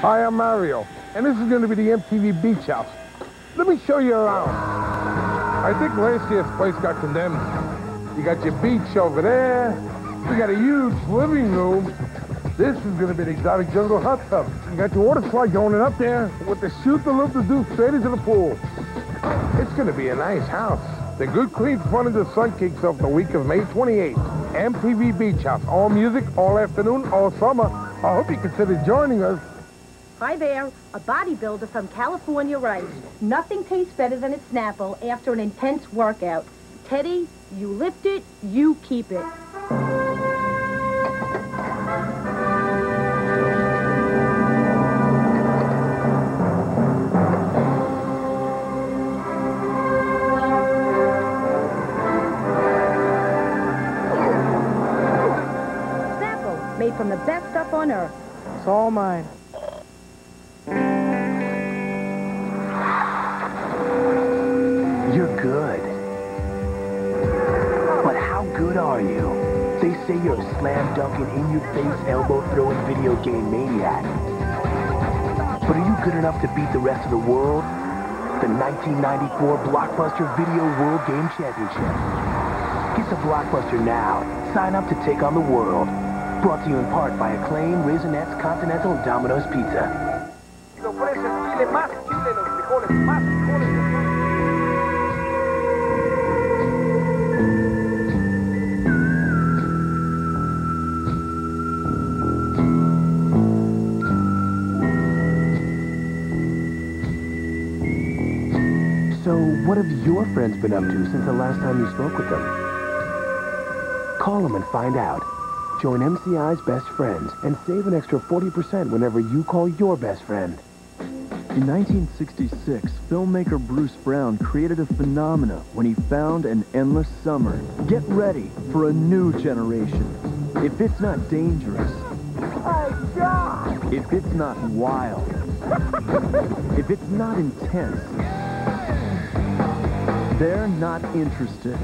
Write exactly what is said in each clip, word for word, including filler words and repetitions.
Hi, I'm Mario, and this is going to be the M T V Beach House. Let me show you around. I think last year's place got condemned. You got your beach over there. You got a huge living room. This is going to be the exotic jungle hot tub. You got your water slide going up there with the shoot the loop to do straight into the pool. It's going to be a nice house. The good, clean fun of the sun kicks off the week of May twenty-eighth. M T V Beach House. All music, all afternoon, all summer. I hope you consider joining us. Hi there, a bodybuilder from California writes, nothing tastes better than a Snapple after an intense workout. Teddy, you lift it, you keep it. Snapple, made from the best stuff on earth. It's all mine. You're good. But how good are you? They say you're a slam-dunking, in-your-face, elbow-throwing video game maniac. But are you good enough to beat the rest of the world? The nineteen ninety-four Blockbuster Video World Game Championship. Get the Blockbuster now. Sign up to take on the world. Brought to you in part by Acclaim, Raisinets, Continental, and Domino's Pizza. So, what have your friends been up to since the last time you spoke with them? Call them and find out. Join M C I's Best Friends and save an extra forty percent whenever you call your best friend. In nineteen sixty-six, filmmaker Bruce Brown created a phenomena when he found an endless summer. Get ready for a new generation. If it's not dangerous, Oh, God! if it's not wild, if it's not intense, they're not interested.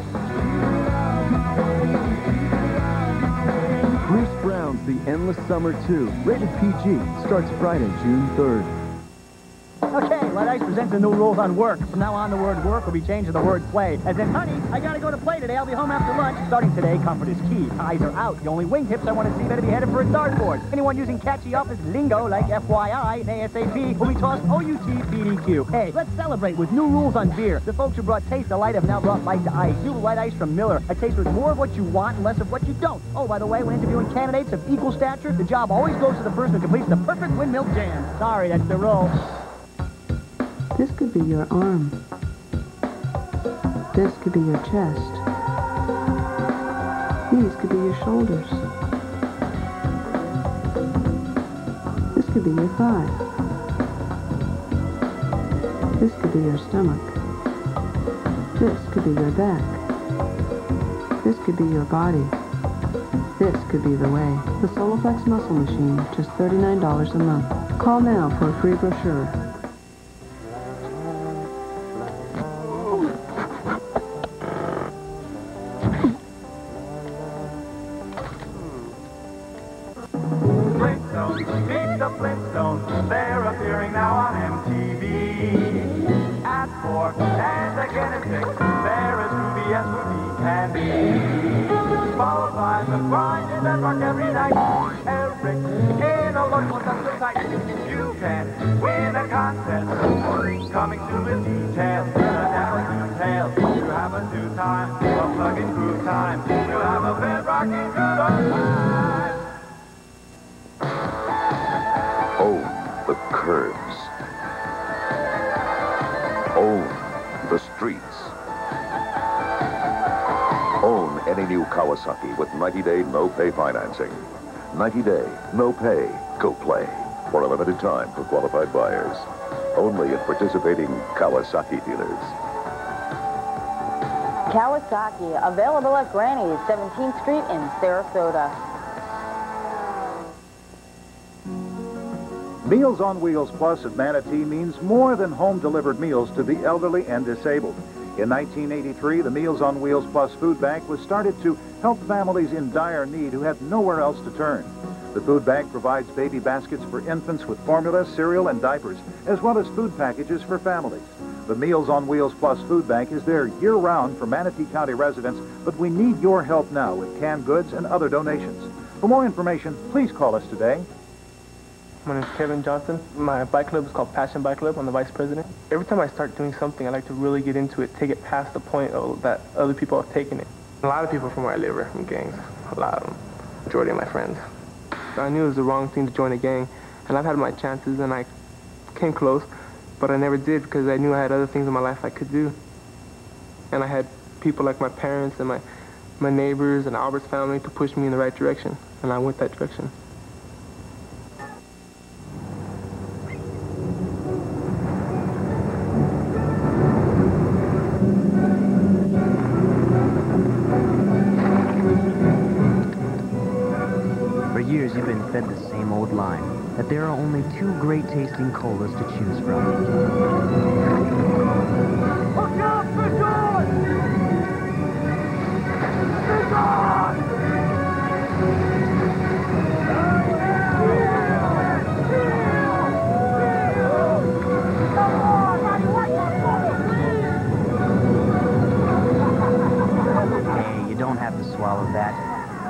Bruce Brown's The Endless Summer two, rated P G, starts Friday, June third. Okay, Light Ice presents the new rules on work. From now on, the word work will be changed to the word play. As in, honey, I gotta go to play today. I'll be home after lunch. Starting today, comfort is key. Ties are out. The only wingtips I want to see better be headed for a dartboard. Anyone using catchy office lingo like F Y I and A S A P will be tossed O U T B D Q. Hey, let's celebrate with new rules on beer. The folks who brought Taste of Light have now brought Light to Ice. New Light Ice from Miller. A taste with more of what you want and less of what you don't. Oh, by the way, when interviewing candidates of equal stature, the job always goes to the person who completes the perfect windmill jam. Sorry, that's the rule. This could be your arm. This could be your chest. These could be your shoulders. This could be your thigh. This could be your stomach. This could be your back. This could be your body. This could be the way. The Soloflex Muscle Machine, just thirty-nine dollars a month. Call now for a free brochure. Meet the Flintstones, they're appearing now on M T V. At four, and again at six, they're as groovy as groovy can be. Followed by the grind that rock every night. Eric, in a local custom tight. You can win a contest, coming to the details. The dazzling details. You have a new time, a plug-in groove time. You have a bed rocking good old time. Own the curves. Own the streets. Own any new Kawasaki with ninety day no-pay financing. ninety day, no pay, go play. For a limited time for qualified buyers. Only at participating Kawasaki dealers. Kawasaki, available at Granny's, seventeenth Street in Sarasota. Meals on Wheels Plus at Manatee means more than home-delivered meals to the elderly and disabled. In nineteen eighty-three, the Meals on Wheels Plus food bank was started to help families in dire need who had nowhere else to turn. The food bank provides baby baskets for infants with formula, cereal, and diapers, as well as food packages for families. The Meals on Wheels Plus Food Bank is there year-round for Manatee County residents, but we need your help now with canned goods and other donations. For more information, please call us today. My name is Kevin Johnson. My bike club is called Passion Bike Club. I'm the vice president. Every time I start doing something, I like to really get into it, take it past the point of that other people have taken it. A lot of people from where I live are from gangs. A lot of them. Majority of my friends. I knew it was the wrong thing to join a gang, and I've had my chances, and I came close, but I never did because I knew I had other things in my life I could do. And I had people like my parents and my, my neighbors and Albert's family to push me in the right direction, and I went that direction. For years, you've been fed the same old line, that there are only two great-tasting colas to choose from. Look out, fish on! Fish on! Hey, you don't have to swallow that.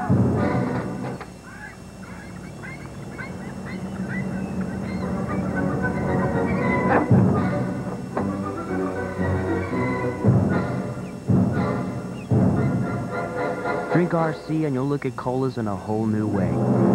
Drink R C and you'll look at colas in a whole new way.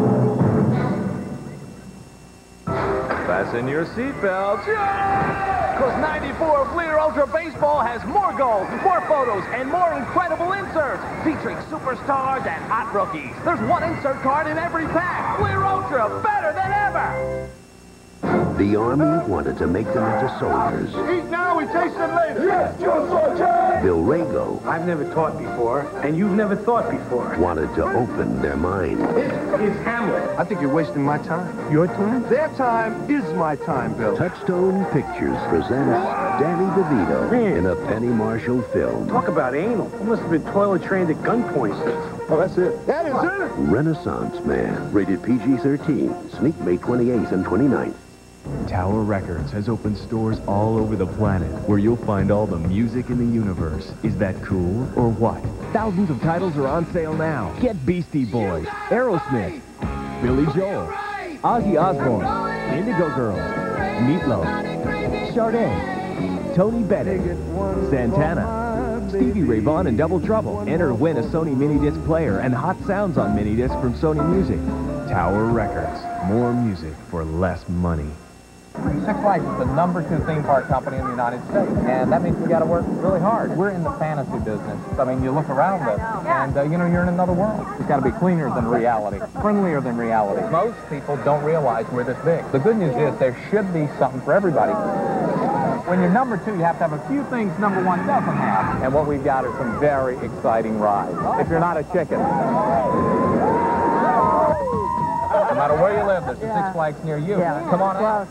Fasten your seatbelts. Yeah! Because ninety-four Fleer Ultra Baseball has more goals, more photos, and more incredible inserts featuring superstars and hot rookies. There's one insert card in every pack. Fleer Ultra, better than ever. The Army wanted to make them into soldiers. Eat now, we taste it later. Yes, your soldier! Bill Rago I've never taught before, and you've never thought before. wanted to open their mind. This is Hamlet. I think you're wasting my time. Your time? Their time is my time, Bill. Touchstone Pictures presents Danny DeVito Man. in a Penny Marshall film. Talk about anal. I must have been toilet trained at gunpoint. Oh, that's it. That is it. Renaissance Man, rated P G thirteen. Sneak May twenty-eighth and twenty-ninth. Tower Records has opened stores all over the planet where you'll find all the music in the universe. Is that cool or what? Thousands of titles are on sale now. Get Beastie Boys, Aerosmith, Billy Joel, Ozzy Osbourne, Indigo Girls, Meatloaf, Sade, Tony Bennett, Santana, Stevie Ray Vaughan and Double Trouble. Enter to win a Sony mini disc player and hot sounds on mini disc from Sony Music. Tower Records. More music for less money. Six Flags is the number two theme park company in the United States, and that means we got to work really hard. We're in the fantasy business. I mean, you look around us, and, uh, you know, you're in another world. It's got to be cleaner than reality, friendlier than reality. Most people don't realize we're this big. The good news is there should be something for everybody. When you're number two, you have to have a few things number one doesn't have, and what we've got are some very exciting rides. If you're not a chicken. No matter where you live, there's a Yeah. Six Flags near you. Yeah. Come on out.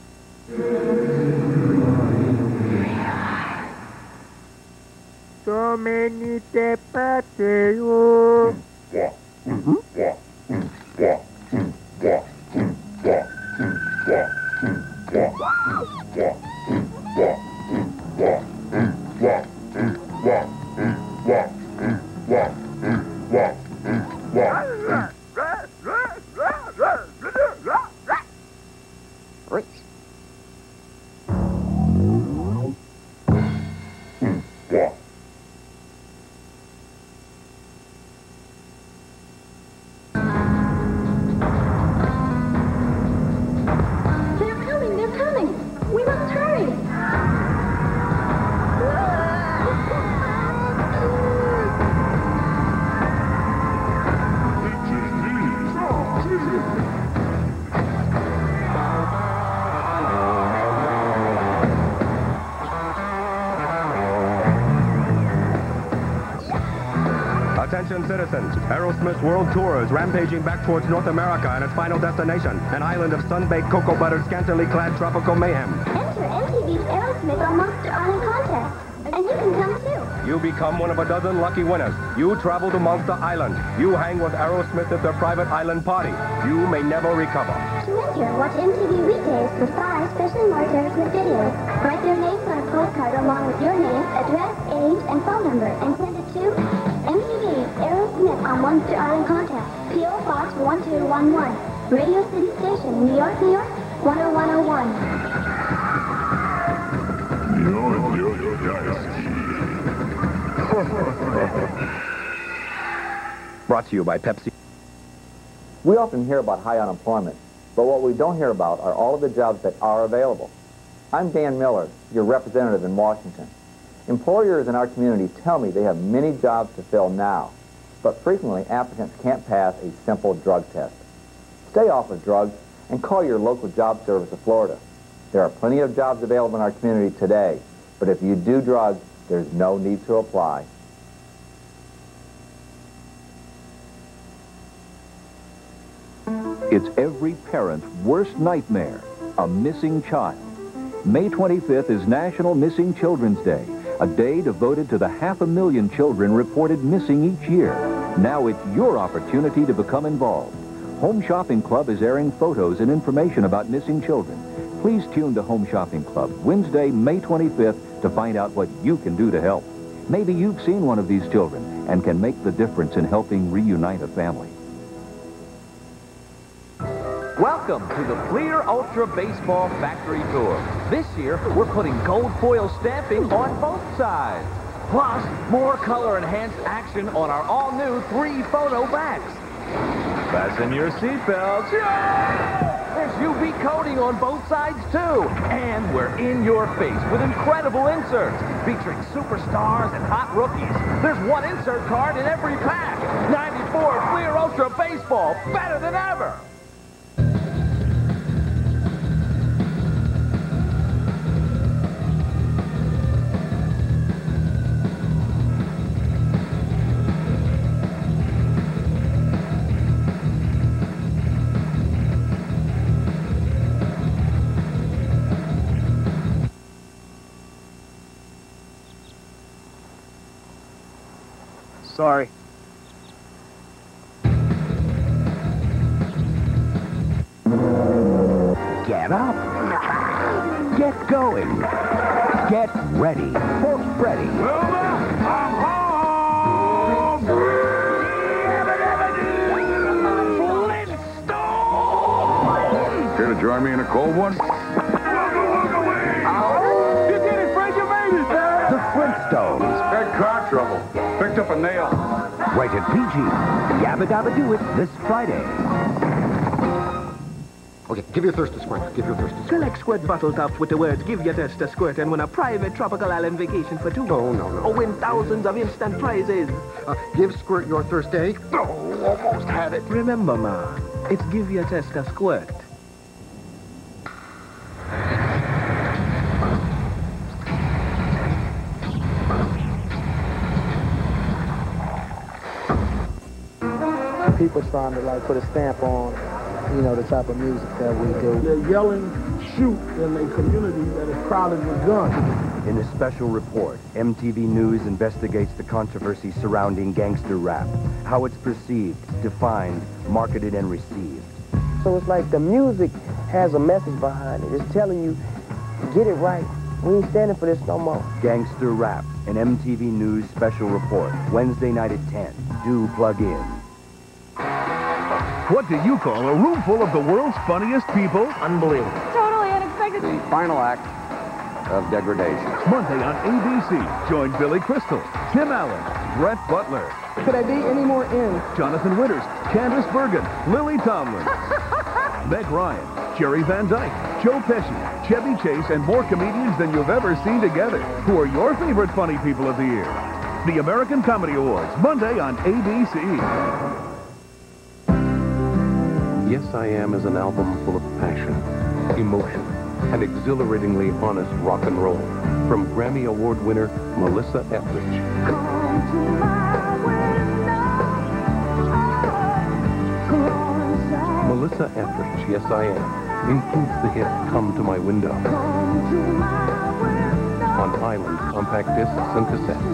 So many pateo. Yeah. Mm-hmm. Yeah. Yeah. Yeah. Yeah. Yeah. Yeah. Yeah. Yeah. Yeah. Yeah. Yeah. Yeah. Yeah. Yeah. Yeah. Rich. Yeah. They're coming, they're coming. We must hurry. Attention citizens, Aerosmith World Tour is rampaging back towards North America and its final destination, an island of sun-baked cocoa butter scantily clad tropical mayhem. Enter M T V's Aerosmith on Monster Island contest, and you can come too. You become one of a dozen lucky winners. You travel to Monster Island. You hang with Aerosmith at their private island party. You may never recover. To enter, watch M T V weekdays for five specially marked Aerosmith videos. Write their names on a postcard along with your name, address, age, and phone number, and send it to M T V Aerosmith on Monster Island Contact, P O Box one two one one, Radio City Station, New York, New York, one oh one oh one. Brought to you by Pepsi. We often hear about high unemployment, but what we don't hear about are all of the jobs that are available. I'm Dan Miller, your representative in Washington. Employers in our community tell me they have many jobs to fill now, but frequently applicants can't pass a simple drug test. Stay off of drugs and call your local job service of Florida. There are plenty of jobs available in our community today, but if you do drugs, there's no need to apply. It's every parent's worst nightmare, a missing child. May twenty-fifth is National Missing Children's Day, a day devoted to the half a million children reported missing each year. Now it's your opportunity to become involved. Home Shopping Club is airing photos and information about missing children. Please tune to Home Shopping Club Wednesday, May twenty-fifth to find out what you can do to help. Maybe you've seen one of these children and can make the difference in helping reunite a family. Welcome to the Fleer Ultra Baseball Factory Tour. This year, we're putting gold foil stamping on both sides. Plus, more color-enhanced action on our all-new three-photo backs. Fasten your seatbelts. Yeah! There's U V coating on both sides, too. And we're in your face with incredible inserts featuring superstars and hot rookies. There's one insert card in every pack. ninety-four Fleer Ultra Baseball, better than ever. Sorry. Get up. Get going. Get ready for Freddy. Care to join me in a cold one? The Flintstones. Had car trouble. Picked up a nail. Rated P G. Yabba Dabba Do It this Friday. Okay, give your thirst a squirt. Give your thirst a squirt. Select squirt bottle tops with the words, give your thirst a squirt, and win a private tropical island vacation for two. No, no, no. Or win thousands of instant prizes. Uh, give Squirt your thirst a... Oh, almost had it. Remember, Ma, it's give your thirst a squirt. People trying to like put a stamp on, you know, the type of music that we do. They're yelling, shoot, in a community that is crowded with guns. In a special report, M T V News investigates the controversy surrounding gangster rap, how it's perceived, defined, marketed, and received. So it's like the music has a message behind it. It's telling you, get it right. We ain't standing for this no more. Gangster Rap, an M T V News special report, Wednesday night at ten. Do plug in. What do you call a room full of the world's funniest people? Unbelievable. Totally unexpected. The final act of degradation. Monday on A B C. Join Billy Crystal, Tim Allen, Brett Butler. Could I be any more in? Jonathan Winters, Candace Bergen, Lily Tomlin, Meg Ryan, Jerry Van Dyke, Joe Pesci, Chevy Chase, and more comedians than you've ever seen together. Who are your favorite funny people of the year? The American Comedy Awards, Monday on A B C. Yes, I Am is an album full of passion, emotion, and exhilaratingly honest rock and roll from Grammy Award winner Melissa Etheridge. Melissa Etheridge, Yes, I Am, includes the hit Come to My Window. on Island compact discs and cassettes.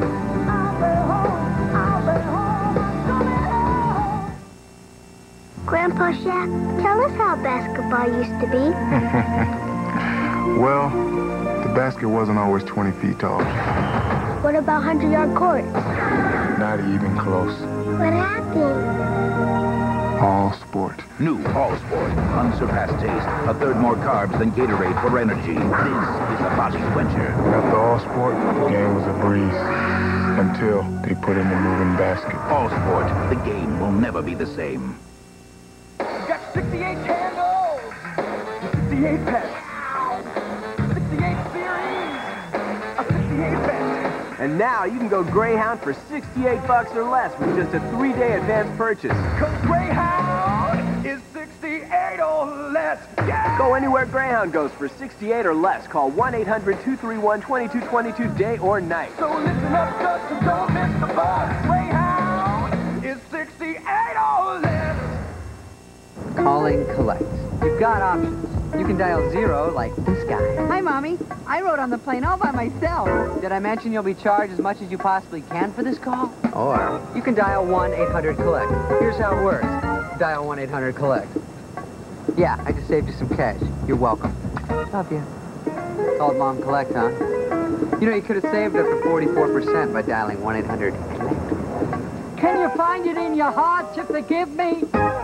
Grandpa Shaq, tell us how basketball used to be. Well, the basket wasn't always twenty feet tall. What about hundred-yard court? Not even close. What happened? All sport. New All Sport. Unsurpassed taste. A third more carbs than Gatorade for energy. This is a body quencher. After All Sport, the game was a breeze. Until they put in the moving basket. All Sport. The game will never be the same. Got sixty-eight candles, sixty-eight pets, sixty-eight series, a sixty-eight pet. And now you can go Greyhound for sixty-eight bucks or less with just a three-day advance purchase. Cause Greyhound is sixty-eight or less. Yeah! Go anywhere Greyhound goes for sixty-eight or less. Call one eight hundred, two three one, two two two two day or night. So listen up, Gus, and don't miss the bus. Greyhound is sixty-eight or less. Calling collect. You've got options. You can dial zero like this guy. Hi, Mommy. I rode on the plane all by myself. Did I mention you'll be charged as much as you possibly can for this call? Or you can dial one eight hundred collect. Here's how it works. Dial one eight hundred collect. Yeah, I just saved you some cash. You're welcome. Love you. Called Mom Collect, huh? You know, you could have saved up to forty-four percent by dialing one eight hundred collect. Can you find it in your heart to forgive me?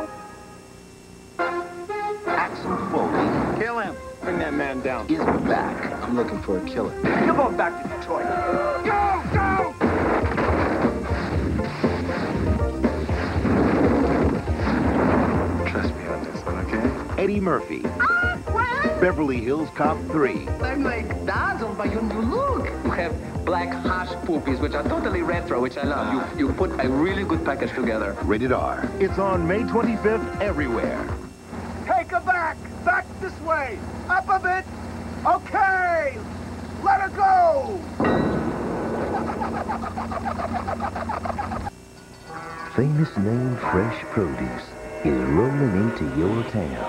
Axel Foley. Kill him. Bring that man down. Is back. I'm looking for a killer. You're going back to Detroit. Go, go! Trust me on this one, okay? Eddie Murphy. Beverly Hills Cop three. I'm like dazzled by your new look. You have black hash poopies, which are totally retro, which I love. You, you put a really good package together. Rated R. It's on May twenty-fifth everywhere. Take her back. Back this way. Up a bit. Okay. Let her go. Famous name Fresh Produce is rolling into your town.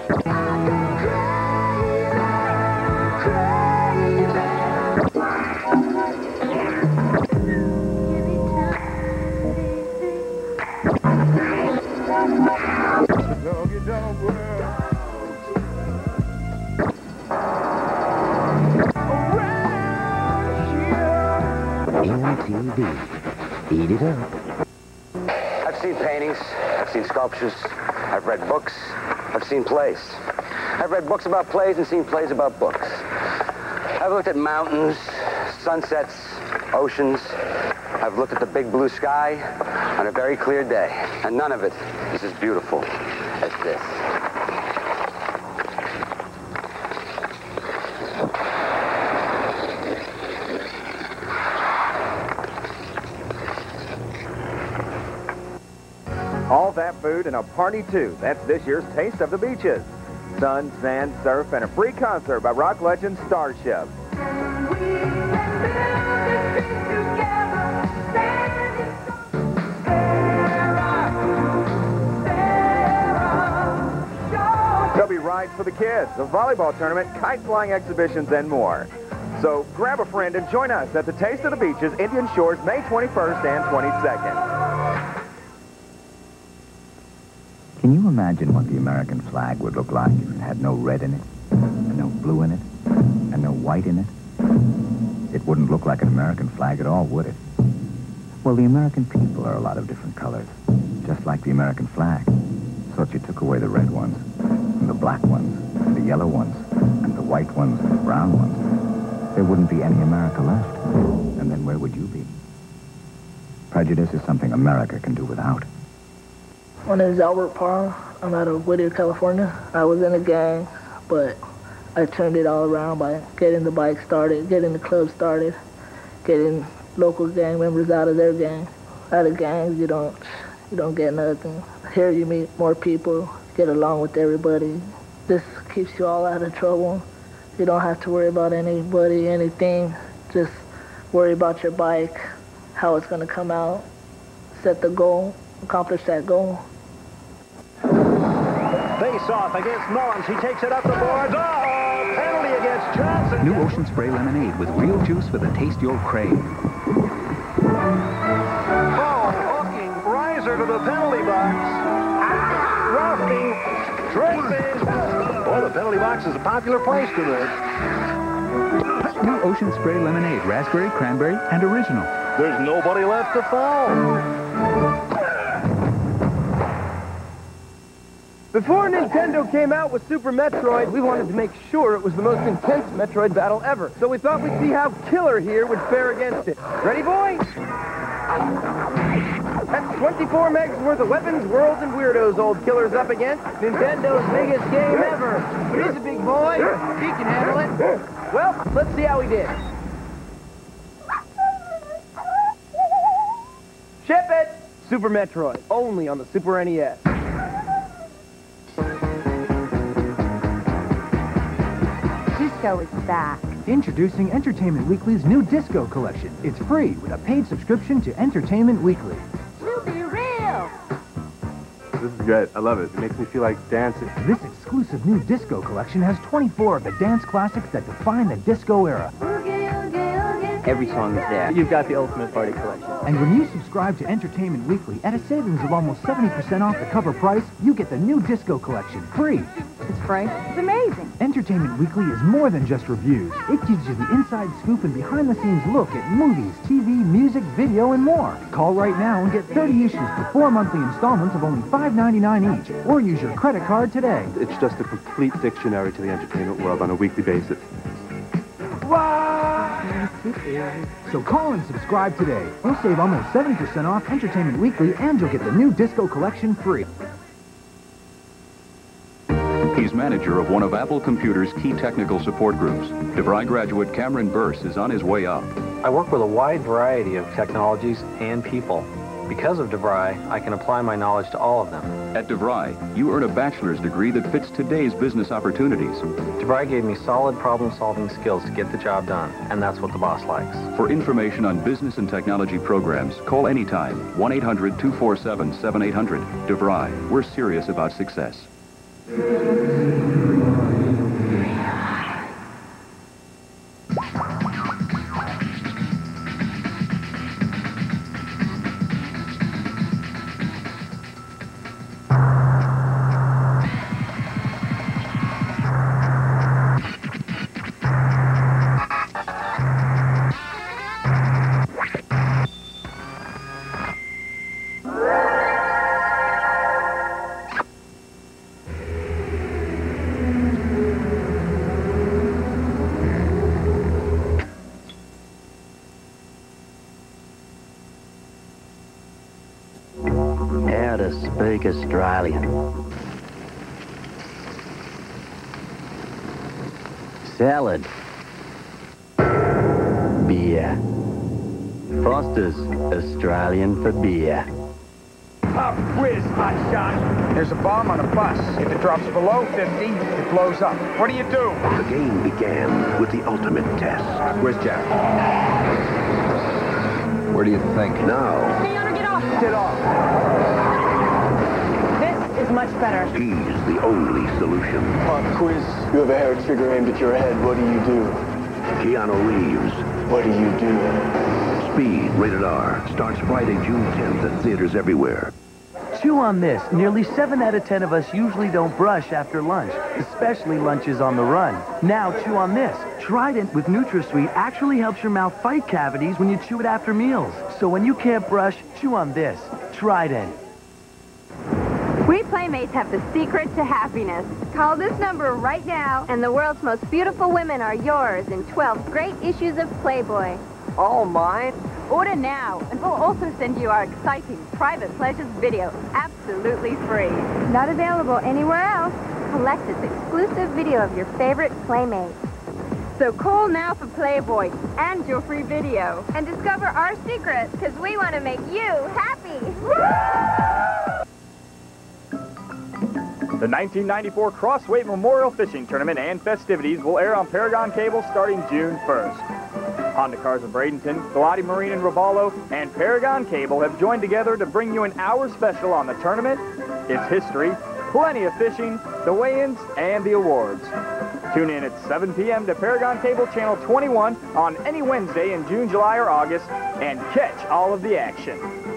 M T V. Eat it up. I've seen paintings, I've seen sculptures, I've read books, I've seen plays. I've read books about plays and seen plays about books. I've looked at mountains, sunsets, oceans. I've looked at the big blue sky on a very clear day, and none of it is as beautiful as this. All that food and a party, too. That's this year's Taste of the Beaches. Sun, sand, surf, and a free concert by rock legend Starship. There'll be rides for the kids, a volleyball tournament, kite flying exhibitions, and more. So grab a friend and join us at the Taste of the Beaches, Indian Shores, May twenty-first and twenty-second. Can you imagine what the American flag would look like if it had no red in it, and no blue in it, and no white in it? It wouldn't look like an American flag at all, would it? Well, the American people are a lot of different colors, just like the American flag. So if you took away the red ones, and the black ones, and the yellow ones, and the white ones, and the brown ones, there wouldn't be any America left. And then where would you be? Prejudice is something America can do without. My name is Albert Parr. I'm out of Whittier, California. I was in a gang, but I turned it all around by getting the bike started, getting the club started, getting local gang members out of their gang. Out of gangs, you don't, you don't get nothing. Here you meet more people, get along with everybody. This keeps you all out of trouble. You don't have to worry about anybody, anything. Just worry about your bike, how it's going to come out, set the goal, accomplish that goal. Face off against Mullins. He takes it up the boards. Oh, penalty against Johnson. New Ocean Spray Lemonade with real juice for the taste you'll crave. Oh, hooking, riser to the penalty box. Ah, roughing, tripping. Boy, the penalty box is a popular place today. New Ocean Spray Lemonade, raspberry, cranberry, and original. There's nobody left to foul. Before Nintendo came out with Super Metroid, we wanted to make sure it was the most intense Metroid battle ever. So we thought we'd see how Killer here would fare against it. Ready, boys? That's twenty-four megs worth of weapons, worlds, and weirdos old Killer's up against. Nintendo's biggest game ever. He's a big boy. He can handle it. Well, let's see how he did. Ship it! Super Metroid, only on the Super N E S. Disco is back. Introducing Entertainment Weekly's new Disco Collection. It's free with a paid subscription to Entertainment Weekly. We'll be real. This is great. I love it. It makes me feel like dancing. This exclusive new Disco Collection has twenty-four of the dance classics that define the disco era. Every song is there. You've got the ultimate party collection. And when you subscribe to Entertainment Weekly at a savings of almost seventy percent off the cover price, you get the new Disco Collection free. It's free? It's amazing. Entertainment Weekly is more than just reviews. It gives you the inside scoop and behind-the-scenes look at movies, T V, music, video, and more. Call right now and get thirty issues for four monthly installments of only five ninety-nine each, or use your credit card today. It's just a complete dictionary to the entertainment world on a weekly basis. So call and subscribe today. You'll save almost seventy percent off Entertainment Weekly, and you'll get the new Disco Collection free. He's manager of one of Apple Computer's key technical support groups. DeVry graduate Cameron Burse is on his way up. I work with a wide variety of technologies and people. Because of DeVry, I can apply my knowledge to all of them. At DeVry, you earn a bachelor's degree that fits today's business opportunities. DeVry gave me solid problem-solving skills to get the job done, and that's what the boss likes. For information on business and technology programs, call anytime, one eight hundred, two four seven, seven eight hundred. DeVry, we're serious about success. Speak Australian. Salad. Beer. Foster's Australian for beer. Pop quiz, hotshot. There's a bomb on a bus. If it drops below fifty, it blows up. What do you do? The game began with the ultimate test. Where's Jack? Where do you think? Now, Fiona, get off. Get off. Is much better. he's the only solution. Pop quiz. You have a hair trigger aimed at your head. What do you do? Keanu Reeves. What do you do? Speed, rated R. Starts Friday, June tenth at theaters everywhere. Chew on this. Nearly seven out of ten of us usually don't brush after lunch, especially lunches on the run. Now chew on this. Trident with NutraSweet actually helps your mouth fight cavities when you chew it after meals. So when you can't brush, chew on this. Trident. We Playmates have the secret to happiness. Call this number right now, and the world's most beautiful women are yours in twelve great issues of Playboy. All mine? Order now, and we'll also send you our exciting Private Pleasures video, absolutely free. Not available anywhere else. Collect this exclusive video of your favorite Playmates. So call now for Playboy and your free video. And discover our secrets, because we want to make you happy. The nineteen ninety-four Crossway Memorial Fishing Tournament and festivities will air on Paragon Cable starting June first. Honda Cars of Bradenton, Galati Marine and Ravallo, and Paragon Cable have joined together to bring you an hour special on the tournament, its history, plenty of fishing, the weigh-ins, and the awards. Tune in at seven p m to Paragon Cable Channel twenty-one on any Wednesday in June, July, or August and catch all of the action.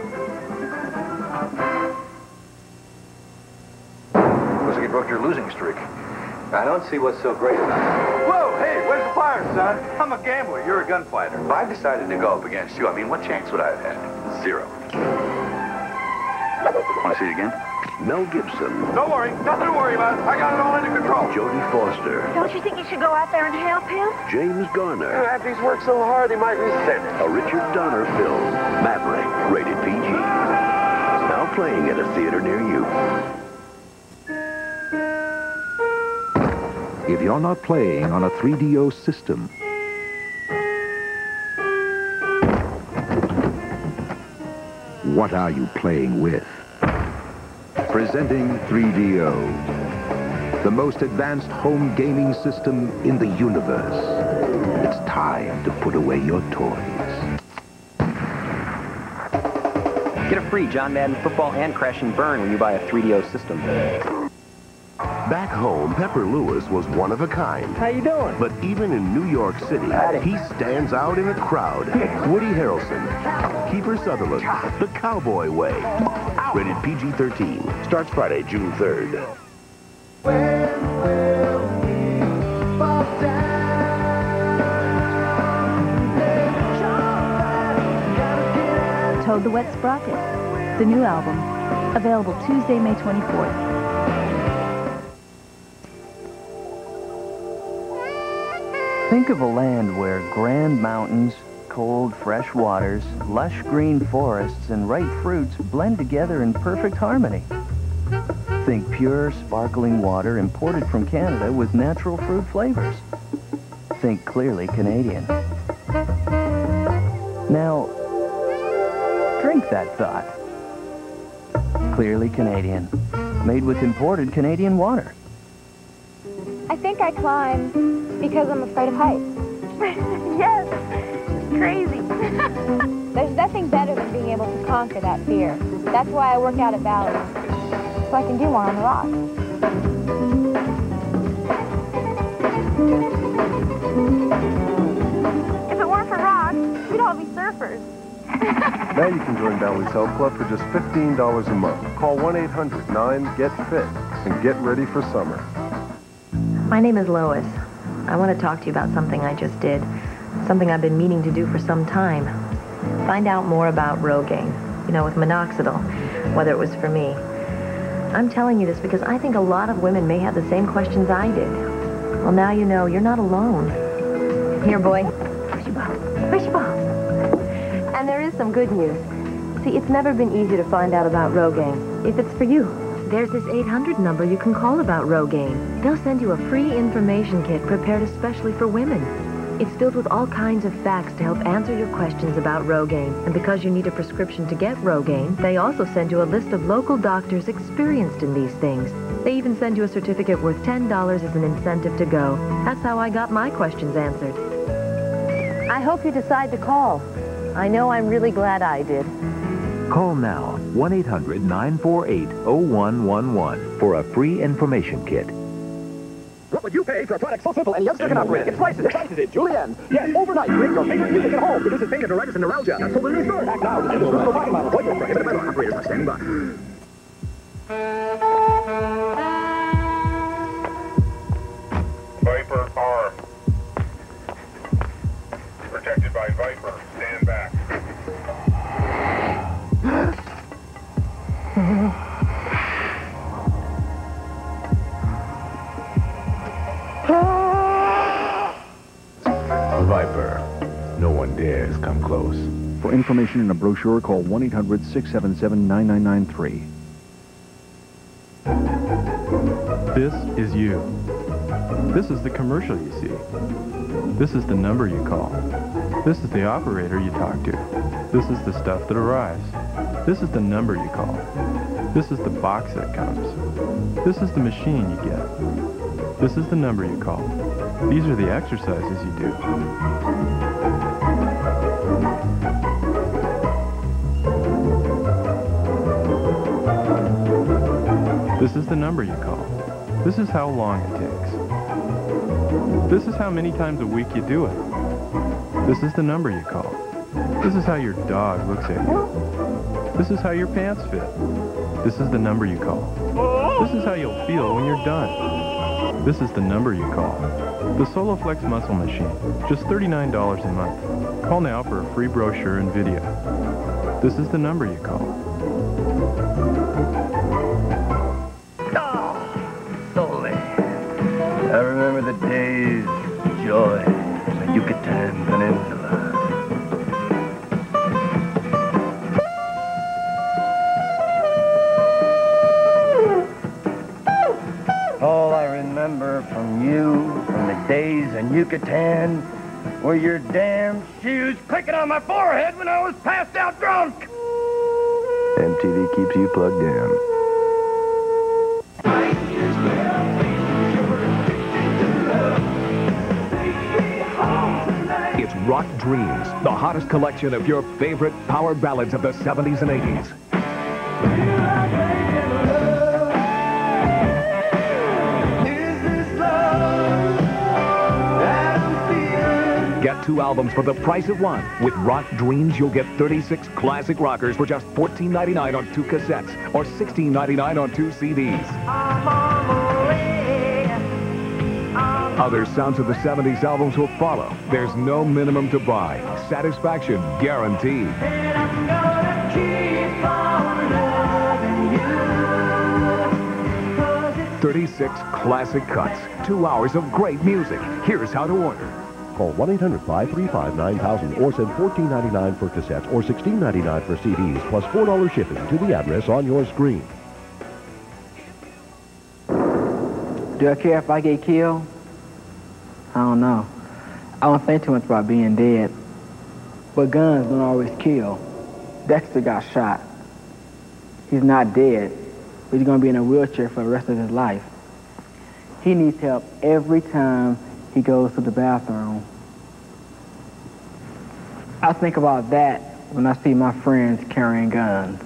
Looks like you broke your losing streak. I don't see what's so great about it. Whoa, hey, where's the fire, son? I'm a gambler. You're a gunfighter. If I decided to go up against you, I mean, what chance would I have had? Zero. Want to see it again? Mel Gibson. Don't worry. Nothing to worry about. I got it all under control. Jodie Foster. Don't you think you should go out there and help him? James Garner. After he's worked so hard, he might resent it. A Richard Donner film. Maverick. Rated P G. Now playing at a theater near you. If you're not playing on a three D O system, what are you playing with? Presenting three D O, the most advanced home gaming system in the universe. It's time to put away your toys. Get a free John Madden Football and Crash and Burn when you buy a three D O system. Back home, Pepper Lewis was one of a kind. How you doing? But even in New York City, Howdy. he stands out in a crowd. Woody Harrelson, Kiefer Sutherland, The Cowboy Way. Rated P G thirteen. Starts Friday, June third. Toad the Wet Sprocket, the new album, available Tuesday, May twenty-fourth. Think of a land where grand mountains, cold, fresh waters, lush green forests, and ripe fruits blend together in perfect harmony. Think pure, sparkling water imported from Canada with natural fruit flavors. Think clearly Canadian. Now, drink that thought. Clearly Canadian, made with imported Canadian water. I think I climb because I'm afraid of heights. Yes, crazy. There's nothing better than being able to conquer that fear. That's why I work out at Valley, so I can do more on the rocks. If it weren't for rocks, we'd all be surfers. Now you can join Valley's Health Club for just fifteen dollars a month. Call one eight hundred nine get fit and get ready for summer. My name is Lois. I want to talk to you about something I just did. Something I've been meaning to do for some time. Find out more about Rogaine. You know, with minoxidil, whether it was for me. I'm telling you this because I think a lot of women may have the same questions I did. Well, now you know you're not alone. Here, boy. Where's your ball? Where's your ball? And there is some good news. See, it's never been easier to find out about Rogaine, if it's for you. There's this eight hundred number you can call about Rogaine. They'll send you a free information kit prepared especially for women. It's filled with all kinds of facts to help answer your questions about Rogaine. And because you need a prescription to get Rogaine, they also send you a list of local doctors experienced in these things. They even send you a certificate worth ten dollars as an incentive to go. That's how I got my questions answered. I hope you decide to call. I know I'm really glad I did. Call now, one eight hundred nine four eight oh one one one for a free information kit. What would you pay for a product so simple and youngster can operate? It slices, it slices it, Julienne. Yes, overnight, create your favorite music at home. Reduces pain, neuritis, and neuralgia. That's sold in the store. Act now. This is a real body model. Void prohibited by law. Operators are standing by. Viper armed. Protected by Viper. Stand back. Viper. No one dares come close. For information and a brochure, call one eight hundred six seven seven nine nine nine three. This is you. This is the commercial you see. This is the number you call. This is the operator you talk to. This is the stuff that arrives. This is the number you call. This is the box that comes. This is the machine you get. This is the number you call. These are the exercises you do. This is the number you call. This is how long it takes. This is how many times a week you do it. This is the number you call. This is how your dog looks at you. This is how your pants fit. This is the number you call. This is how you'll feel when you're done. This is the number you call. The SoloFlex Muscle Machine, just thirty-nine dollars a month. Call now for a free brochure and video. This is the number you call. Oh, Sole. I remember the days of joy in the Yucatan Peninsula. All I remember from you, from the days in Yucatan, were your damn shoes clicking on my forehead when I was passed out drunk. M T V keeps you plugged in. It's Rock Dreams, the hottest collection of your favorite power ballads of the seventies and eighties. Get two albums for the price of one. With Rock Dreams, you'll get thirty-six classic rockers for just fourteen ninety-nine on two cassettes or sixteen ninety-nine on two C Ds. Other Sounds of the seventies albums will follow. There's no minimum to buy. Satisfaction guaranteed. thirty-six classic cuts. Two hours of great music. Here's how to order. Call one eight hundred, five three five, nine thousand or send fourteen ninety-nine for cassettes or sixteen ninety-nine for C Ds plus four dollars shipping to the address on your screen. Do I care if I get killed? I don't know. I don't think too much about being dead. But guns don't always kill. Dexter got shot. He's not dead, but he's going to be in a wheelchair for the rest of his life. He needs help every time he goes to the bathroom. I think about that when I see my friends carrying guns.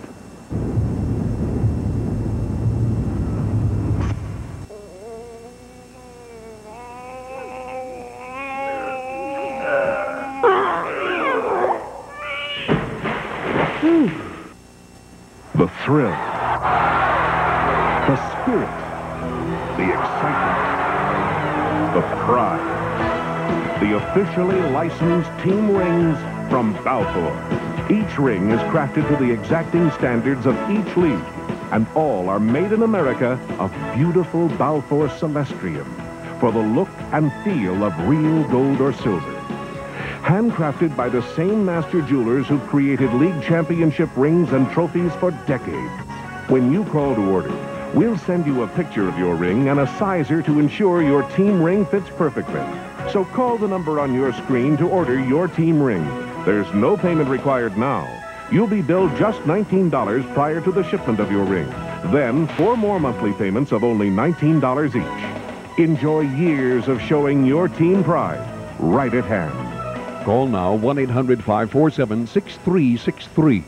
The thrill, the spirit, the excitement, the pride, the officially licensed team rings from Balfour. Each ring is crafted to the exacting standards of each league, and all are made in America of beautiful Balfour Celestium for the look and feel of real gold or silver. Handcrafted by the same master jewelers who created league championship rings and trophies for decades. When you call to order, we'll send you a picture of your ring and a sizer to ensure your team ring fits perfectly. So call the number on your screen to order your team ring. There's no payment required now. You'll be billed just nineteen dollars prior to the shipment of your ring. Then, four more monthly payments of only nineteen dollars each. Enjoy years of showing your team pride right at hand. Call now, one eight hundred, five four seven, six three six three.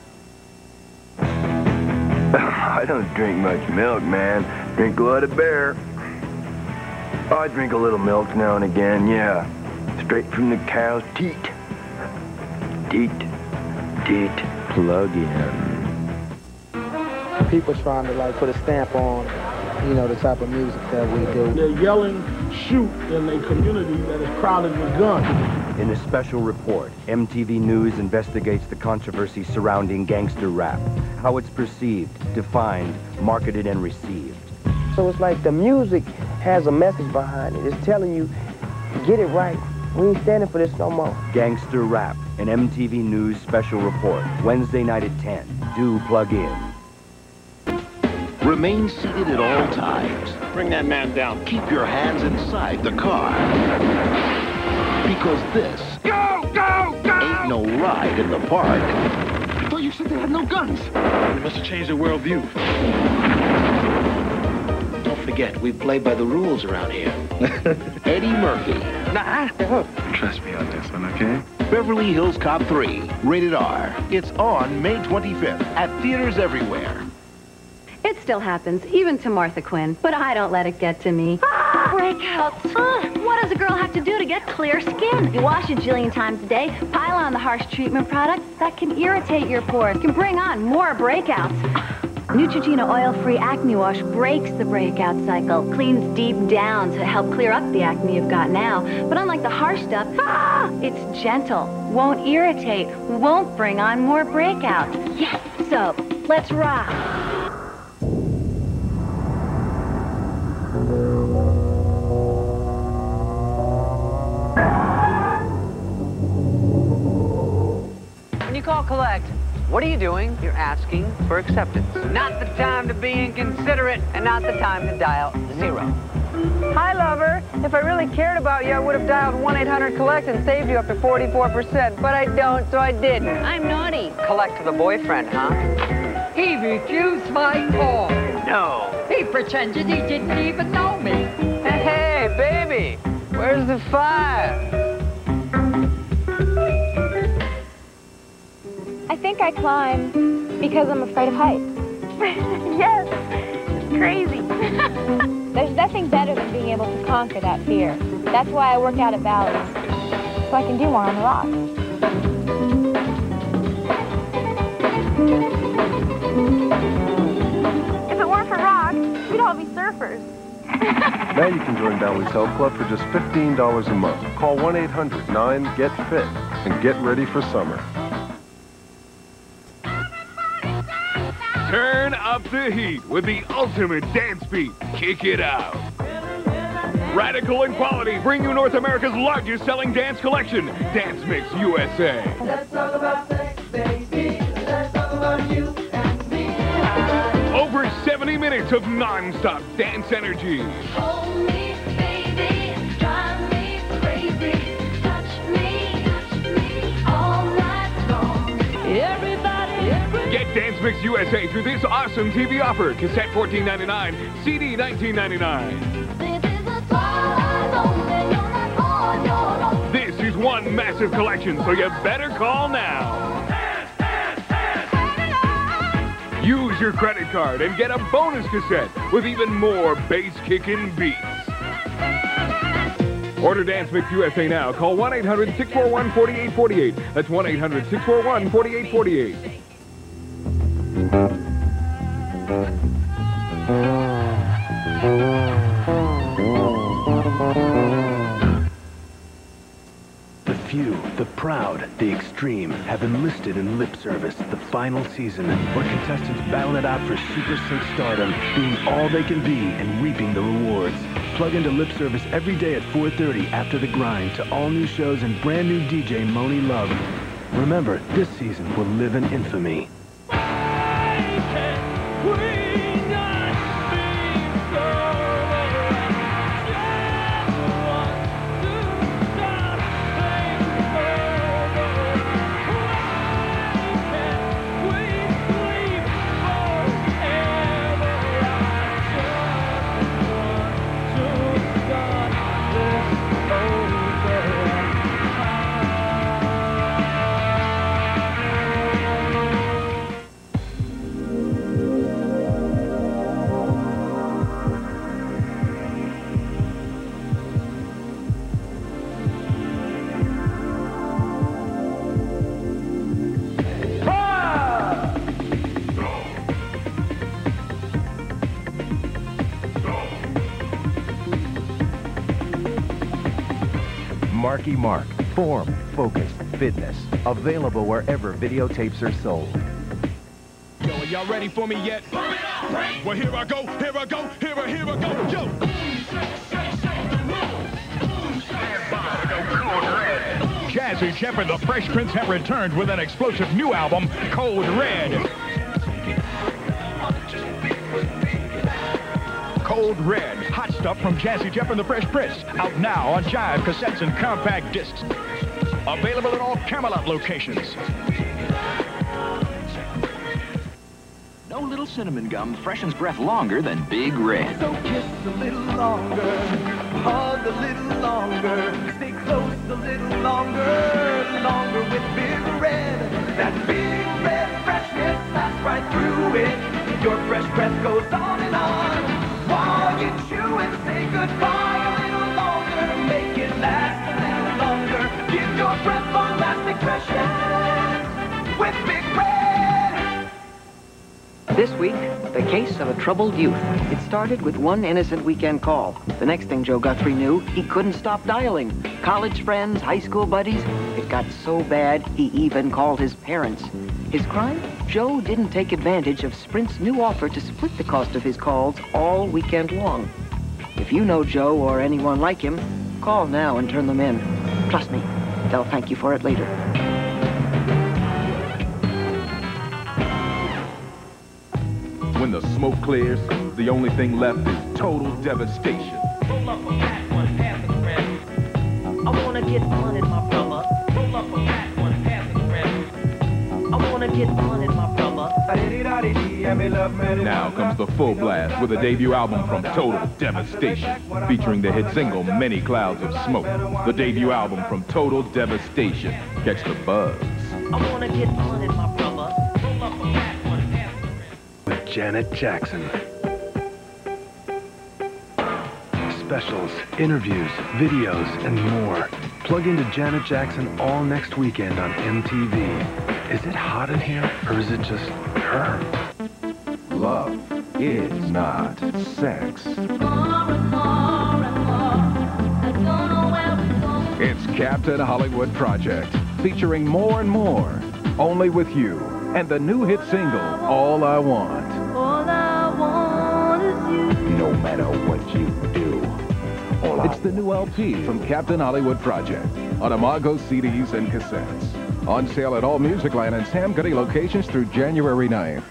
I don't drink much milk, man. Drink a lot of beer. I drink a little milk now and again, yeah. Straight from the cow's teat. Teat. Teat. Plug in. People trying to like put a stamp on, you know, the type of music that we do. They're yelling, shoot, in a community that is crowded with guns. In a special report, M T V News investigates the controversy surrounding gangster rap, how it's perceived, defined, marketed, and received. So it's like the music has a message behind it. It's telling you, get it right. We ain't standing for this no more. Gangster Rap, an M T V News special report, Wednesday night at ten. Do plug in. Remain seated at all times. Bring that man down. Keep your hands inside the car. Because this go, go, go! ain't no ride in the park. I thought you said they had no guns. They must have changed their worldview. Don't forget, we play by the rules around here. Eddie Murphy. Nah. Trust me on this one, okay? Beverly Hills Cop three, rated R. It's on May twenty-fifth at theaters everywhere. It still happens, even to Martha Quinn, but I don't let it get to me. Breakouts. Uh, what does a girl get clear skin. You wash a jillion times a day, pile on the harsh treatment products that can irritate your pores, can bring on more breakouts. Neutrogena oil-free acne wash breaks the breakout cycle, cleans deep down to help clear up the acne you've got now. But unlike the harsh stuff, ah, it's gentle, won't irritate, won't bring on more breakouts. Yes, so let's rock. When you call collect, what are you doing? You're asking for acceptance. Not the time to be inconsiderate, and not the time to dial zero. Hi, lover. If I really cared about you, I would have dialed one eight hundred collect and saved you up to forty-four percent. But I don't, so I didn't. I'm naughty. Collect the boyfriend, huh? He refused my call. No. He pretended he didn't even know me. Hey, hey, baby. Where's the fire? I think I climb because I'm afraid of heights. Yes, it's crazy. There's nothing better than being able to conquer that fear. That's why I work out at Bally's, so I can do more on the rocks. If it weren't for rocks, we'd all be surfers. Now you can join Bally's Health Club for just fifteen dollars a month. Call one eight hundred nine get fit and get ready for summer. Turn up the heat with the ultimate dance beat. Kick it out. Radical in quality, bring you North America's largest selling dance collection, Dance Mix U S A. Let's talk about sex, baby. Let's talk about you and me. Over seventy minutes of non-stop dance energy. Hold me, baby. Drive me crazy. Touch me, touch me all night long. Everybody, everybody. Get Dance Mix U S A through this awesome T V offer. Cassette fourteen ninety-nine, C D nineteen ninety-nine. This is one massive collection, so you better call now. Use your credit card and get a bonus cassette with even more bass-kicking beats. Order Dance Mix U S A now. Call one eight hundred six four one four eight four eight. That's one eight hundred six four one four eight four eight. The few, the proud, the extreme have enlisted in Lip Service, the final season, where contestants battle it out for Super Sync stardom, being all they can be and reaping the rewards. Plug into Lip Service every day at four thirty after the grind to all new shows and brand new D J Moni Love. Remember, this season will live in infamy. Marky Mark. Form, focus, fitness. Available wherever videotapes are sold. Yo, are y'all ready for me yet? Well, here I go, here I go, here I, here I go, yo! Jazzy Jeff and the Fresh Prince have returned with an explosive new album, Code Red. Code Red, hot stuff from Jazzy Jeff and the Fresh Prince. Out now on Jive cassettes and compact discs. Available at all Camelot locations. No little cinnamon gum freshens breath longer than Big Red. So kiss a little longer, hug a little longer, stay close a little longer, longer with Big Red. That Big Red freshness lasts right through it. Your fresh breath goes on and on. While you chew and say goodbye a little longer, make it last a little This week, the case of a troubled youth. It started with one innocent weekend call. The next thing Joe Guthrie knew, he couldn't stop dialing. College friends, high school buddies. It got so bad, he even called his parents. His crime? Joe didn't take advantage of Sprint's new offer to split the cost of his calls all weekend long. If you know Joe or anyone like him, call now and turn them in. Trust me, they'll thank you for it later. When the smoke clears, the only thing left is total devastation. Roll up a fat one, pass the friend. I wanna get money, my brother. Roll up a fat one, pass the friend. I wanna get money, my brother. Now comes the full blast with a debut album from Total Devastation, featuring the hit single Many Clouds of Smoke. The debut album from Total Devastation. Catch the buzz. I wanna get money, my brother. Roll up a fat one, pass the friend. With Janet Jackson. Specials, interviews, videos, and more. Plug into Janet Jackson all next weekend on M T V. Is it hot in here, or is it just her? Love is not sex. It's Captain Hollywood Project, featuring More and More, Only With You, and the new hit single, All I Want. All I want is you. No matter what you do. All it's the new L P from Captain Hollywood Project on Imago C Ds and cassettes. On sale at all Musicland and Sam Goody locations through January ninth.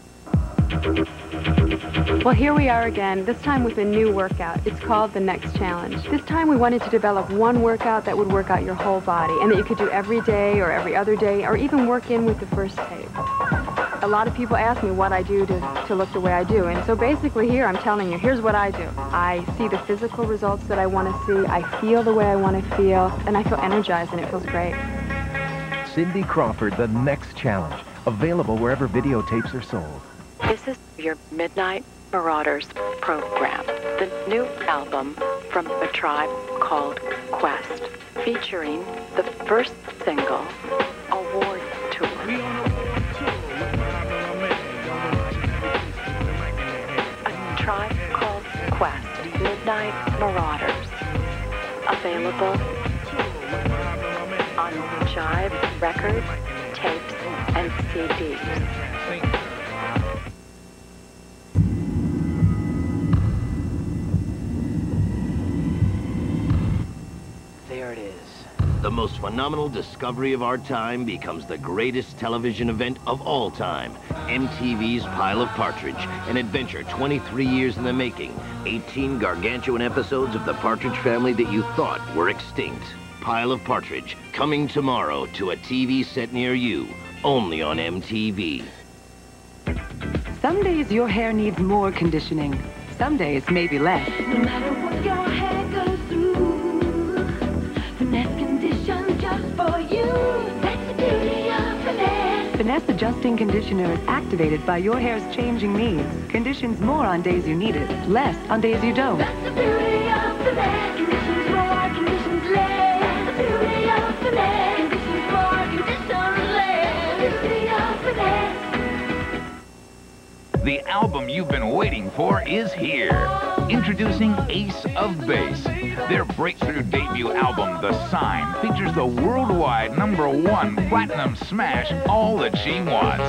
Well, here we are again, this time with a new workout. It's called the Next Challenge. This time we wanted to develop one workout that would work out your whole body and that you could do every day or every other day or even work in with the first tape. A lot of people ask me what I do to, to look the way I do, and so basically here I'm telling you, here's what I do. I see the physical results that I want to see, I feel the way I want to feel, and I feel energized and it feels great. Cindy Crawford, The Next Challenge. Available wherever videotapes are sold. This is your Midnight Marauders program, the new album from a tribe called Quest, featuring the first single, Award Tour. A tribe called Quest, Midnight Marauders, available on Jive records, tapes, and C Ds. There it is. The most phenomenal discovery of our time becomes the greatest television event of all time. M T V's Pile of Partridge, an adventure twenty-three years in the making. eighteen gargantuan episodes of the Partridge Family that you thought were extinct. Pile of Partridge, coming tomorrow to a T V set near you, only on M T V. Some days your hair needs more conditioning. Some days maybe less. No matter what your hair goes through, finesse condition just for you. That's the beauty of finesse. Finesse Adjusting Conditioner is activated by your hair's changing needs. Conditions more on days you need it, less on days you don't. That's the beauty of finesse. Conditions more, conditions less. That's the beauty of finesse. Conditions more, conditions less. Beauty of finesse. The album you've been waiting for is here. Introducing Ace of Base. Their breakthrough debut album, The Sign, features the worldwide number one platinum smash, All That She Wants.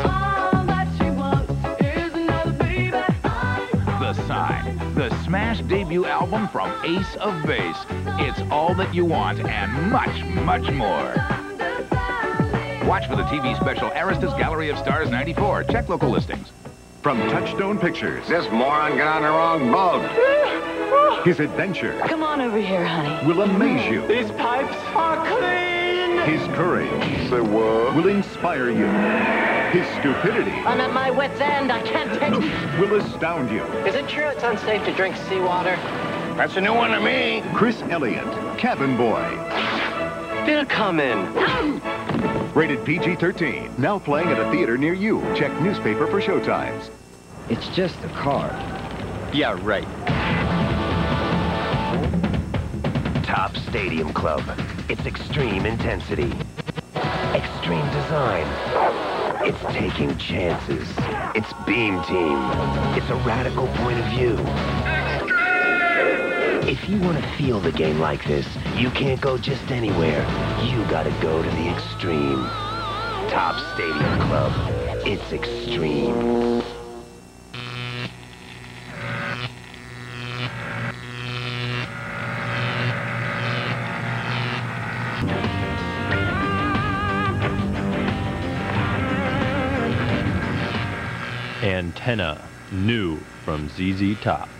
The Sign, the smash debut album from Ace of Base. It's all that you want and much, much more. Watch for the T V special Aristus Gallery of Stars ninety-four. Check local listings. From Touchstone Pictures. This moron got on the wrong boat. His adventure Come on over here, honey. will amaze you. These pipes are clean. His courage Say what? will inspire you. His stupidity I'm at my wit's end. I can't take... will astound you. Is it true it's unsafe to drink seawater? That's a new one to me. Chris Elliott, Cabin Boy. Bill come in. Rated P G thirteen. Now playing at a theater near you. Check newspaper for showtimes. It's just a car. Yeah, right. Top Stadium Club. It's extreme intensity. Extreme design. It's taking chances. It's Beam Team. It's a radical point of view. If you want to feel the game like this, you can't go just anywhere. You gotta go to the extreme. Top Stadium Club. It's extreme. Antenna, new from Z Z Top.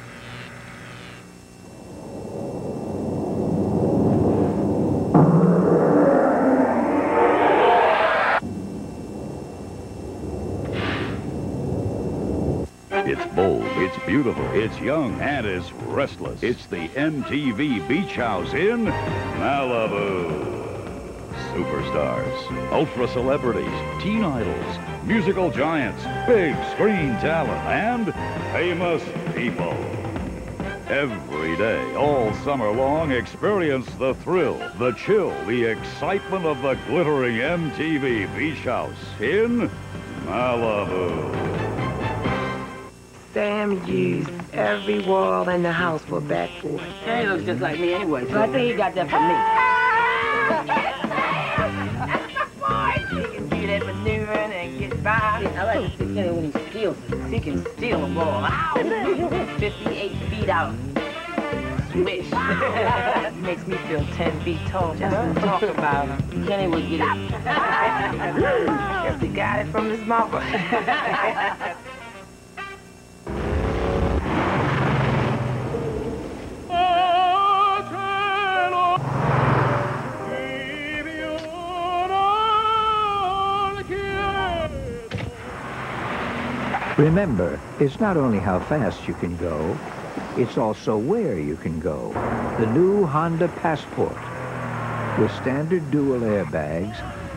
It's bold, it's beautiful, it's young, and it's restless. It's the M T V Beach House in Malibu. Superstars, ultra celebrities, teen idols, musical giants, big screen talent, and famous people. Every day, all summer long, experience the thrill, the chill, the excitement of the glittering M T V Beach House in Malibu. Sam used every wall in the house for a backboard. He looks just like me anyway, so I think he got that from me. He can do that maneuvering and get by. I like to see Kenny when he steals it. He can steal a ball. Ow! fifty-eight feet out. Swish. Makes me feel ten feet tall just to talk about him. Kenny would get it. Guess he got it from his mama. Remember, it's not only how fast you can go, it's also where you can go. The new Honda Passport with standard dual airbags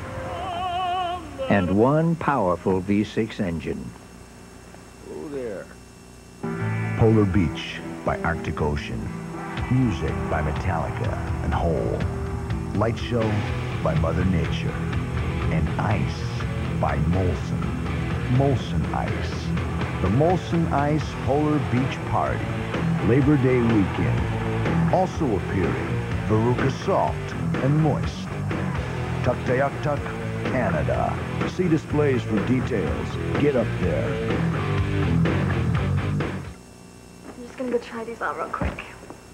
and one powerful V six engine. Oh, there. Polar Beach by Arctic Ocean. Music by Metallica and Hole. Light Show by Mother Nature. And Ice by Molson. Molson Ice. The Molson Ice Polar Beach Party. Labor Day weekend. Also appearing, Veruca Soft and Moist. Tuktoyaktuk, Canada. See displays for details. Get up there. I'm just gonna go try these on real quick.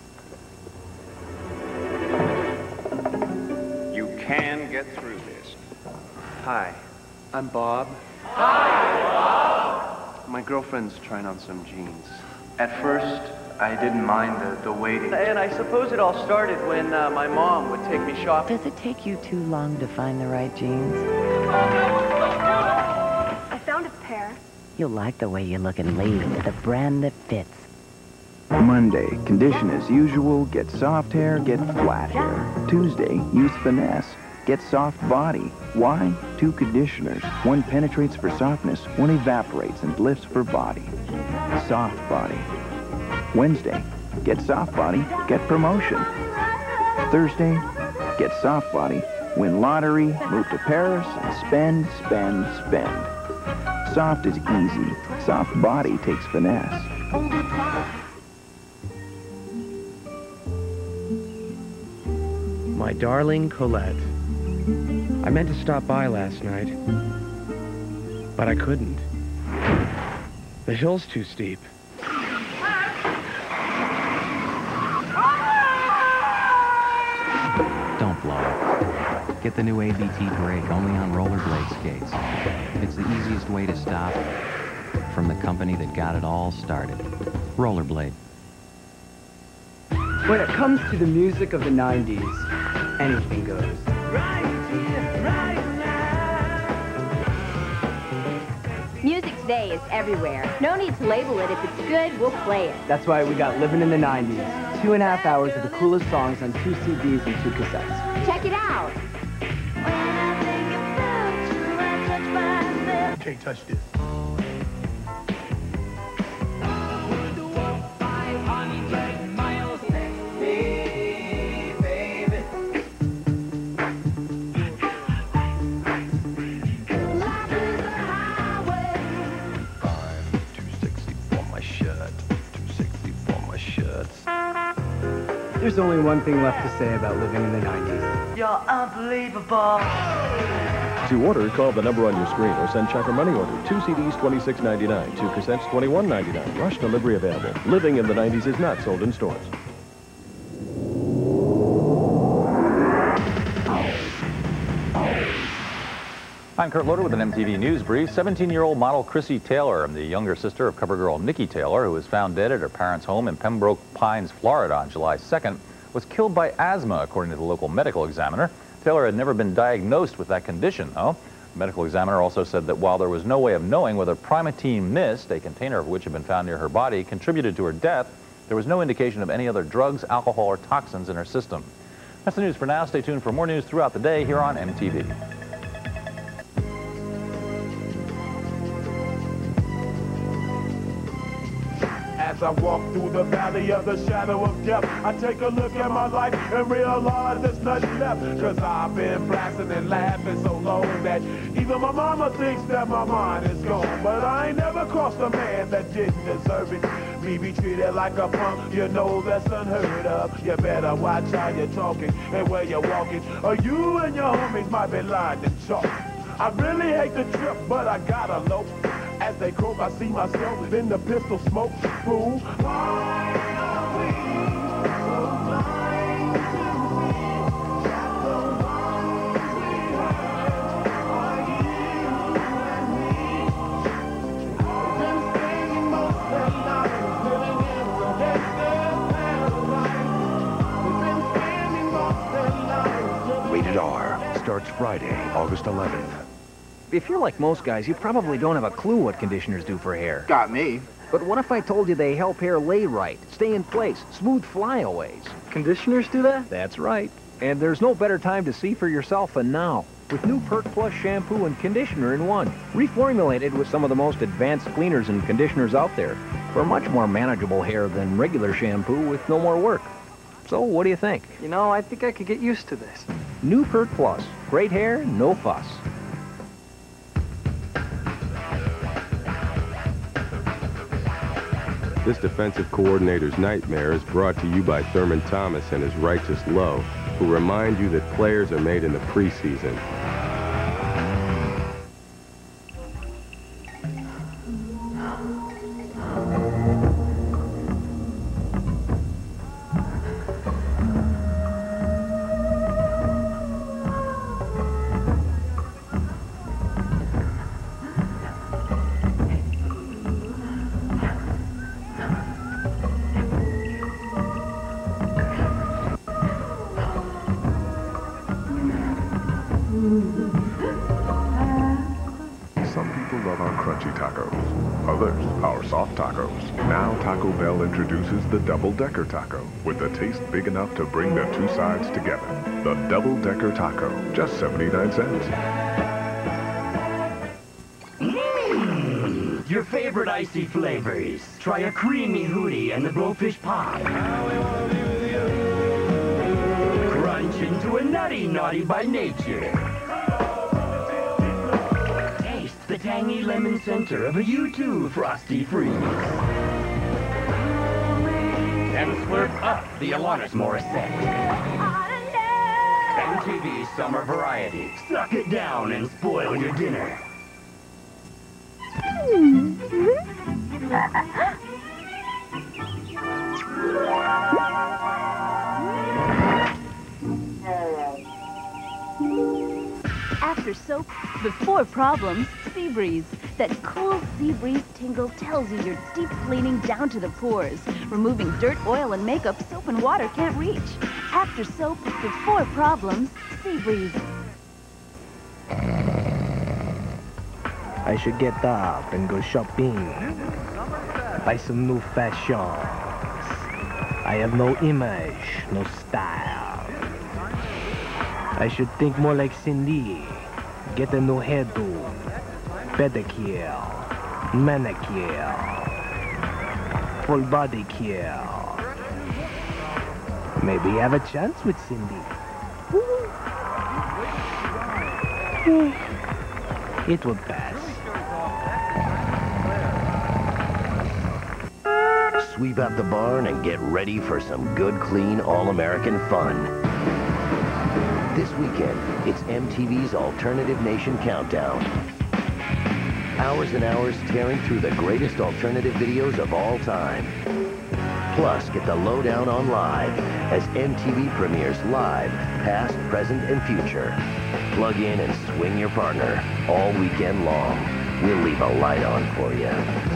You can get through this. Hi, I'm Bob. Hi, Bob! My girlfriend's trying on some jeans. At first, I didn't mind the, the waiting. And I suppose it all started when uh, my mom would take me shopping. Does it take you too long to find the right jeans? I found a pair. You'll like the way you look in lady with a brand that fits. Monday, condition as usual, get soft hair, get flat hair. Tuesday, use finesse, get soft body. Why? Two conditioners. One penetrates for softness, one evaporates and lifts for body. Soft body. Wednesday, get soft body, get promotion. Thursday, get soft body, win lottery, move to Paris, and spend, spend, spend. Soft is easy. Soft body takes finesse. My darling Colette, I meant to stop by last night, but I couldn't. The hill's too steep. Don't blow it. Get the new A B T brake only on rollerblade skates. It's the easiest way to stop from the company that got it all started. Rollerblade. When it comes to the music of the nineties, anything goes. Music today is everywhere. No need to label it. If it's good, we'll play it. That's why we got Living in the nineties. Two and a half hours of the coolest songs on two C Ds and two cassettes. Check it out. Can't touch this. There's only one thing left to say about living in the nineties. You're unbelievable. To order, call the number on your screen or send check or money order. Two C Ds, twenty-six ninety-nine. Two cassettes, twenty-one ninety-nine. Rush delivery available. Living in the nineties is not sold in stores. I'm Kurt Loder with an M T V News Brief. seventeen-year-old model Chrissy Taylor, the younger sister of cover girl Nikki Taylor, who was found dead at her parents' home in Pembroke Pines, Florida on July second, was killed by asthma, according to the local medical examiner. Taylor had never been diagnosed with that condition, though. The medical examiner also said that while there was no way of knowing whether Primatene Mist, a container of which had been found near her body, contributed to her death, there was no indication of any other drugs, alcohol, or toxins in her system. That's the news for now. Stay tuned for more news throughout the day here on M T V. As I walk through the valley of the shadow of death, I take a look at my life and realize there's nothing left. Cause I've been blasting and laughing so long that even my mama thinks that my mind is gone. But I ain't never crossed a man that didn't deserve it. Me be treated like a punk, you know that's unheard of. You better watch how you're talking and where you're walking, or you and your homies might be lying to chalk. I really hate the trip, but I gotta low. As they croak, I see myself in the pistol smoke. Fool. Why are we so blind to see that the ones we hurt are you and me? We've been spending most of their lives living in the gangster paradise. We've been spending most of their lives living. Rated R starts Friday, August eleventh. If you're like most guys, you probably don't have a clue what conditioners do for hair. Got me. But what if I told you they help hair lay right, stay in place, smooth flyaways? Conditioners do that? That's right. And there's no better time to see for yourself than now. With new Perk Plus shampoo and conditioner in one. Reformulated with some of the most advanced cleaners and conditioners out there. For much more manageable hair than regular shampoo with no more work. So what do you think? You know, I think I could get used to this. New Perk Plus. Great hair, no fuss. This defensive coordinator's nightmare is brought to you by Thurman Thomas and his Righteous Low, who remind you that players are made in the preseason. Some people love our crunchy tacos, others our soft tacos. Now Taco Bell introduces the Double Decker Taco, with a taste big enough to bring the two sides together. The Double Decker Taco, just seventy-nine cents. Mmm, your favorite icy flavors. Try a creamy hootie and the blowfish pie. Crunch into a nutty naughty by nature. The tangy lemon center of a U two Frosty Freeze. And slurp up the Alanis Morissette. M T V Summer Variety. Suck it down and spoil your dinner. After soap, before problems, Sea Breeze. That cool Sea Breeze tingle tells you you're deep cleaning down to the pores, removing dirt, oil, and makeup soap and water can't reach. After soap, before problems, Sea Breeze. I should get up and go shopping. Buy some new fashions. I have no image, no style. I should think more like Cindy. Get a new hairdo. Pedicure. Manicure. Full body care. Maybe have a chance with Cindy. It will pass. sweep out the barn and get ready for some good, clean, all-American fun. This weekend, it's M T V's Alternative Nation Countdown. Hours and hours tearing through the greatest alternative videos of all time. Plus, get the lowdown on live as M T V premieres live, past, present, and future. Plug in and swing your partner all weekend long. We'll leave a light on for you.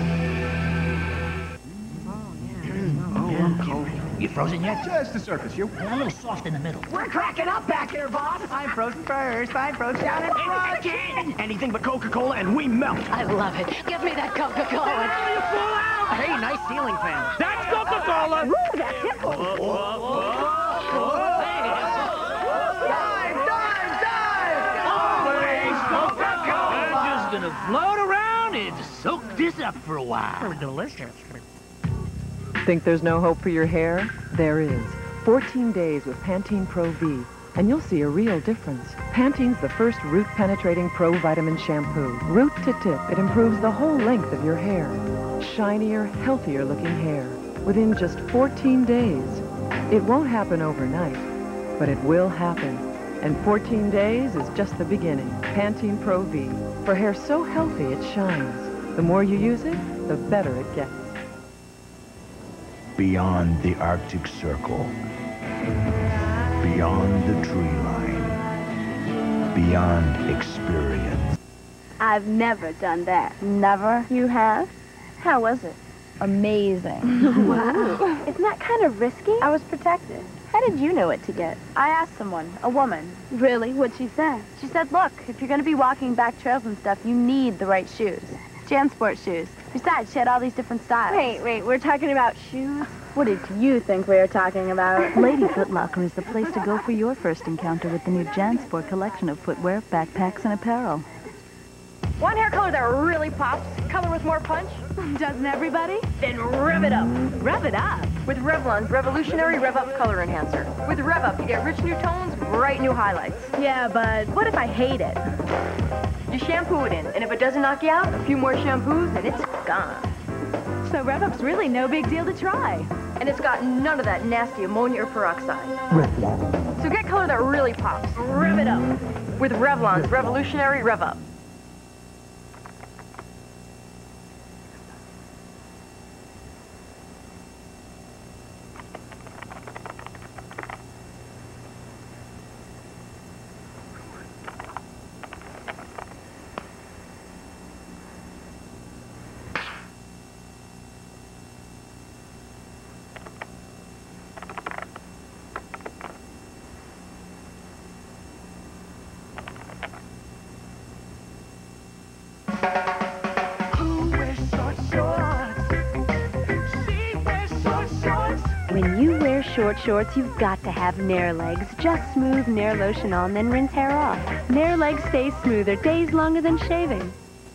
You frozen yet? Just the surface, you. A little soft in the middle. We're cracking up back here, boss. I'm frozen first. I'm frozen down in front. Anything but Coca-Cola and we melt. I love it. Give me that Coca-Cola. You fool out! Hey, nice ceiling fan. That's Coca-Cola. Woo, that tickles. Whoa, whoa, whoa, whoa. Dive, dive, dive! Always Coca-Cola. I'm just gonna float around and soak this up for a while. Delicious. Think there's no hope for your hair? There is. fourteen days with Pantene Pro V, and you'll see a real difference. Pantene's the first root-penetrating pro vitamin shampoo. Root to tip, it improves the whole length of your hair. Shinier, healthier-looking hair within just fourteen days. It won't happen overnight, but it will happen. And fourteen days is just the beginning. Pantene Pro V, for hair so healthy it shines. The more you use it, the better it gets. Beyond the Arctic Circle, beyond the tree line, beyond experience. I've never done that. Never? You have? How was it? Amazing. Wow. Isn't that kind of risky? I was protected. How did you know what to get? I asked someone, a woman. Really? What'd she say? She said, look, if you're going to be walking back trails and stuff, you need the right shoes. Jansport shoes. Besides, she had all these different styles. Wait, wait, we're talking about shoes? What did you think we were talking about? Lady Foot Locker is the place to go for your first encounter with the new Jansport collection of footwear, backpacks, and apparel. Want hair color that really pops? Color with more punch? Doesn't everybody? Then rev it up. Rev it up? With Revlon's revolutionary Rev Up color enhancer. With Rev Up, you get rich new tones, bright new highlights. Yeah, but what if I hate it? You shampoo it in, and if it doesn't knock you out, a few more shampoos, and it's gone. So Rev Up's really no big deal to try. And it's got none of that nasty ammonia or peroxide. Revlon. So get color that really pops. Rev it up. With Revlon's revolutionary Rev Up. When you wear short shorts, you've got to have Nair legs. Just smooth Nair lotion on, then rinse hair off. Nair legs stay smoother days longer than shaving.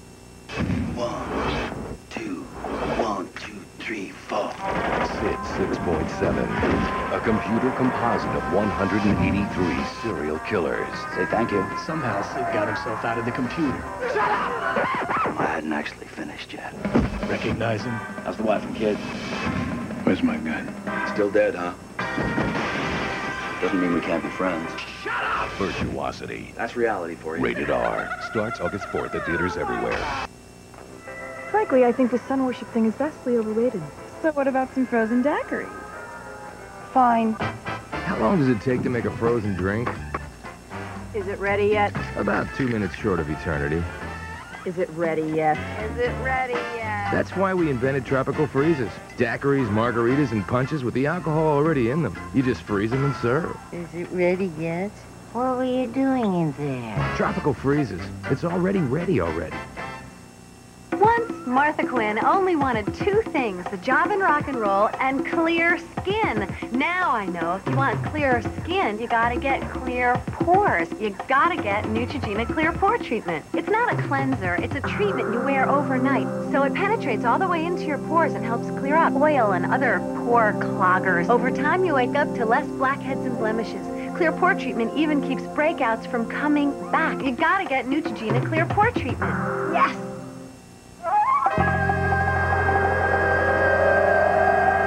One, two, one, two, three, four. S I D six point seven, a computer composite of one hundred eighty-three serial killers. Say thank you. Somehow Sid got himself out of the computer. Shut up! I hadn't actually finished yet. Recognize him? How's the wife and kid? Where's my gun? Still dead, huh? Doesn't mean we can't be friends. Shut up! Virtuosity. That's reality for you. Rated R. Starts August fourth at theaters everywhere. Frankly, I think the sun worship thing is vastly overrated. So what about some frozen daiquiri? Fine. How long does it take to make a frozen drink? Is it ready yet? About two minutes short of eternity. Is it ready yet? Is it ready yet? That's why we invented tropical freezes. Daiquiris, margaritas, and punches with the alcohol already in them. You just freeze them and serve. Is it ready yet? What were you doing in there? Tropical freezes. It's already ready already. Once, Martha Quinn only wanted two things, the job in rock and roll and clear skin. Now I know if you want clear skin, you gotta get clear pores. You gotta get Neutrogena Clear Pore Treatment. It's not a cleanser, it's a treatment you wear overnight. So it penetrates all the way into your pores and helps clear out oil and other pore cloggers. Over time, you wake up to less blackheads and blemishes. Clear Pore Treatment even keeps breakouts from coming back. You gotta get Neutrogena Clear Pore Treatment. Yes!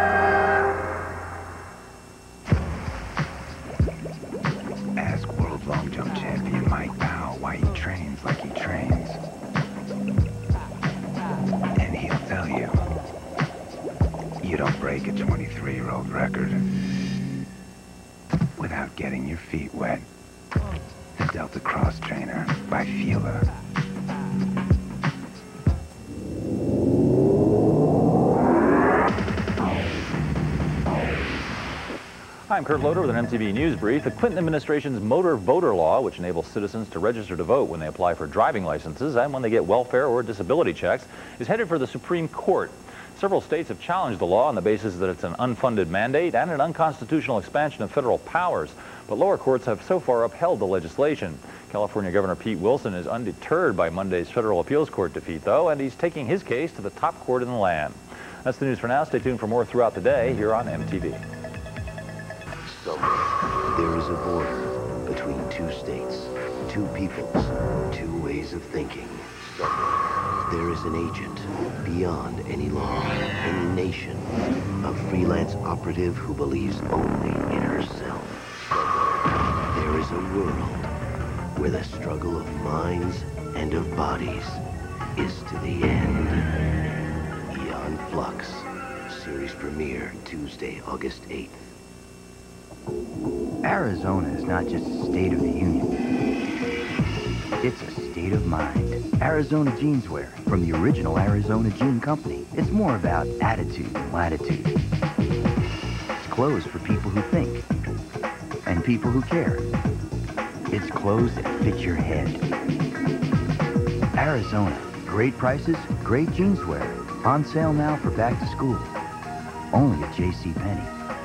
long jump champion Mike Powell why he trains like he trains. And he'll tell you, you don't break a twenty-three-year-old record without getting your feet wet. The Delta Cross Trainer by Fila. I'm Kurt Loder with an M T V News Brief. The Clinton administration's motor voter law, which enables citizens to register to vote when they apply for driving licenses and when they get welfare or disability checks, is headed for the Supreme Court. Several states have challenged the law on the basis that it's an unfunded mandate and an unconstitutional expansion of federal powers. But lower courts have so far upheld the legislation. California Governor Pete Wilson is undeterred by Monday's federal appeals court defeat, though, and he's taking his case to the top court in the land. That's the news for now. Stay tuned for more throughout the day here on M T V. Somewhere, there is a border between two states, two peoples, two ways of thinking. Somewhere, there is an agent beyond any law, any nation, a freelance operative who believes only in herself. Somewhere, there is a world where the struggle of minds and of bodies is to the end. Beyond Flux, series premiere Tuesday, August eighth. Arizona is not just a state of the union. It's a state of mind. Arizona Jeanswear from the original Arizona Jean Company. It's more about attitude than latitude. It's clothes for people who think and people who care. It's clothes that fit your head. Arizona. Great prices, great jeanswear. On sale now for back to school. Only at J C Penney.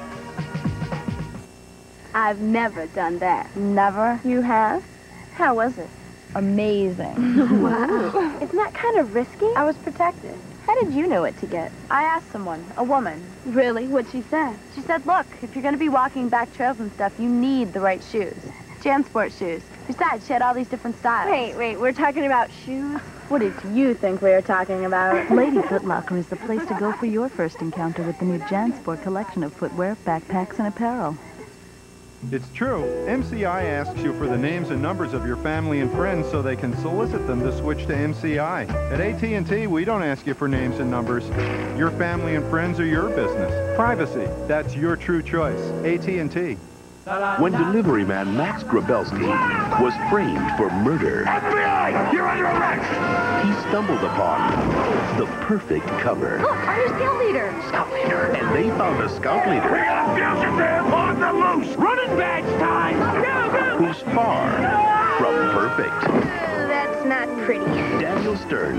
I've never done that. Never? You have? How was it? Amazing. Wow. Isn't that kind of risky? I was protected. How did you know what to get? I asked someone, a woman. Really? What'd she say? She said, look, if you're going to be walking back trails and stuff, you need the right shoes. JanSport shoes. Besides, she had all these different styles. Wait, wait, we're talking about shoes? What did you think we were talking about? Lady Foot Locker is the place to go for your first encounter with the new JanSport collection of footwear, backpacks, and apparel. It's true. M C I asks you for the names and numbers of your family and friends so they can solicit them to switch to M C I. At A T and T, we don't ask you for names and numbers. Your family and friends are your business. Privacy, that's your true choice. A T and T. When delivery man Max Grabelski was framed for murder, F B I! You're under arrest! he stumbled upon the perfect cover. Look, our new scout leader. Scout leader. And they found a scout leader. We got fugitive on the loose! Running badge time! Go, go! Who's far from perfect. Uh, that's not pretty. Daniel Stern.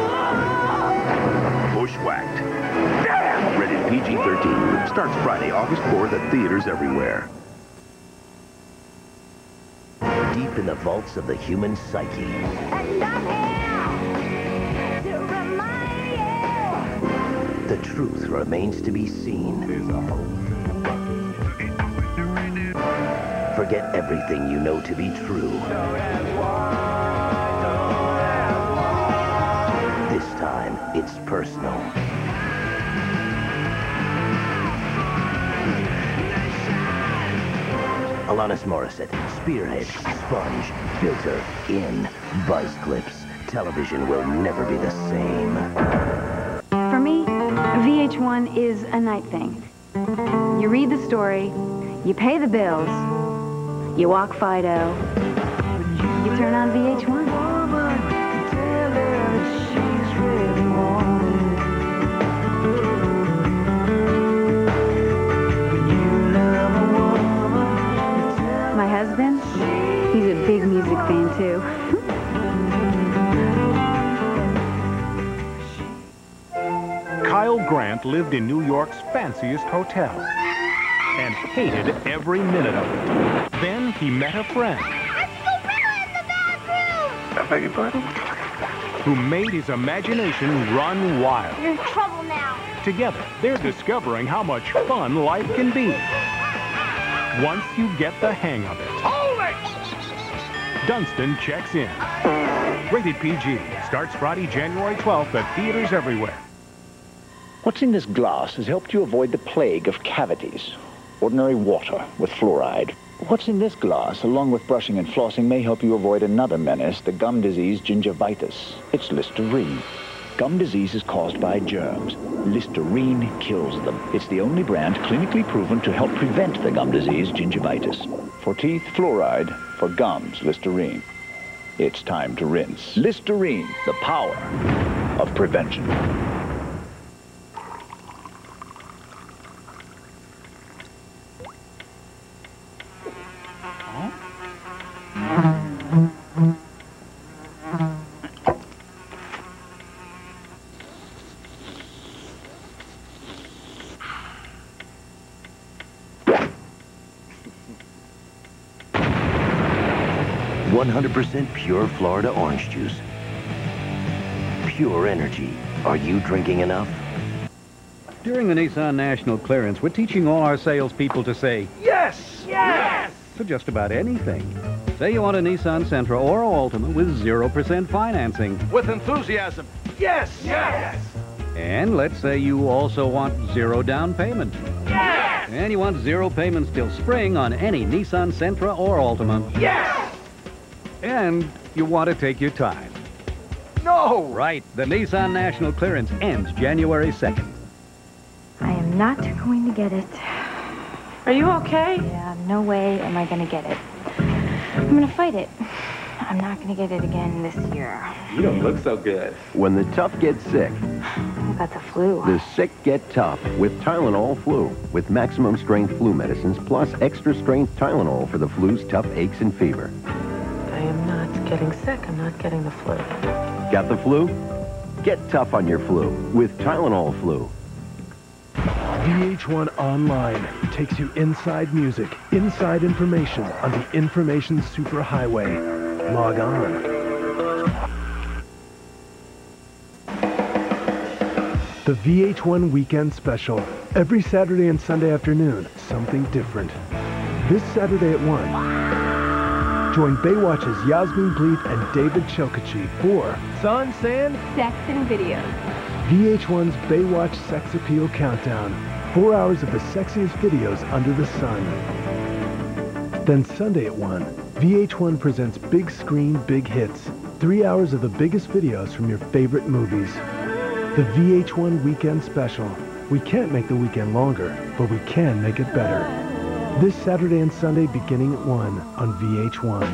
Bushwhacked. Rated P G thirteen. Starts Friday, August fourth at theaters everywhere. Deep in the vaults of the human psyche. The truth remains to be seen. Forget everything you know to be true. This time, it's personal. Alanis Morissette, Spearhead, Sponge, Filter, In, Buzz Clips. Television will never be the same. For me, V H one is a night thing. You read the story, you pay the bills, you walk Fido, you turn on V H one. My husband, he's a big music fan too. Kyle Grant lived in New York's fanciest hotel and hated every minute of it. Then he met a friend I beg your pardon? who made his imagination run wild. You're in trouble now. Together, they're discovering how much fun life can be once you get the hang of it. Hold it! Dunstan checks in. Rated P G. Starts Friday, January twelfth at theaters everywhere. What's in this glass has helped you avoid the plague of cavities. ordinary water with fluoride. What's in this glass, along with brushing and flossing, may help you avoid another menace, the gum disease gingivitis. It's Listerine. Gum disease is caused by germs. Listerine kills them. It's the only brand clinically proven to help prevent the gum disease gingivitis. For teeth, fluoride. For gums, Listerine. It's time to rinse. Listerine, the power of prevention. one hundred percent pure Florida orange juice. Pure energy. Are you drinking enough? During the Nissan National Clearance, we're teaching all our salespeople to say Yes! Yes! to just about anything. Say you want a Nissan Sentra or Altima with zero percent financing. With enthusiasm. Yes! Yes! And let's say you also want zero down payment. Yes! And you want zero payments till spring on any Nissan Sentra or Altima. Yes! And you want to take your time. No! Right. The Nissan National Clearance ends January second. I am not going to get it. Are you okay? Yeah, no way am I going to get it. I'm going to fight it. I'm not going to get it again this year. You don't look so good. When the tough get sick, I got the flu. the sick get tough with Tylenol Flu. With maximum strength flu medicines plus extra strength Tylenol for the flu's tough aches and fever. I am not getting sick. I'm not getting the flu. Got the flu? Get tough on your flu with Tylenol Flu. V H one Online takes you inside music, inside information on the information superhighway. Log on. The V H one Weekend Special. Every Saturday and Sunday afternoon, something different. This Saturday at one. Join Baywatch's Yasmin Bleeth and David Chokachi for Sun, Sand, Sex and Videos. V H one's Baywatch Sex Appeal Countdown. Four hours of the sexiest videos under the sun. Then Sunday at one, V H one presents Big Screen, Big Hits. Three hours of the biggest videos from your favorite movies. The V H one Weekend Special. We can't make the weekend longer, but we can make it better. This Saturday and Sunday beginning at one on V H one.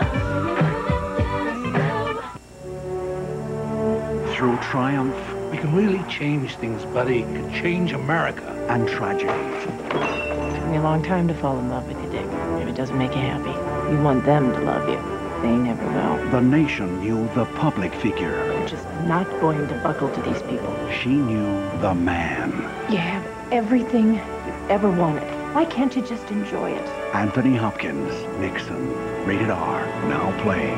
Through triumph, we can really change things, buddy. We can change America. And tragedy. It took me a long time to fall in love with you, Dick. If it doesn't make you happy, you want them to love you. They never will. The nation knew the public figure. I'm just not going to buckle to these people. She knew the man. You have everything you ever wanted. Why can't you just enjoy it? Anthony Hopkins, Nixon, rated R, now playing.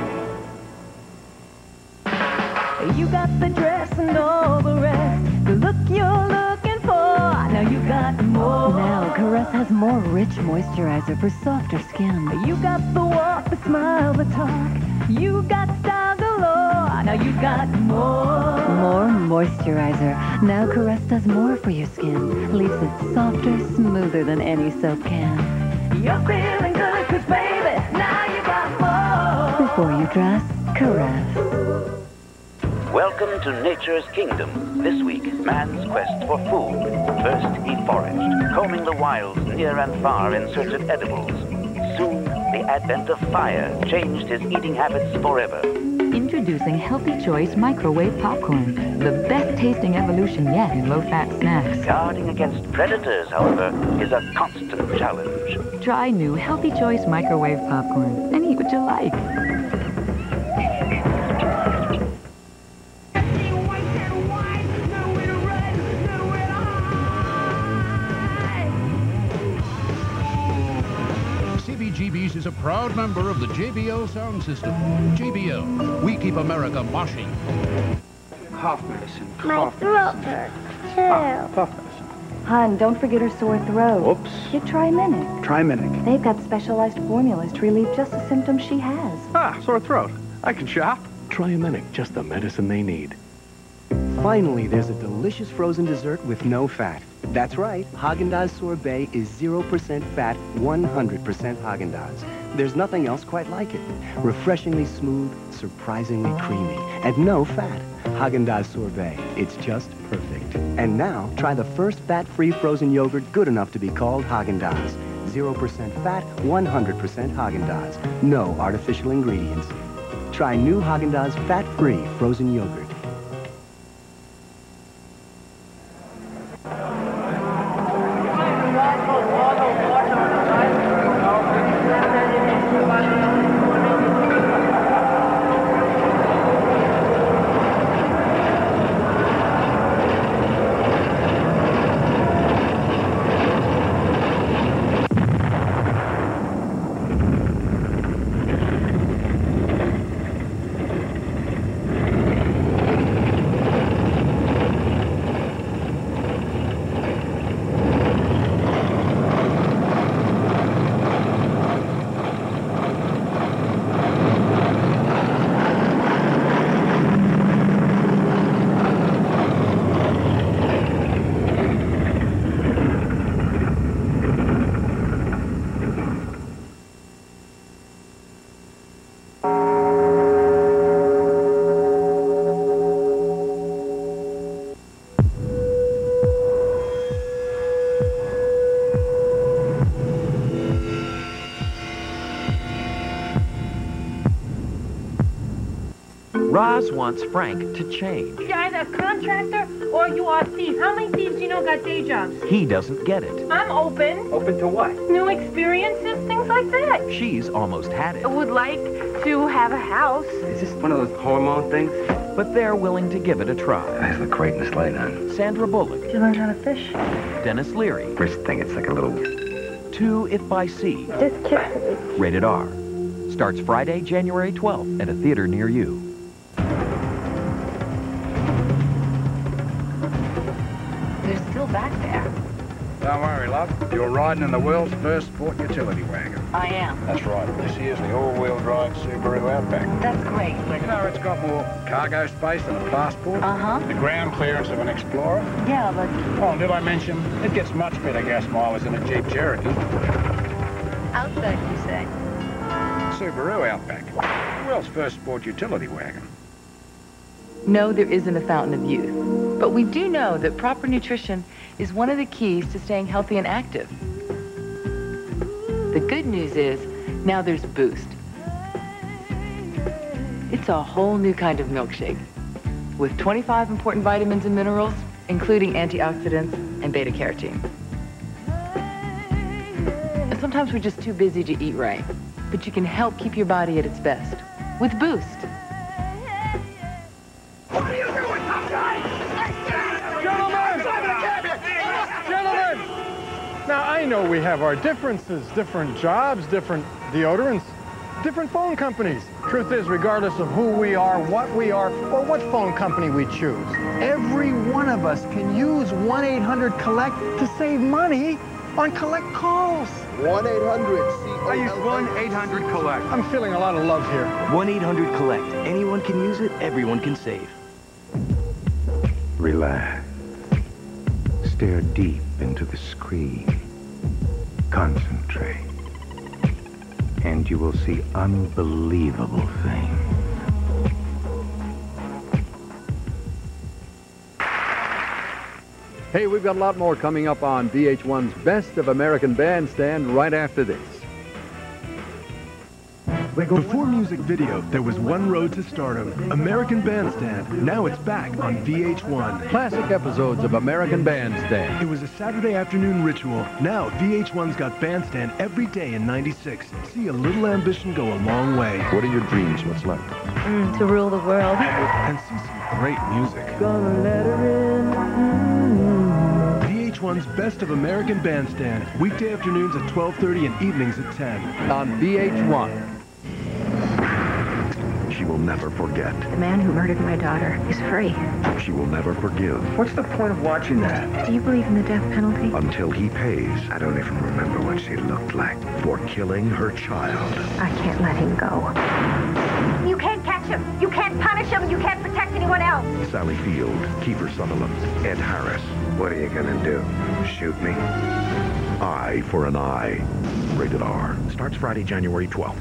You got the dress and all the rest, the look you're looking for. Now you got more. Now Caress has more rich moisturizer for softer skin. You got the walk, the smile, the talk. You got style galore. Now you got more. More moisturizer. Now Caress does more for your skin. Leaves it softer, smoother than any soap can. You're feeling good, 'cause baby, now you got more. Before you dress, Caress. Welcome to Nature's Kingdom. This week, man's quest for food. First, he foraged, combing the wilds near and far in search of edibles. Soon, the advent of fire changed his eating habits forever. Introducing Healthy Choice Microwave Popcorn, the best tasting evolution yet in low-fat snacks. Guarding against predators, however, is a constant challenge. Try new Healthy Choice Microwave Popcorn and eat what you like. G B's is a proud member of the J B O sound system. J B O, we keep America moshing. Cough medicine, My cough throat medicine. hurts, too. Ah, cough medicine. Hon, don't forget her sore throat. Whoops. Get Triminic. Triminic. They've got specialized formulas to relieve just the symptoms she has. Ah, sore throat. I can shop. Triaminic, just the medicine they need. Finally, there's a delicious frozen dessert with no fat. That's right. Haagen-Dazs Sorbet is zero percent fat, one hundred percent Haagen-Dazs. There's nothing else quite like it. Refreshingly smooth, surprisingly creamy, and no fat. Haagen-Dazs Sorbet. It's just perfect. And now, try the first fat-free frozen yogurt good enough to be called Haagen-Dazs. zero percent fat, one hundred percent Haagen-Dazs. No artificial ingredients. Try new Haagen-Dazs fat-free frozen yogurt. Roz wants Frank to change. You're either a contractor or you are a thief. How many thieves do you know got day jobs? He doesn't get it. I'm open. Open to what? New experiences, things like that. She's almost had it. I would like to have a house. Is this one of those hormone things? But they're willing to give it a try. Guys look great in this light, huh? Sandra Bullock. Did you learn how to fish? Dennis Leary. First thing, it's like a little... Two If by Sea. Just kiss me. Rated R. Starts Friday, January twelfth at a theater near you. They're still back there. Don't worry, love. You're riding in the world's first sport utility wagon. I am. That's right. This here's the all-wheel drive Subaru Outback. That's great. You know, it's got more cargo space than a passport. Uh-huh. The ground clearance of an Explorer. Yeah, but... Oh, and did I mention, it gets much better gas mileage than a Jeep Cherokee. Outback, you say? Subaru Outback. The world's first sport utility wagon. No, there isn't a fountain of youth. But we do know that proper nutrition is one of the keys to staying healthy and active. The good news is, now there's Boost. It's a whole new kind of milkshake with twenty-five important vitamins and minerals, including antioxidants and beta-carotene. And sometimes we're just too busy to eat right, but you can help keep your body at its best with Boost. What are you doing, tough guy? Gentlemen! Gentlemen! Now, I know we have our differences, different jobs, different deodorants, different phone companies. Truth is, regardless of who we are, what we are, or what phone company we choose, every one of us can use one eight hundred collect to save money on collect calls. one eight hundred C O L L. I use one eight hundred collect. I'm feeling a lot of love here. one eight hundred collect. Anyone can use it, everyone can save. Relax. Stare deep into the screen. Concentrate. And you will see unbelievable things. Hey, we've got a lot more coming up on V H one's Best of American Bandstand right after this. Before music video, there was one road to stardom, American Bandstand. Now it's back on V H one. Classic episodes of American Bandstand. It was a Saturday afternoon ritual. Now V H one's got Bandstand every day in ninety-six. See, a little ambition go a long way. What are your dreams? What's left? Mm, to rule the world. And see some great music. Gonna let her in. Mm. V H one's Best of American Bandstand. Weekday afternoons at twelve thirty and evenings at ten. On V H one. She will never forget. The man who murdered my daughter is free. She will never forgive. What's the point of watching that? Do you believe in the death penalty? Until he pays. I don't even remember what she looked like. For killing her child. I can't let him go. You can't catch him. You can't punish him. You can't protect anyone else. Sally Field, Kiefer Sutherland, Ed Harris. What are you gonna do? Shoot me? Eye for an eye. Rated R. Starts Friday, January twelfth.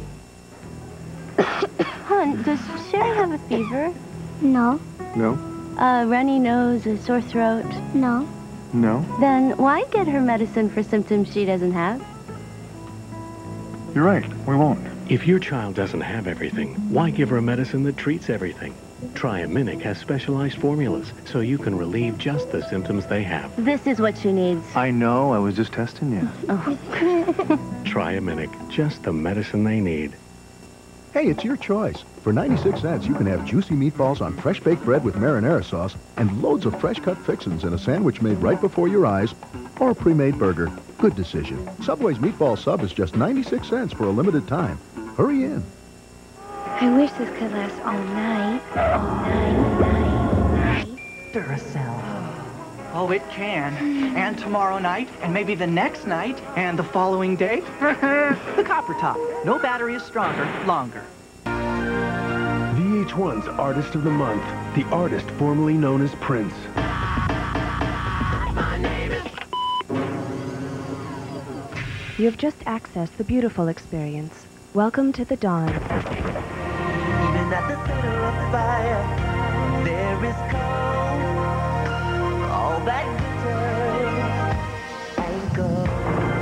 Hon, does Sherry have a fever? No. No? A runny nose, a sore throat? No. No? Then why get her medicine for symptoms she doesn't have? You're right. We won't. If your child doesn't have everything, why give her a medicine that treats everything? Triaminic has specialized formulas, so you can relieve just the symptoms they have. This is what she needs. I know. I was just testing you. Oh. Triaminic, just the medicine they need. Hey, it's your choice. For ninety-six cents, you can have juicy meatballs on fresh baked bread with marinara sauce and loads of fresh cut fixins in a sandwich made right before your eyes, or a pre-made burger. Good decision. Subway's meatball sub is just ninety-six cents for a limited time. Hurry in. I wish this could last all night. All night, night, night. Duracell. Oh, it can. And tomorrow night, and maybe the next night, and the following day. The copper top. No battery is stronger, longer. V H one's Artist of the Month, the artist formerly known as Prince. You have just accessed the beautiful experience. Welcome to the dawn. Even at the center of the fire, there is cold. All that glitters ain't gold.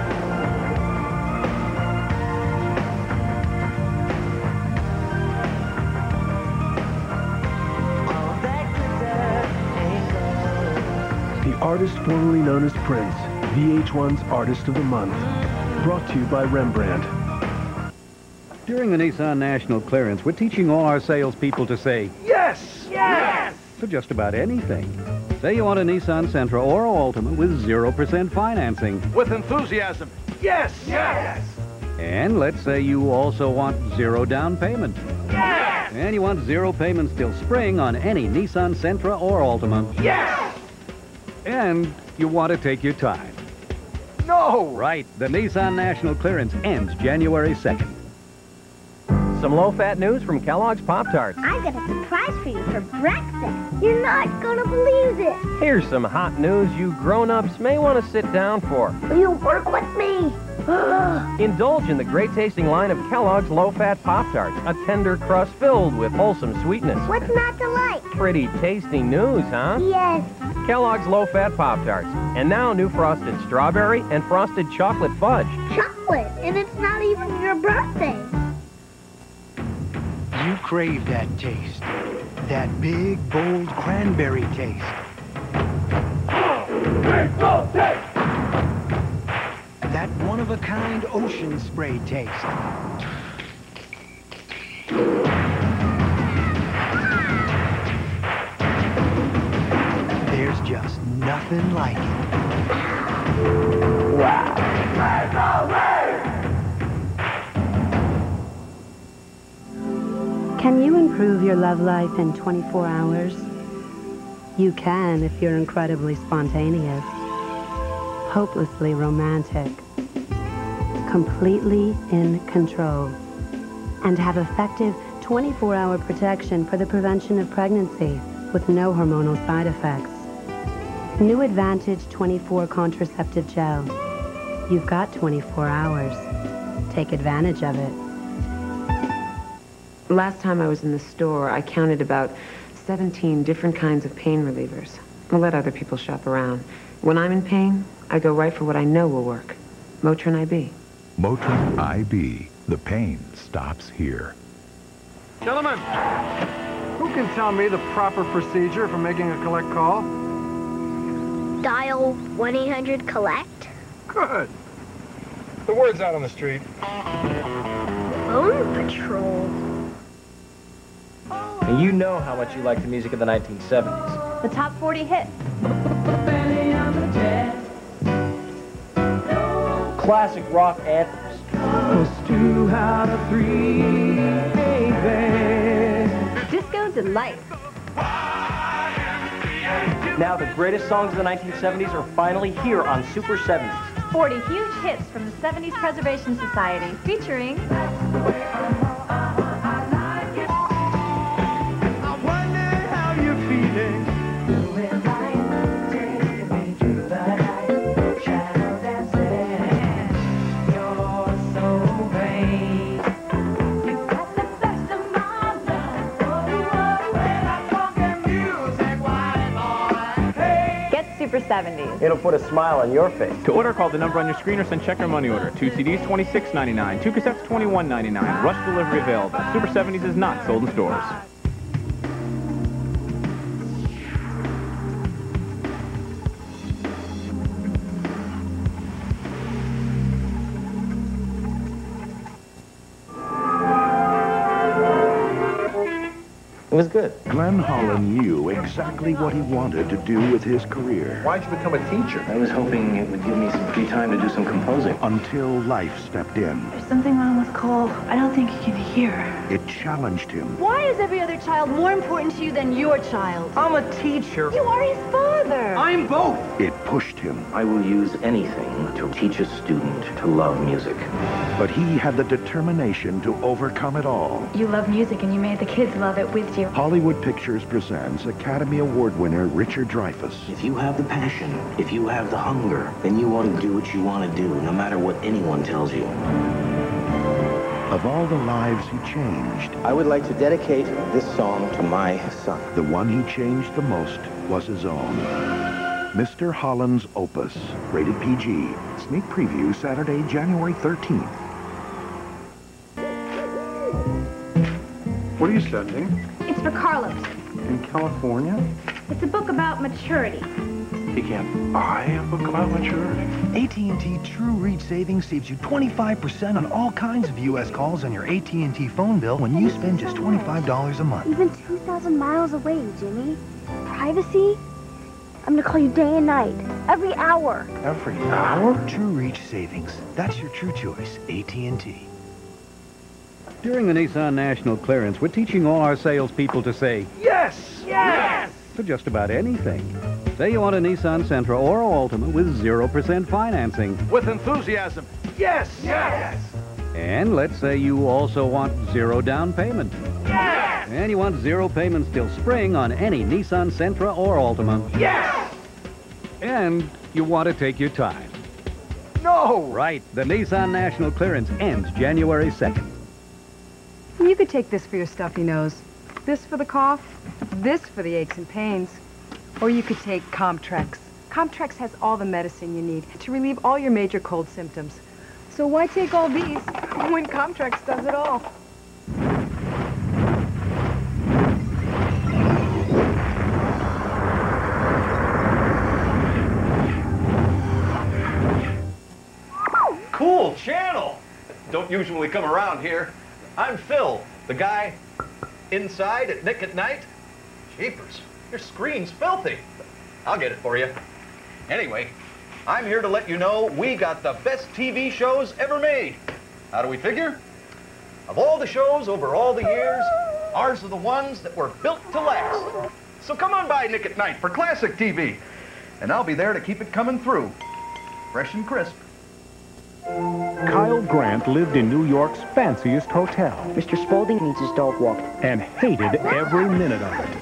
All that glitters ain't gold. The artist formerly known as Prince, V H one's Artist of the Month. Brought to you by Rembrandt. During the Nissan National Clearance, we're teaching all our salespeople to say Yes! Yes! to just about anything. Say you want a Nissan Sentra or a Altima with zero percent financing. With enthusiasm. Yes! Yes! And let's say you also want zero down payment. Yes! And you want zero payments till spring on any Nissan Sentra or Altima. Yes! And you want to take your time. No! Right, the Nissan National Clearance ends January second. Some low-fat news from Kellogg's Pop-Tarts. I've got a surprise for you for breakfast. You're not gonna believe it. Here's some hot news you grown-ups may want to sit down for. Will you work with me? Indulge in the great-tasting line of Kellogg's low-fat Pop-Tarts, a tender crust filled with wholesome sweetness. What's not to like? Pretty tasty news, huh? Yes. Kellogg's low-fat Pop-Tarts, and now new frosted strawberry and frosted chocolate fudge. Chocolate, and it's not even your birthday. You crave that taste. That big, bold cranberry taste. That one-of-a-kind ocean spray taste. There's just nothing like it. Wow. Can you improve your love life in twenty-four hours? You can if you're incredibly spontaneous, hopelessly romantic, completely in control, and have effective twenty-four hour protection for the prevention of pregnancy with no hormonal side effects. New Advantage twenty-four Contraceptive Gel. You've got twenty-four hours. Take advantage of it. Last time I was in the store, I counted about seventeen different kinds of pain relievers. I'll let other people shop around. When I'm in pain, I go right for what I know will work. Motrin I B. Motrin I B. The pain stops here. Gentlemen, who can tell me the proper procedure for making a collect call? Dial one eight hundred collect. Good. The word's out on the street. Phone patrol. And you know how much you like the music of the nineteen seventies. The top forty hits. Classic rock anthems. Plus two out of three, baby. Disco Delight. Now the greatest songs of the nineteen seventies are finally here on Super seventies. forty huge hits from the seventies Preservation Society, featuring... You feel seventies. It'll put a smile on your face. To order, call the number on your screen or send check or money order. Two C Ds, twenty-six ninety-nine. Two cassettes, twenty-one ninety-nine. Rush delivery available. Super seventies is not sold in stores. It was good. Glenn Holland knew exactly what he wanted to do with his career. Why'd you become a teacher? I was hoping it would give me some free time to do some composing. Until life stepped in. There's something wrong with Cole. I don't think he can hear. It challenged him. Why is every other child more important to you than your child? I'm a teacher. You are his father. I'm both. It pushed him. I will use anything to teach a student to love music. But he had the determination to overcome it all. You love music and you made the kids love it with you. Hollywood Pictures presents Academy Award winner Richard Dreyfuss. If you have the passion, if you have the hunger, then you ought to do what you want to do, no matter what anyone tells you. Of all the lives he changed, I would like to dedicate this song to my son. the one he changed the most was his own. Mister Holland's Opus, rated P G. Sneak preview Saturday, January thirteenth. What are you studying? It's for Carlos. In California? It's a book about maturity. He can't buy a book about maturity. A T and T True Reach Savings saves you twenty-five percent on all kinds of U S calls on your A T and T phone bill when you spend just twenty-five dollars a month. Even two thousand miles away, Jimmy. Privacy? I'm gonna call you day and night, every hour. Every hour? True Reach Savings. That's your true choice, A T and T. During the Nissan National Clearance, we're teaching all our salespeople to say Yes! Yes! to just about anything. Say you want a Nissan Sentra or Altima with zero percent financing. With enthusiasm. Yes! Yes! And let's say you also want zero down payment. Yes! And you want zero payments till spring on any Nissan Sentra or Altima. Yes! And you want to take your time. No! Right, the Nissan National Clearance ends January second. You could take this for your stuffy nose, this for the cough, this for the aches and pains. Or you could take Comtrex. Comtrex has all the medicine you need to relieve all your major cold symptoms. So why take all these when Comtrex does it all? Cool channel. Don't usually come around here. I'm Phil, the guy inside at Nick at Night. Jeepers, your screen's filthy. I'll get it for you. Anyway, I'm here to let you know we got the best T V shows ever made. How do we figure? Of all the shows over all the years, ours are the ones that were built to last. So come on by Nick at Night for classic T V, and I'll be there to keep it coming through. Fresh and crisp. Kyle Grant lived in New York's fanciest hotel. Mister Spaulding needs his dog walked. And hated every minute of it.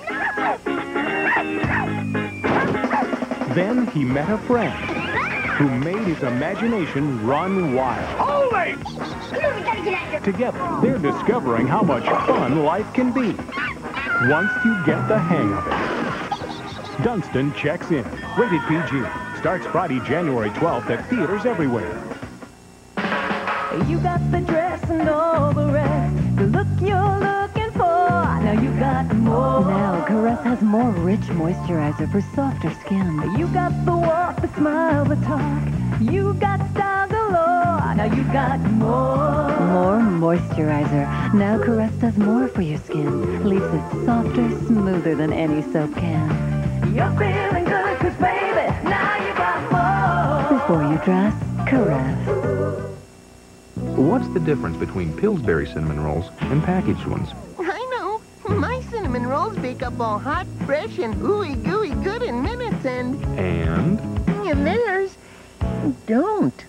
Then he met a friend who made his imagination run wild. Holy! Together, they're discovering how much fun life can be once you get the hang of it. Dunstan Checks In. Rated P G. Starts Friday, January twelfth at theaters everywhere. You got the dress and all the rest, the look you're looking for. Now you got more. Now, Caress has more rich moisturizer for softer skin. You got the walk, the smile, the talk. You got style galore. Now you got more. More moisturizer. Now Caress does more for your skin. Leaves it softer, smoother than any soap can. You're feeling good, cause baby, now you got more. Before you dress, Caress. What's the difference between Pillsbury cinnamon rolls and packaged ones? I know. My cinnamon rolls bake up all hot, fresh, and ooey gooey good in minutes, and... And? And theirs don't.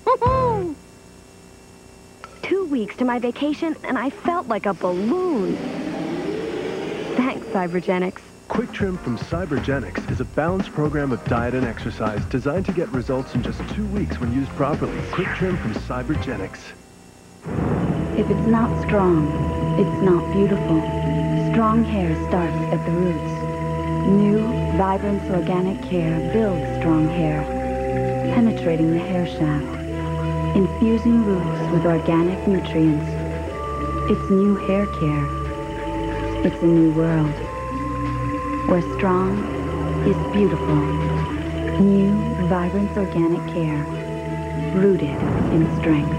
Two weeks to my vacation, and I felt like a balloon. Thanks, Cybergenics. Quick Trim from Cybergenics is a balanced program of diet and exercise designed to get results in just two weeks when used properly. Quick Trim from Cybergenics. If it's not strong, it's not beautiful. Strong hair starts at the roots. New Vibrance Organic Care builds strong hair, penetrating the hair shaft, infusing roots with organic nutrients. It's new hair care. It's a new world, where strong is beautiful. New Vibrance Organic Care, rooted in strength.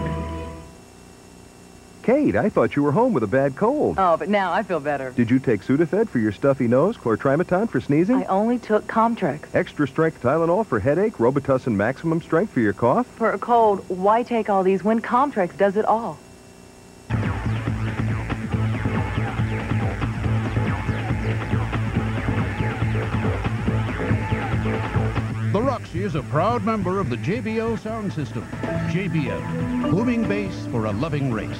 Kate, I thought you were home with a bad cold. Oh, but now I feel better. Did you take Sudafed for your stuffy nose, chlortrimeton for sneezing? I only took Comtrex. Extra strength Tylenol for headache, Robitussin maximum strength for your cough? For a cold, why take all these when Comtrex does it all? The Roxy is a proud member of the J B L sound system. J B L, booming bass for a loving race.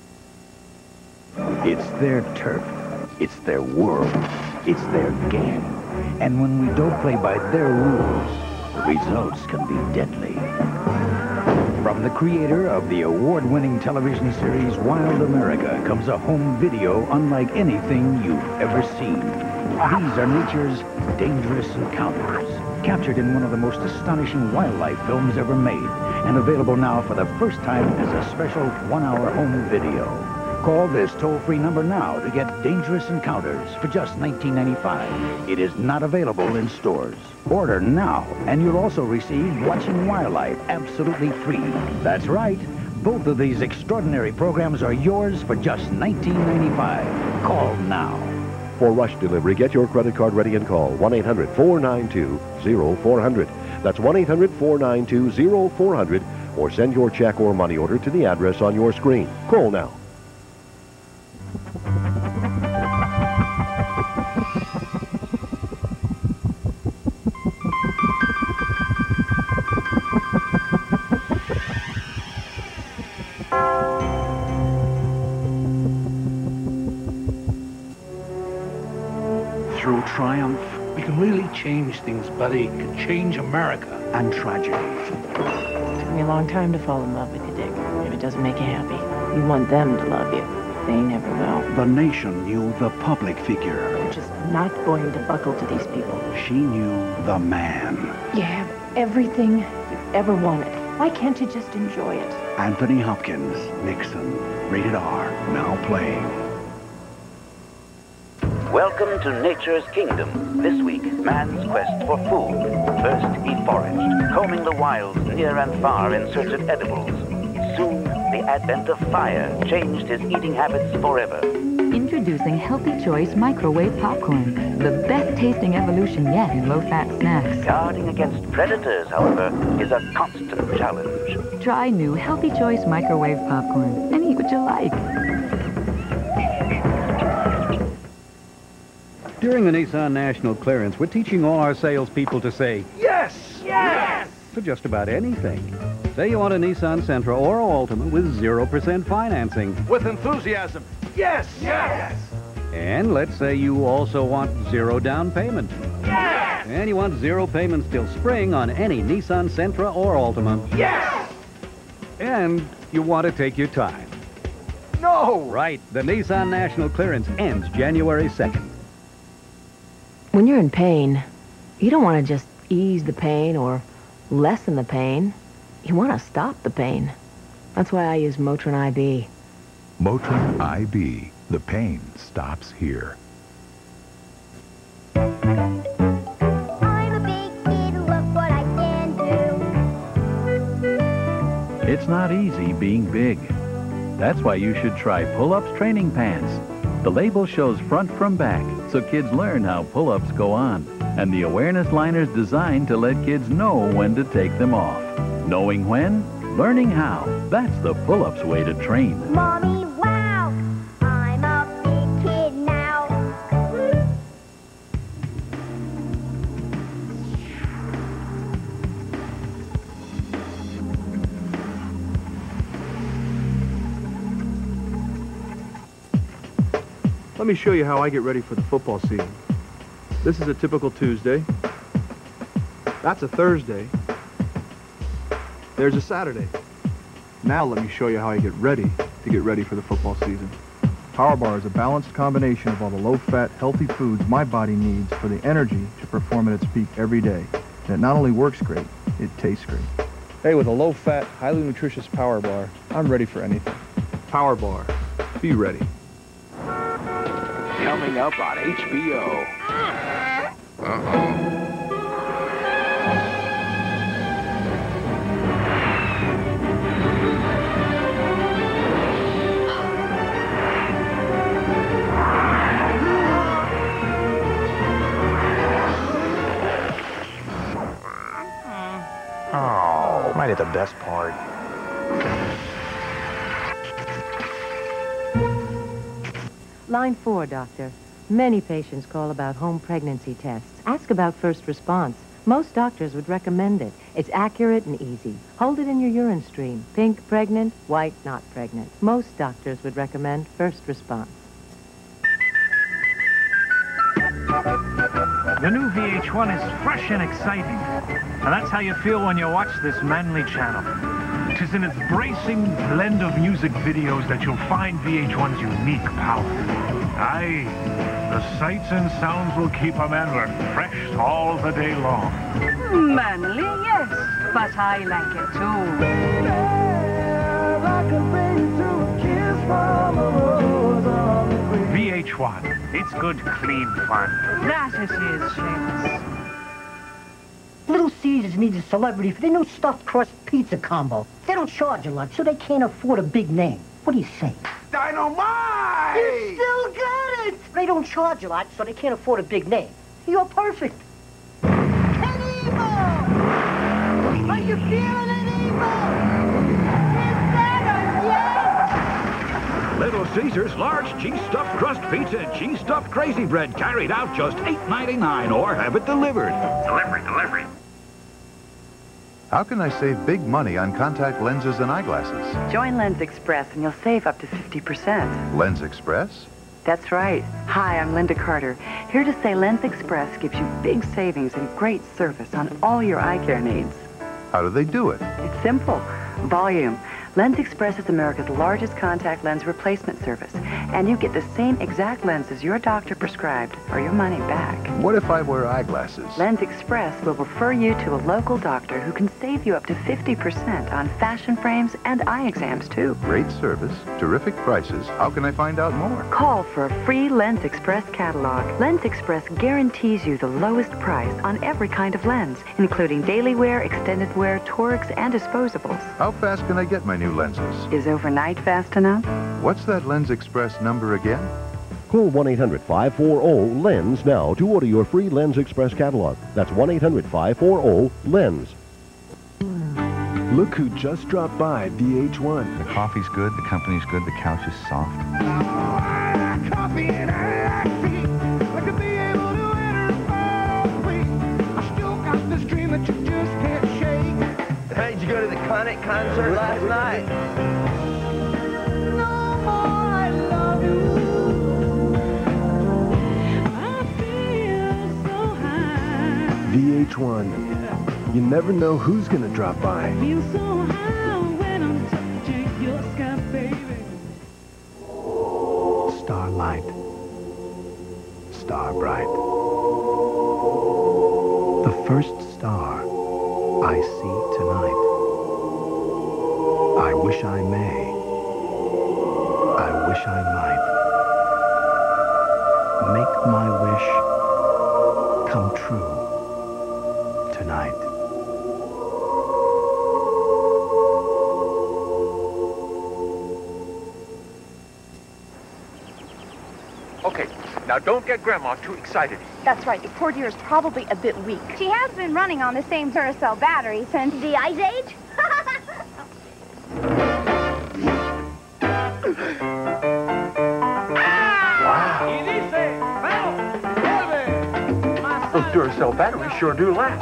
It's their turf. It's their world. It's their game. And when we don't play by their rules, the results can be deadly. From the creator of the award-winning television series Wild America comes a home video unlike anything you've ever seen. These are nature's dangerous encounters, captured in one of the most astonishing wildlife films ever made, and available now for the first time as a special one-hour home video. Call this toll-free number now to get Dangerous Encounters for just nineteen ninety-five. It is not available in stores. Order now, and you'll also receive Watching Wildlife absolutely free. That's right. Both of these extraordinary programs are yours for just nineteen ninety-five. Call now. For rush delivery, get your credit card ready and call one eight hundred, four nine two, zero four zero zero. That's one eight hundred, four nine two, zero four zero zero, or send your check or money order to the address on your screen. Call now. Through triumph, we can really change things, buddy. Can change America. And tragedy. It took me a long time to fall in love with you, Dick. If it doesn't make you happy, you want them to love you. They never will. The nation knew the public figure. You're just not going to buckle to these people. She knew the man. You have everything you've ever wanted. Why can't you just enjoy it? Anthony Hopkins, Nixon, rated R, now playing. Welcome to Nature's Kingdom. This week, man's quest for food. First, he foraged, combing the wilds near and far in search of edibles. Soon, the advent of fire changed his eating habits forever. Introducing Healthy Choice Microwave Popcorn, the best-tasting evolution yet in low-fat snacks. Guarding against predators, however, is a constant challenge. Try new Healthy Choice Microwave Popcorn and eat what you like. During the Nissan National Clearance, we're teaching all our salespeople to say Yes! Yes! to just about anything. Say you want a Nissan Sentra or Altima with zero percent financing. With enthusiasm. Yes! Yes! And let's say you also want zero down payment. Yes! And you want zero payments till spring on any Nissan Sentra or Altima. Yes! And you want to take your time. No! Right. The Nissan National Clearance ends January second. When you're in pain, you don't want to just ease the pain or lessen the pain. You want to stop the pain. That's why I use Motrin I B. Motrin I B. The pain stops here. I'm a big kid, look what I can do. It's not easy being big. That's why you should try Pull-Ups Training Pants. The label shows front from back, so kids learn how pull-ups go on. And the awareness liner's designed to let kids know when to take them off. Knowing when, learning how. That's the pull-ups way to train. Mommy, wow! I'm a big kid now. Let me show you how I get ready for the football season. This is a typical Tuesday. That's a Thursday. There's a Saturday. Now let me show you how I get ready to get ready for the football season. Power Bar is a balanced combination of all the low-fat, healthy foods my body needs for the energy to perform at its peak every day. And it not only works great, it tastes great. Hey, with a low-fat, highly nutritious Power Bar, I'm ready for anything. Power Bar. Be ready. Coming up on H B O. Uh-oh. Oh, right at the best part. Line four, doctor. Many patients call about home pregnancy tests. Ask about first response. Most doctors would recommend it. It's accurate and easy. Hold it in your urine stream. Pink, pregnant, white, not pregnant. Most doctors would recommend first response. The new V H one is fresh and exciting. And that's how you feel when you watch this manly channel. 'Tis in its bracing blend of music videos that you'll find V H one's unique power. Aye, the sights and sounds will keep a man refreshed all the day long. Manly, yes, but I like it too. V H one, it's good, clean fun. That it is, Seamus. Little Caesars needs a celebrity for their new stuffed crust pizza combo. They don't charge a lot, so they can't afford a big name. What do you say? Dynamite! You still got it! They don't charge a lot, so they can't afford a big name. You're perfect. An evil! Are you feeling it, evil? Is that a yes? Little Caesars large cheese stuffed crust pizza and cheese stuffed crazy bread carried out just eight ninety-nine, or have it delivered. Delivery, delivery. How can I save big money on contact lenses and eyeglasses? Join Lens Express and you'll save up to fifty percent. Lens Express? That's right. Hi, I'm Linda Carter, here to say Lens Express gives you big savings and great service on all your eye care needs. How do they do it? It's simple. Volume. Lens Express is America's largest contact lens replacement service, and you get the same exact lenses your doctor prescribed or your money back. What if I wear eyeglasses? Lens Express will refer you to a local doctor who can save you up to fifty percent on fashion frames and eye exams, too. Great service, terrific prices. How can I find out more? Call for a free Lens Express catalog. Lens Express guarantees you the lowest price on every kind of lens, including daily wear, extended wear, torics, and disposables. How fast can I get my new lenses? Is overnight fast enough? What's that Lens Express number again? Call one eight hundred, five four zero, LENS now to order your free Lens Express catalog. That's one eight hundred, five four zero, LENS. Look who just dropped by V H one. The coffee's good, the company's good, the couch is soft. Coffee and I like to be able to enter I still got this dream that you just can't shake. How did you go to the Conic concert last night? No more I love you. I feel so high. V H one. You never know who's gonna drop by. Feel so high when I'm touching your sky, baby. Starlight. Star bright. The first star I see tonight. I wish I may. I wish I might. Make my wish come true tonight. Okay, now don't get Grandma too excited. That's right. The poor dear is probably a bit weak. She has been running on the same Duracell battery since the Ice Age. Those Duracell batteries sure do last.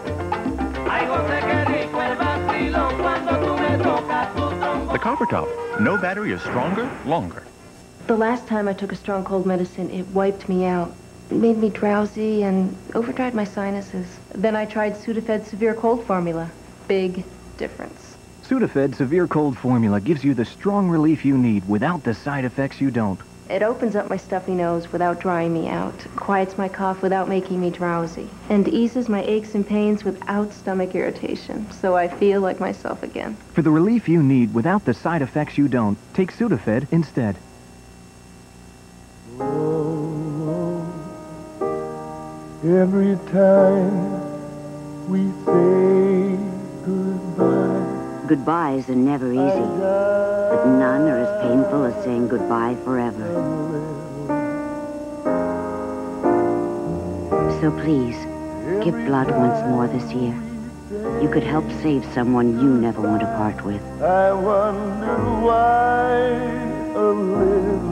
The Copper Top. No battery is stronger, longer. The last time I took a strong cold medicine, it wiped me out. It made me drowsy and overdried my sinuses. Then I tried Sudafed Severe Cold Formula. Big difference. Sudafed Severe Cold Formula gives you the strong relief you need without the side effects you don't. It opens up my stuffy nose without drying me out, quiets my cough without making me drowsy, and eases my aches and pains without stomach irritation, so I feel like myself again. For the relief you need without the side effects you don't, take Sudafed instead. Every time we say goodbye. Goodbyes are never easy, but none are as painful as saying goodbye forever. So please, give blood once more this year. You could help save someone you never want to part with. I wonder why a little.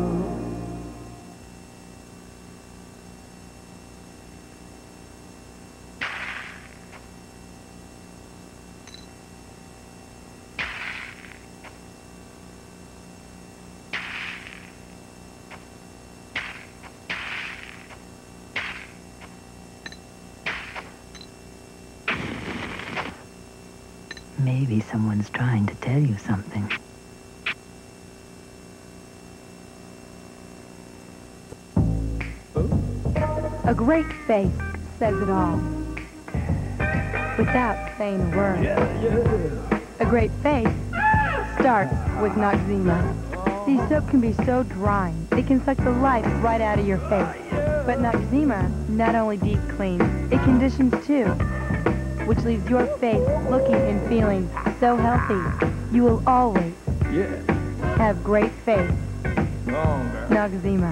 Maybe someone's trying to tell you something. A great face says it all, without saying a word. Yeah, yeah. A great face starts with Noxzema. See, soap can be so drying, it can suck the life right out of your face. But Noxzema not only deep cleans, it conditions too, which leaves your face looking and feeling so healthy. You will always Yeah. have great face. Longer. Noxzema.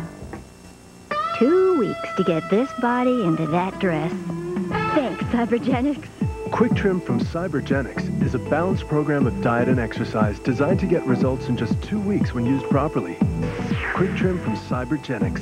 Two weeks to get this body into that dress. Thanks, Cybergenics. Quick Trim from Cybergenics is a balanced program of diet and exercise designed to get results in just two weeks when used properly. Quick Trim from Cybergenics.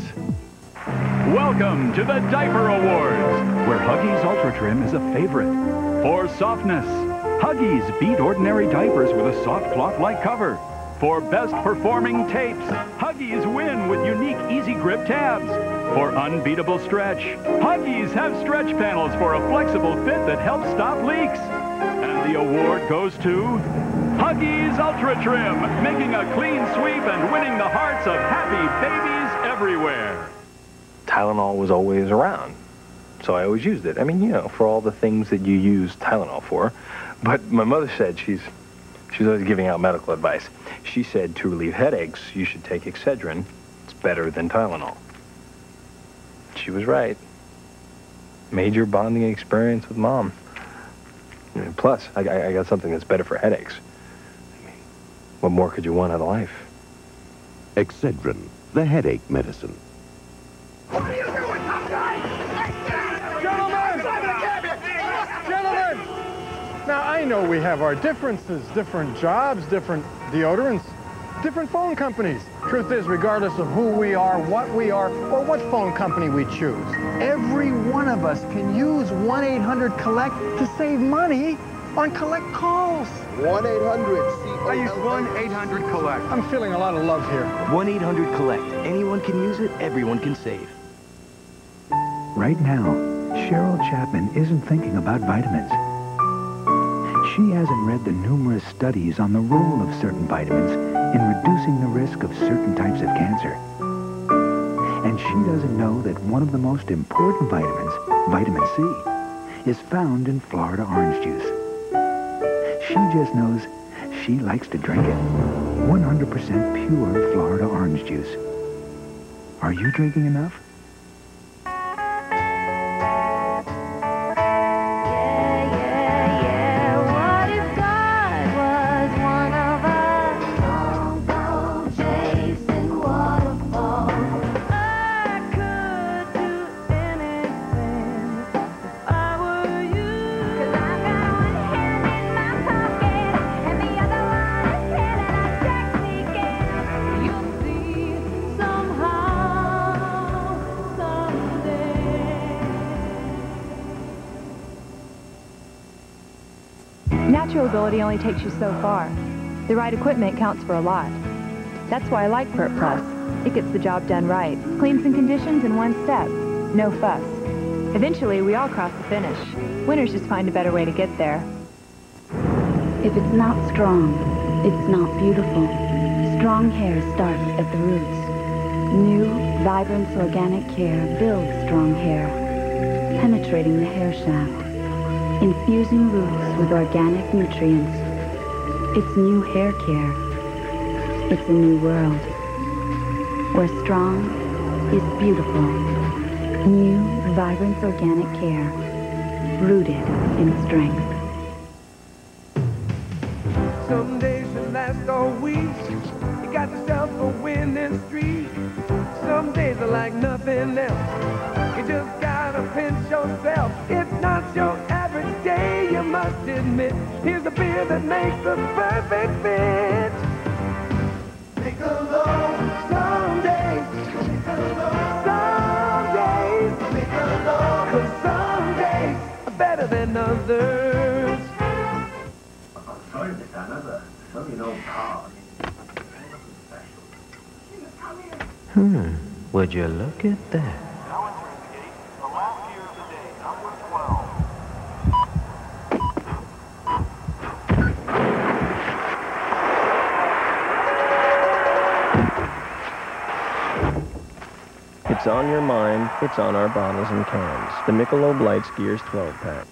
Welcome to the Diaper Awards, where Huggies Ultra Trim is a favorite. For softness, Huggies beat ordinary diapers with a soft cloth-like cover. For best performing tapes, Huggies win with unique easy grip tabs. For unbeatable stretch, Huggies have stretch panels for a flexible fit that helps stop leaks. And the award goes to Huggies Ultra Trim, making a clean sweep and winning the hearts of happy babies everywhere. Tylenol was always around, so I always used it. I mean, you know, for all the things that you use Tylenol for. But my mother said she's she's always giving out medical advice. She said to relieve headaches, you should take Excedrin. It's better than Tylenol. She was right. Major bonding experience with Mom. I mean, plus, I, I got something that's better for headaches. I mean, what more could you want out of life? Excedrin, the headache medicine. What are you doing, tough guy? Gentlemen! Gentlemen! Now, I know we have our differences, different jobs, different deodorants, different phone companies. Truth is, regardless of who we are, what we are, or what phone company we choose, every one of us can use one eight hundred collect to save money on collect calls. one eight hundred C O L L. I use one eight hundred collect. I'm feeling a lot of love here. one eight hundred collect. Anyone can use it, everyone can save. Right now, Cheryl Chapman isn't thinking about vitamins. She hasn't read the numerous studies on the role of certain vitamins in reducing the risk of certain types of cancer. And she doesn't know that one of the most important vitamins, vitamin C, is found in Florida orange juice. She just knows she likes to drink it. one hundred percent pure Florida orange juice. Are you drinking enough? Natural ability only takes you so far. The right equipment counts for a lot. That's why I like Pert Plus. It gets the job done right. Cleans and conditions in one step. No fuss. Eventually, we all cross the finish. Winners just find a better way to get there. If it's not strong, it's not beautiful. Strong hair starts at the roots. New Vibrance Organic Care builds strong hair, penetrating the hair shaft, infusing roots with organic nutrients. It's new hair care. It's a new world, where strong is beautiful. New Vibrance Organic Care, rooted in strength. Some days should last all week. You got yourself a winning streak. Some days are like nothing else. You just gotta pinch yourself. It's not your average day, you must admit. Here's the beer that makes the perfect fit. Make a low some days. Make a low some days. Make a low, 'cause some days are better than others. Sorry, Mister Another. It's only an old car. Hmm, would you look at that? It's on your mind, it's on our bottles and cans. The Michelob Light Skiers twelve pack.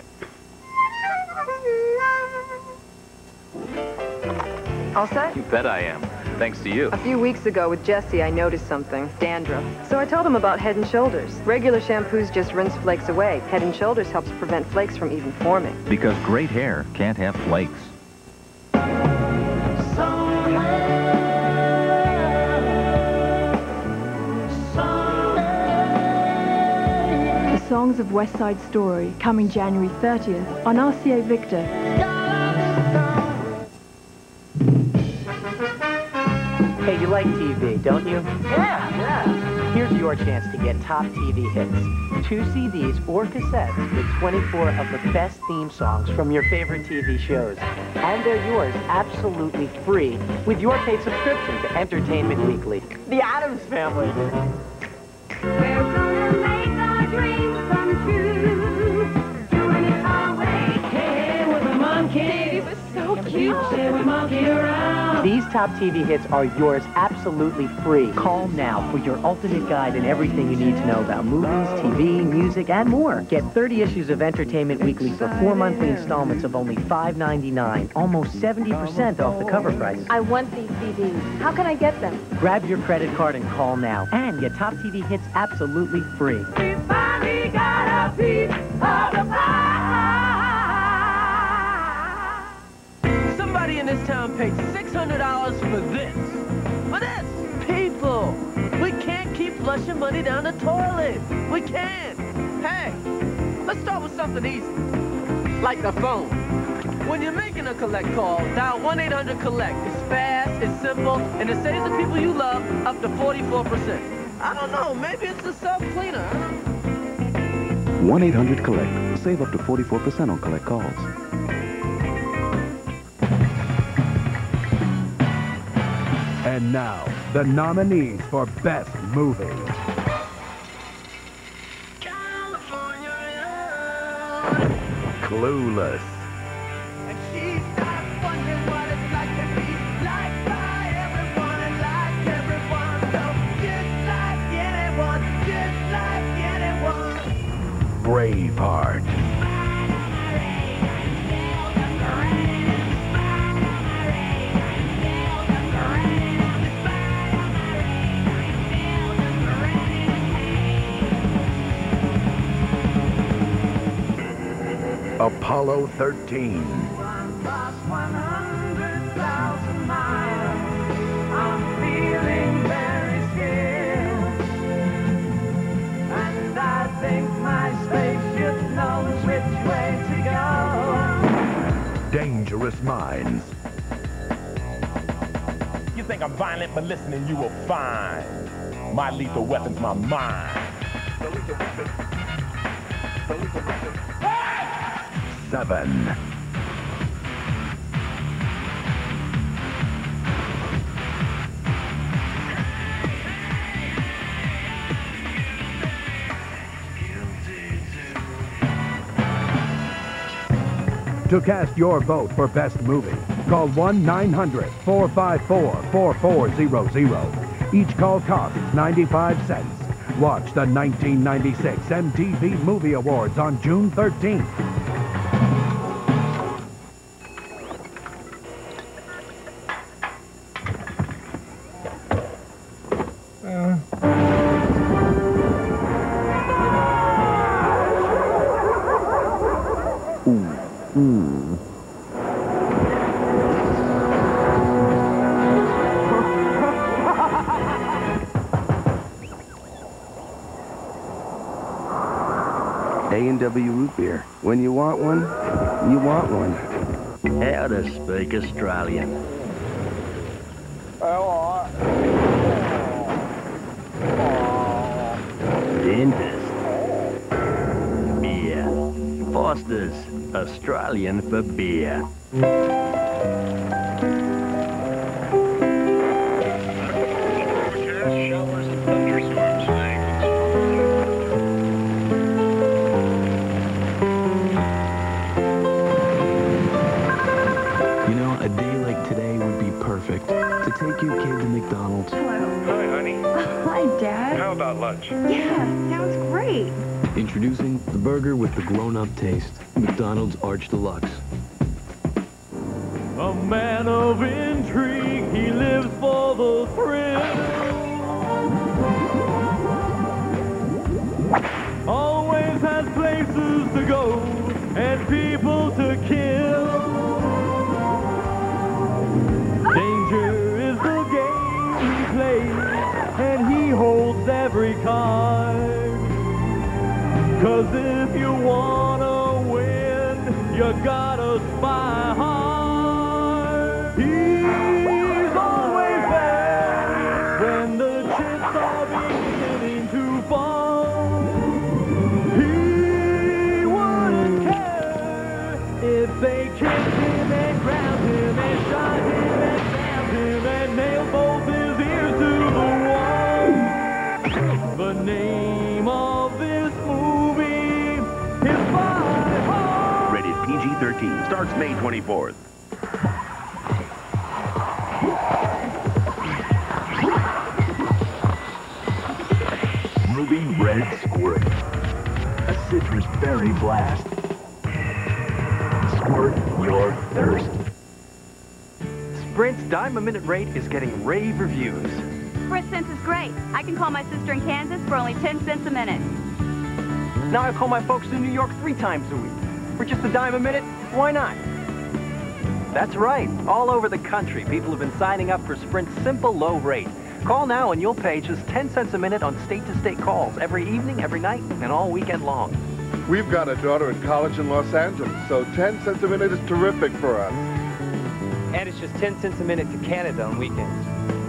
All set? You bet I am. Thanks to you. A few weeks ago with Jesse, I noticed something. Dandruff. So I told him about Head and Shoulders. Regular shampoos just rinse flakes away. Head and Shoulders helps prevent flakes from even forming. Because great hair can't have flakes. The Songs of West Side Story, coming January thirtieth on R C A Victor. Hey, you like T V, don't you? Yeah, yeah. Here's your chance to get top T V hits. Two C Ds or cassettes with twenty-four of the best theme songs from your favorite T V shows. And they're yours absolutely free with your paid subscription to Entertainment Weekly. The Addams Family. We're gonna make our dreams come true. Doing it our way. Hey, with a monkey. It was so cute. Say we monkey around. These top T V hits are yours absolutely free. Call now for your ultimate guide and everything you need to know about movies, T V, music, and more. Get thirty issues of Entertainment Weekly for four monthly installments of only five ninety-nine, almost seventy percent off the cover price. I want these C Ds. How can I get them? Grab your credit card and call now. And get top T V hits absolutely free. We finally got a piece of the pie. Somebody in this town paid six hundred dollars for this. For this! People! We can't keep flushing money down the toilet. We can't. Hey, let's start with something easy. Like the phone. When you're making a collect call, dial one eight hundred collect. It's fast, it's simple, and it saves the people you love up to forty-four percent. I don't know, maybe it's a self-cleaner. one eight hundred collect. Save up to forty-four percent on collect calls. And now, the nominees for Best Movie. Clueless. Braveheart. Apollo thirteen. Dangerous Minds. You think I'm violent, but listening you will find my lethal weapon's my mind. Seven. To cast your vote for Best Movie, call one nine hundred, four five four, four four zero zero. Each call costs ninety-five cents. Watch the nineteen ninety-six M T V Movie Awards on June thirteenth. Hmm. A and W root beer. When you want one, you want one. How to speak Australian. Dentist. Beer. Foster's. Australian for beer. Showers and thunderstorms. You know, a day like today would be perfect to take your kid to McDonald's. Hi, honey. Hi, Dad. How about lunch? Yeah, sounds great. Introducing the burger with the grown-up taste. McDonald's Arch Deluxe. A man of intrigue, he lives for the thrill. Always has places to go and people to kill. Danger is the game he plays, and he holds every card. 'Cause if you wanna win, you gotta spy hard. He's always there when the chips are beginning to fall. He wouldn't care if they kicked him and grabbed him and shot him and stabbed him and nailed both his ears to the wall. The name of this movie is Spy Hard. Rated P G thirteen. Starts May twenty-fourth. Ruby Red Squirt. A citrus berry blast. Squirt your thirst. Sprint's dime-a-minute rate is getting rave reviews. Sprint cents is great. I can call my sister in Kansas for only ten cents a minute. Now I call my folks in New York three times a week. For just a dime a minute, why not? That's right. All over the country, people have been signing up for Sprint's simple low rate. Call now and you'll pay just ten cents a minute on state-to-state calls every evening, every night, and all weekend long. We've got a daughter in college in Los Angeles, so ten cents a minute is terrific for us. And it's just ten cents a minute to Canada on weekends.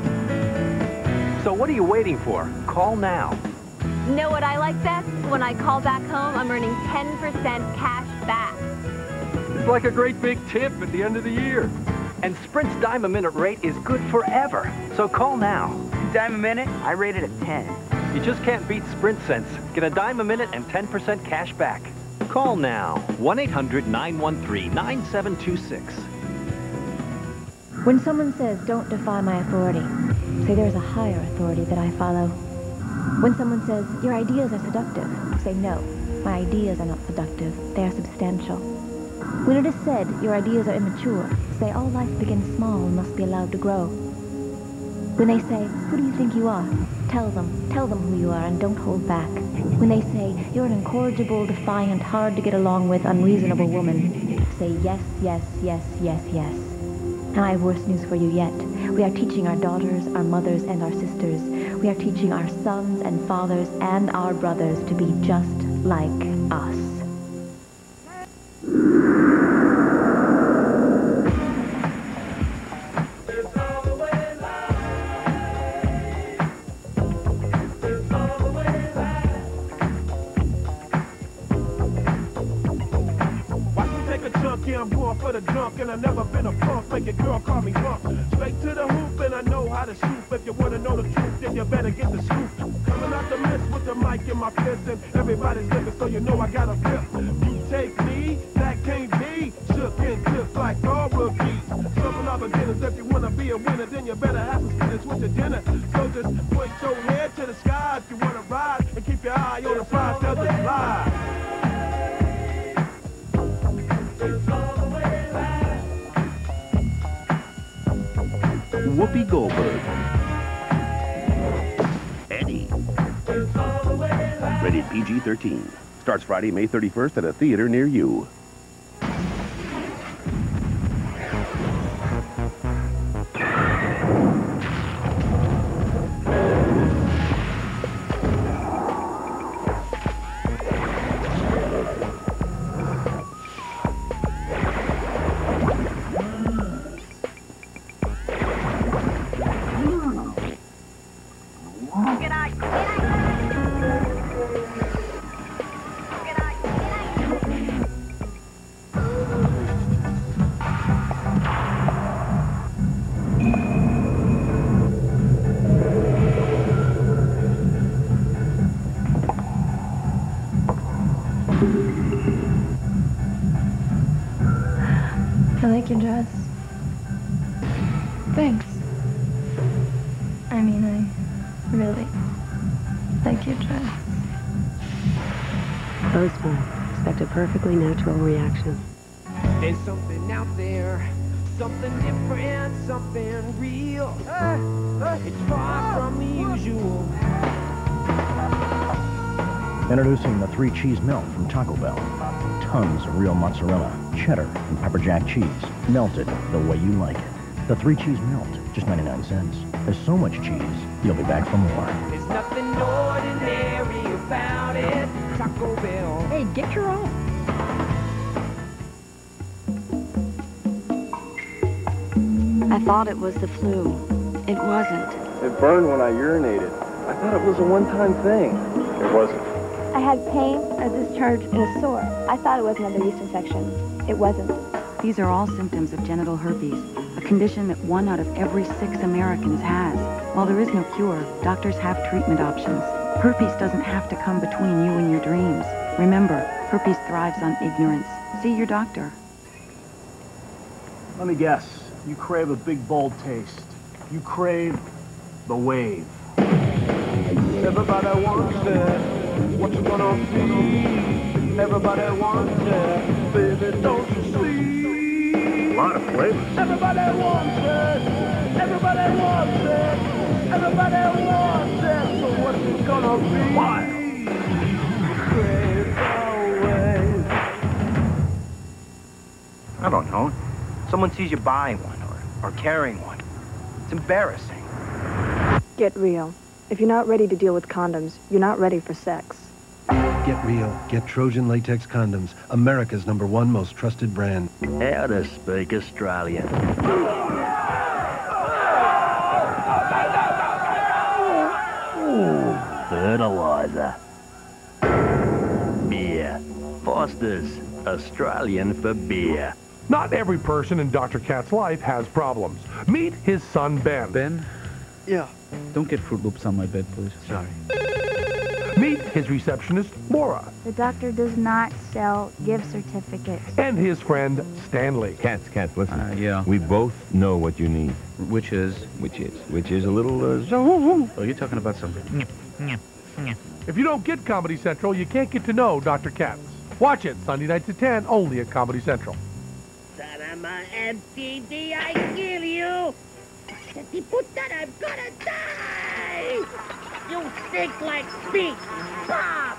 So what are you waiting for? Call now. Know what I like best? When I call back home, I'm earning ten percent cash back. It's like a great big tip at the end of the year. And Sprint's dime a minute rate is good forever. So call now. Dime a minute? I rate it a ten. You just can't beat Sprint cents. Get a dime a minute and ten percent cash back. Call now. one eight hundred nine one three nine seven two six. When someone says, don't defy my authority, say there's a higher authority that I follow. When someone says, your ideas are seductive, say no, my ideas are not seductive, they are substantial. When it is said, your ideas are immature, say all life begins small and must be allowed to grow. When they say, who do you think you are? Tell them, tell them who you are and don't hold back. When they say, you're an incorrigible, defiant, hard to get along with, unreasonable woman, say yes, yes, yes, yes, yes. And I have worse news for you yet. We are teaching our daughters, our mothers, and our sisters. We are teaching our sons and fathers and our brothers to be just like us. I'm going for the drunk, and I've never been a punk. Make a girl call me drunk. Straight to the hoop, and I know how to shoot. If you want to know the truth, then you better get the scoop. Coming out the mist with the mic in my fist, and everybody's looking, so you know I got a flip. You take me, that can't be. shook and just like all rookies. Some are beginners. If you wanna be a winner, then you better have some spinach with your dinner. So just point your head to the sky if you wanna ride, and keep your eye on the prize, cause it's live. Whoopi Goldberg. Eddie. Rated P G thirteen. Starts Friday, May thirty-first at a theater near you. I like your dress. Thanks. I mean, I really like your dress. Boastful. Expect a perfectly natural reaction. There's something out there, something different, something real. It's far from the usual. Introducing the three cheese melt from Taco Bell. Tons of real mozzarella, cheddar, and pepper jack cheese. Melted the way you like it. The three cheese melt, just ninety-nine cents. There's so much cheese, you'll be back for more. There's nothing ordinary about it. Taco Bell. Hey, get your own. I thought it was the flu. It wasn't. It burned when I urinated. I thought it was a one-time thing. It wasn't. I had pain, a discharge, and a sore. I thought it was another yeast infection. It wasn't. These are all symptoms of genital herpes, a condition that one out of every six Americans has. While there is no cure, doctors have treatment options. Herpes doesn't have to come between you and your dreams. Remember, herpes thrives on ignorance. See your doctor. Let me guess. You crave a big, bold taste. You crave the wave. Everybody wants it. What you gonna see? Everybody wants it. Baby, don't you see? A lot of flavors. Everybody wants it. Everybody wants it. Everybody wants it. So what's it gonna be? Why? Crave always. I don't know. Someone sees you buying one or, or carrying one. It's embarrassing. Get real. If you're not ready to deal with condoms, you're not ready for sex. Get real. Get Trojan Latex Condoms, America's number one most trusted brand. How to speak Australian. Ooh, fertilizer. Beer. Foster's. Australian for beer. Not every person in Doctor Cat's life has problems. Meet his son, Ben. Ben? Yeah. Don't get Fruit Loops on my bed, please. Sorry. Meet his receptionist, Laura. The doctor does not sell gift certificates. And his friend, Stanley. Cats, cats, listen. Uh, yeah. We both know what you need. Which is? Which is? Which is a little, uh... Oh, you're talking about something. If you don't get Comedy Central, you can't get to know Doctor Katz. Watch it Sunday nights at ten, only at Comedy Central. Sarama M T V, I kill you! Puta, I'm gonna die! You stink like speak! Pop!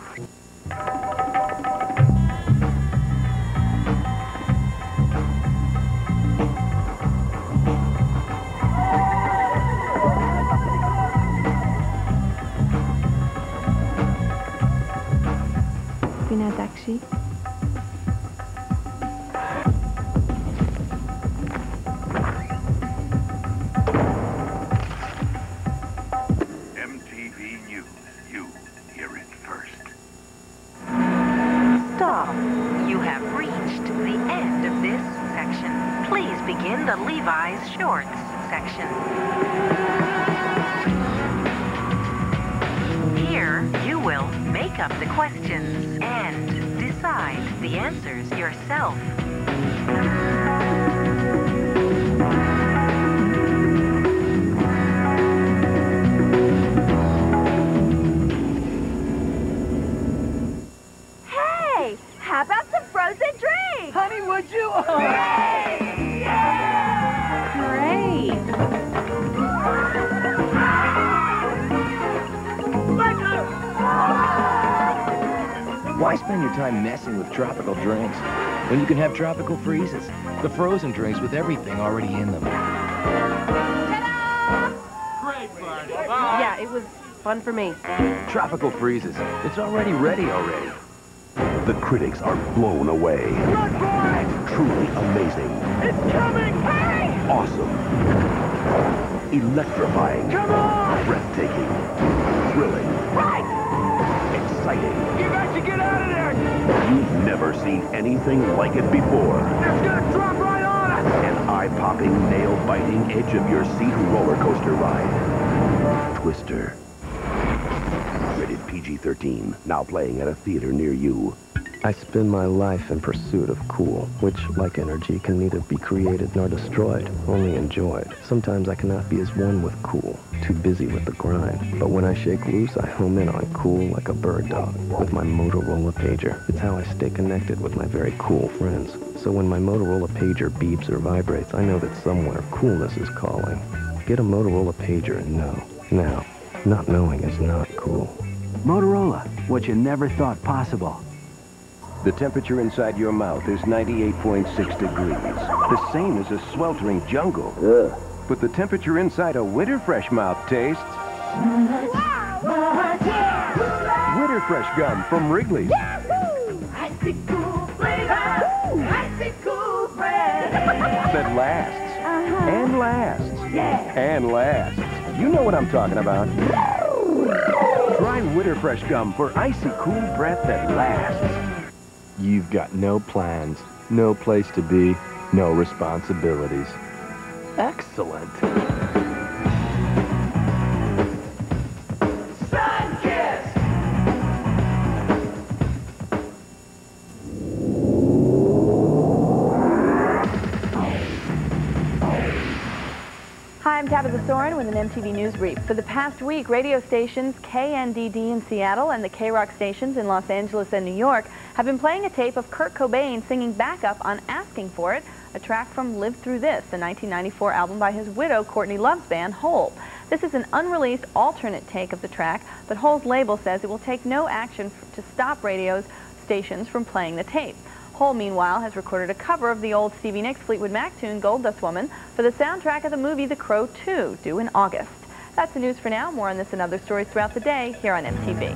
Bina taxi. M T V News. You hear it first. Stop. You have reached the end of this section. Please begin the Levi's Shorts section. Here, you will make up the questions and decide. decide the answers yourself. Hey, how about some frozen drinks? Honey, would you? Great! Yeah! Great! Why spend your time messing with tropical drinks when you can have tropical freezes? The frozen drinks with everything already in them. Yeah, it was fun for me. Tropical freezes. It's already ready already. The critics are blown away. Run for it! Truly amazing. It's coming! Hurry! Awesome. Electrifying. Come on! Breathtaking. Thrilling. Right! Exciting. You got to get out of there! You've never seen anything like it before. It's gonna drop right on us! An eye-popping, nail-biting, edge-of-your-seat roller coaster ride. Twister. Rated P G thirteen. Now playing at a theater near you. I spend my life in pursuit of cool, which, like energy, can neither be created nor destroyed, only enjoyed. Sometimes I cannot be as one with cool, too busy with the grind. But when I shake loose, I home in on cool like a bird dog, with my Motorola pager. It's how I stay connected with my very cool friends. So when my Motorola pager beeps or vibrates, I know that somewhere coolness is calling. Get a Motorola pager and know. Now, not knowing is not cool. Motorola, what you never thought possible. The temperature inside your mouth is ninety-eight point six degrees. The same as a sweltering jungle. Ugh. But the temperature inside a Winter Fresh mouth tastes... Winter Fresh gum from Wrigley's. Icy cool flavor! Icy cool bread! That lasts. Uh-huh. And lasts. Yeah. And lasts. You know what I'm talking about. Try Winter Fresh gum for icy cool breath that lasts. You've got no plans, no place to be, no responsibilities. Excellent. Sun-kissed! Hi, I'm Tabitha Soren with an M T V News Brief. For the past week, radio stations K N D D in Seattle and the K-Rock stations in Los Angeles and New York have been playing a tape of Kurt Cobain singing backup on Asking For It, a track from Live Through This, the nineteen ninety-four album by his widow, Courtney Love's band, Hole. This is an unreleased alternate take of the track, but Hole's label says it will take no action to stop radio stations from playing the tape. Hole, meanwhile, has recorded a cover of the old Stevie Nicks Fleetwood Mac tune, Gold Dust Woman, for the soundtrack of the movie The Crow two, due in August. That's the news for now. More on this and other stories throughout the day here on M T V.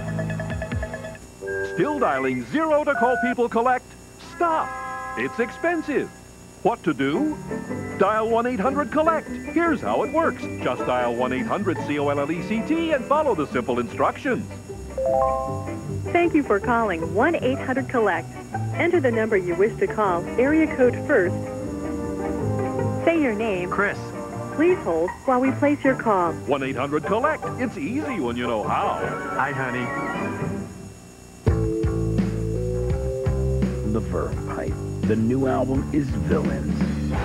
Still dialing zero to call people collect? Stop! It's expensive. What to do? Dial one eight hundred collect. Here's how it works. Just dial one eight hundred C O L L E C T and follow the simple instructions. Thank you for calling one eight hundred collect. Enter the number you wish to call, area code first. Say your name. Chris. Please hold while we place your call. one eight hundred collect. It's easy when you know how. Hi, honey. The Verve Pipe. The new album is Villains.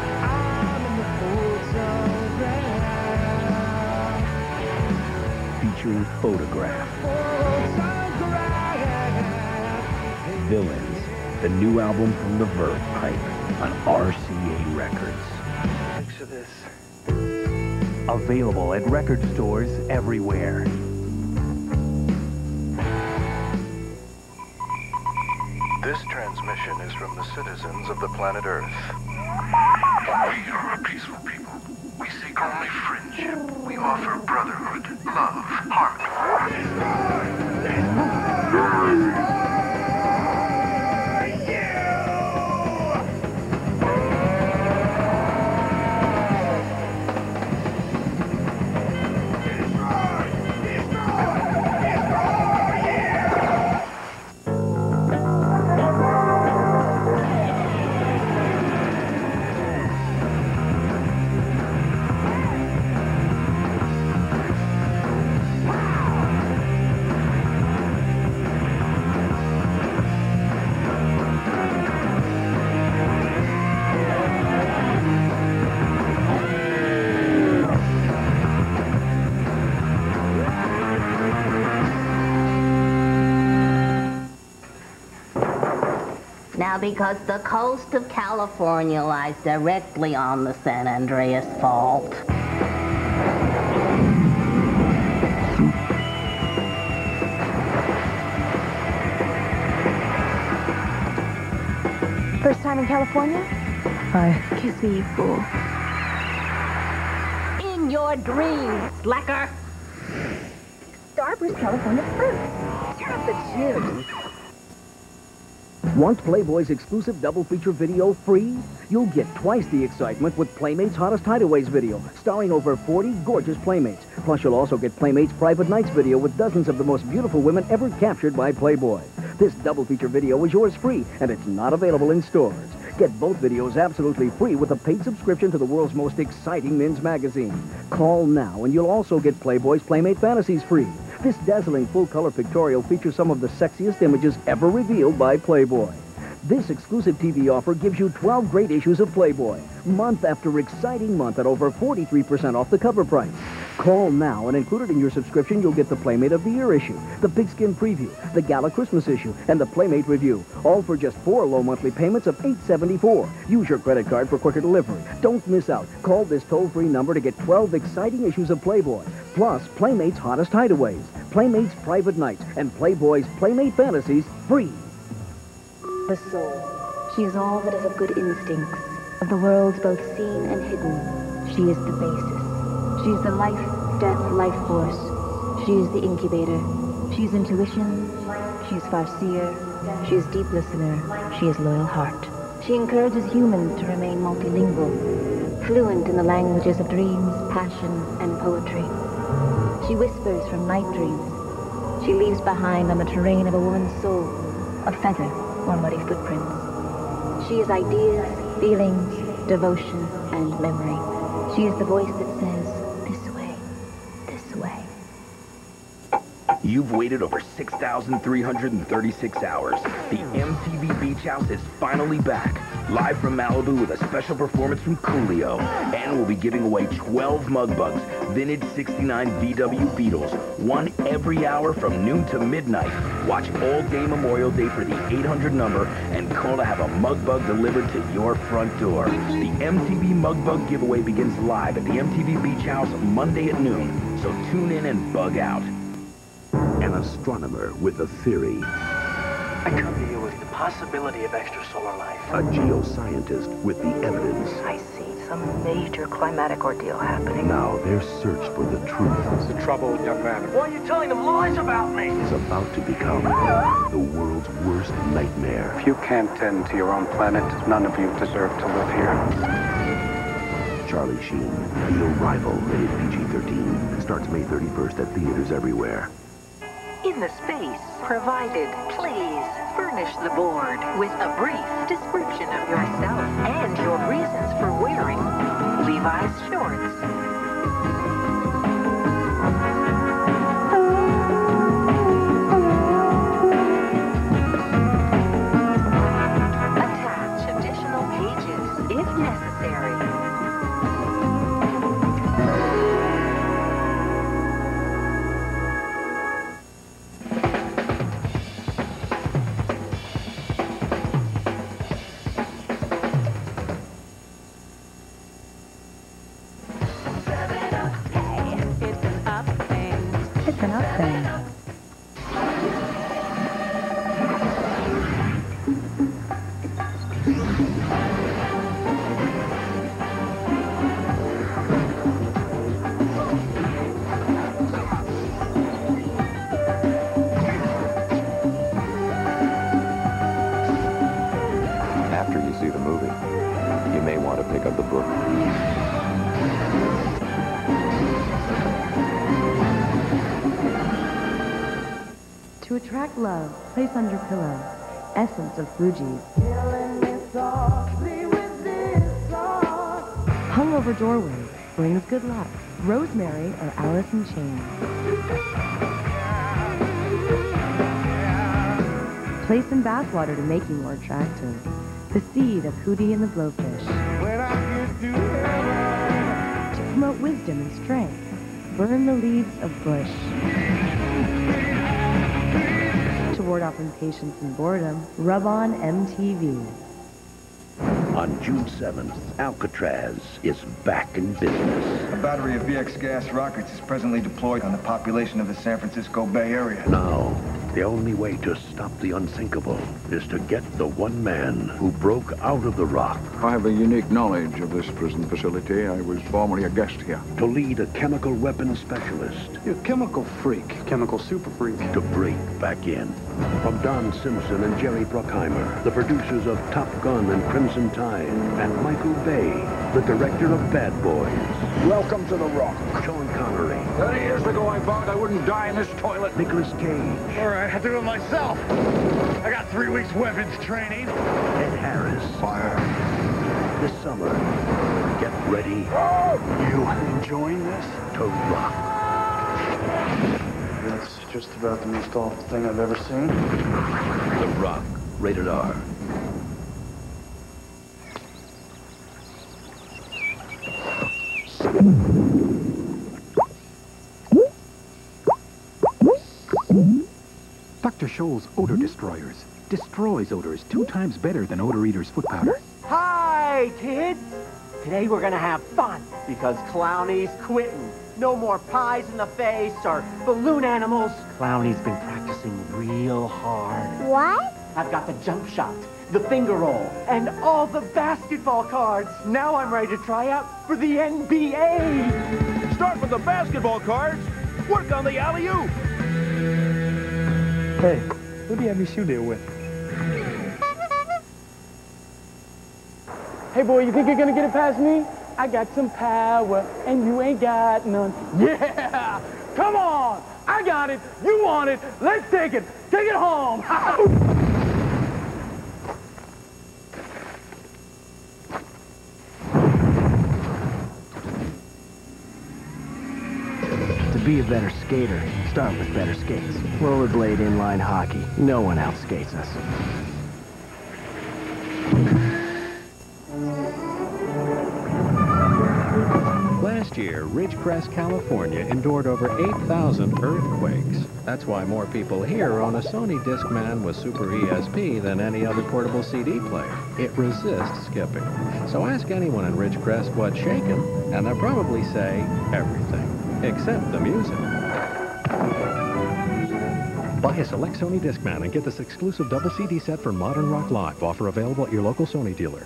Featuring Photograph. Villains, the new album from the Verve Pipe on R C A Records. Thanks for this. Available at record stores everywhere. This transmission is from the citizens of the planet Earth. We are a peaceful people. We seek only friendship. We offer brotherhood, love, harmony. Now, because the coast of California lies directly on the San Andreas Fault. First time in California? Hi. Kiss me, you fool. In your dreams, slacker. Starburst California fruit. Stop the juice. Want Playboy's exclusive double feature video free? You'll get twice the excitement with Playmates' Hottest Hideaways video, starring over forty gorgeous Playmates. Plus, you'll also get Playmates' Private Nights video with dozens of the most beautiful women ever captured by Playboy. This double feature video is yours free, and it's not available in stores. Get both videos absolutely free with a paid subscription to the world's most exciting men's magazine. Call now, and you'll also get Playboy's Playmate Fantasies free. This dazzling full-color pictorial features some of the sexiest images ever revealed by Playboy. This exclusive T V offer gives you twelve great issues of Playboy, month after exciting month at over forty-three percent off the cover price. Call now, and included in your subscription, you'll get the Playmate of the Year issue, the Pigskin Preview, the Gala Christmas issue, and the Playmate Review, all for just four low monthly payments of eight seventy-four. Use your credit card for quicker delivery. Don't miss out. Call this toll-free number to get twelve exciting issues of Playboy, plus Playmates' Hottest Hideaways, Playmates' Private Nights, and Playboy's Playmate Fantasies free. The soul. She is all that is of good instincts, of the worlds both seen and hidden. She is the basis. She is the life, death, life force. She is the incubator. She is intuition. She is farseer. She is deep listener. She is loyal heart. She encourages humans to remain multilingual, fluent in the languages of dreams, passion, and poetry. She whispers from night dreams. She leaves behind on the terrain of a woman's soul a feather or muddy footprints. She is ideas, feelings, devotion, and memory. She is the voice that says, this way, this way. You've waited over six thousand three hundred thirty-six hours. The M T V Beach House is finally back. Live from Malibu with a special performance from Coolio. And we'll be giving away twelve mug bugs, vintage sixty-nine V W Beetles, one every hour from noon to midnight. Watch all day Memorial Day for the eight hundred number and call to have a mug bug delivered to your front door. The M T V Mug Bug giveaway begins live at the M T V Beach House Monday at noon. So tune in and bug out. An astronomer with a theory. I come to you with the possibility of extrasolar life. A geoscientist with the evidence. I see some major climatic ordeal happening. Now their search for the truth. What's the trouble, young man? Why are you telling them lies about me? Is about to become the world's worst nightmare. If you can't tend to your own planet, none of you deserve to live here. Charlie Sheen, The Arrival, rated P G thirteen. Starts May thirty-first at theaters everywhere. In the space provided, please furnish the board with a brief description of yourself and your reasons for wearing Levi's shorts. Attach additional pages if necessary. It's an up thing. After you see the movie, you may want to pick up the book. To attract love, place under pillow. Essence of Fuji. Hung over doorway brings good luck. Rosemary or Alice in Chains. Place in bathwater to make you more attractive. The seed of Hootie and the Blowfish. To promote wisdom and strength, burn the leaves of bush. To ward off impatience and boredom, rub on M T V. On June seventh, Alcatraz is back in business. A battery of V X gas rockets is presently deployed on the population of the San Francisco Bay Area. Now, the only way to stop the unthinkable is to get the one man who broke out of the rock. I have a unique knowledge of this prison facility. I was formerly a guest here. To lead a chemical weapons specialist. You're a chemical freak, chemical super freak. To break back in. From Don Simpson and Jerry Bruckheimer, the producers of Top Gun and Crimson Tide, and Michael Bay, the director of Bad Boys. Welcome to the Rock. Sean Connery. Thirty years ago, I vowed I wouldn't die in this toilet. Nicolas Cage. All right, I'll do it myself. I got three weeks weapons training. Ed Harris. Fire. This summer, get ready. You enjoying this? To rock. That's just about the most awful thing I've ever seen. The Rock. Rated R. Doctor Scholl's Odor Destroyers destroys odors two times better than Odor Eater's foot powder. Hi, kids! Today we're gonna have fun because Clowny's quitting. No more pies in the face or balloon animals. Clowny's been practicing real hard. What? I've got the jump shot, the finger roll, and all the basketball cards. Now I'm ready to try out for the N B A. Start with the basketball cards. Work on the alley-oop. Hey, who do you have your shoe deal with? Hey boy, you think you're gonna get it past me? I got some power, and you ain't got none. Yeah! Come on! I got it! You want it! Let's take it! Take it home! To be a better skater, start with better skates. Rollerblade inline hockey. No one outskates us. Last year, Ridgecrest, California endured over eight thousand earthquakes. That's why more people here own a Sony Discman with Super E S P than any other portable C D player. It resists skipping. So ask anyone in Ridgecrest what's shaking, and they'll probably say everything, except the music. Buy a select Sony Discman and get this exclusive double C D set for Modern Rock Live. Offer available at your local Sony dealer.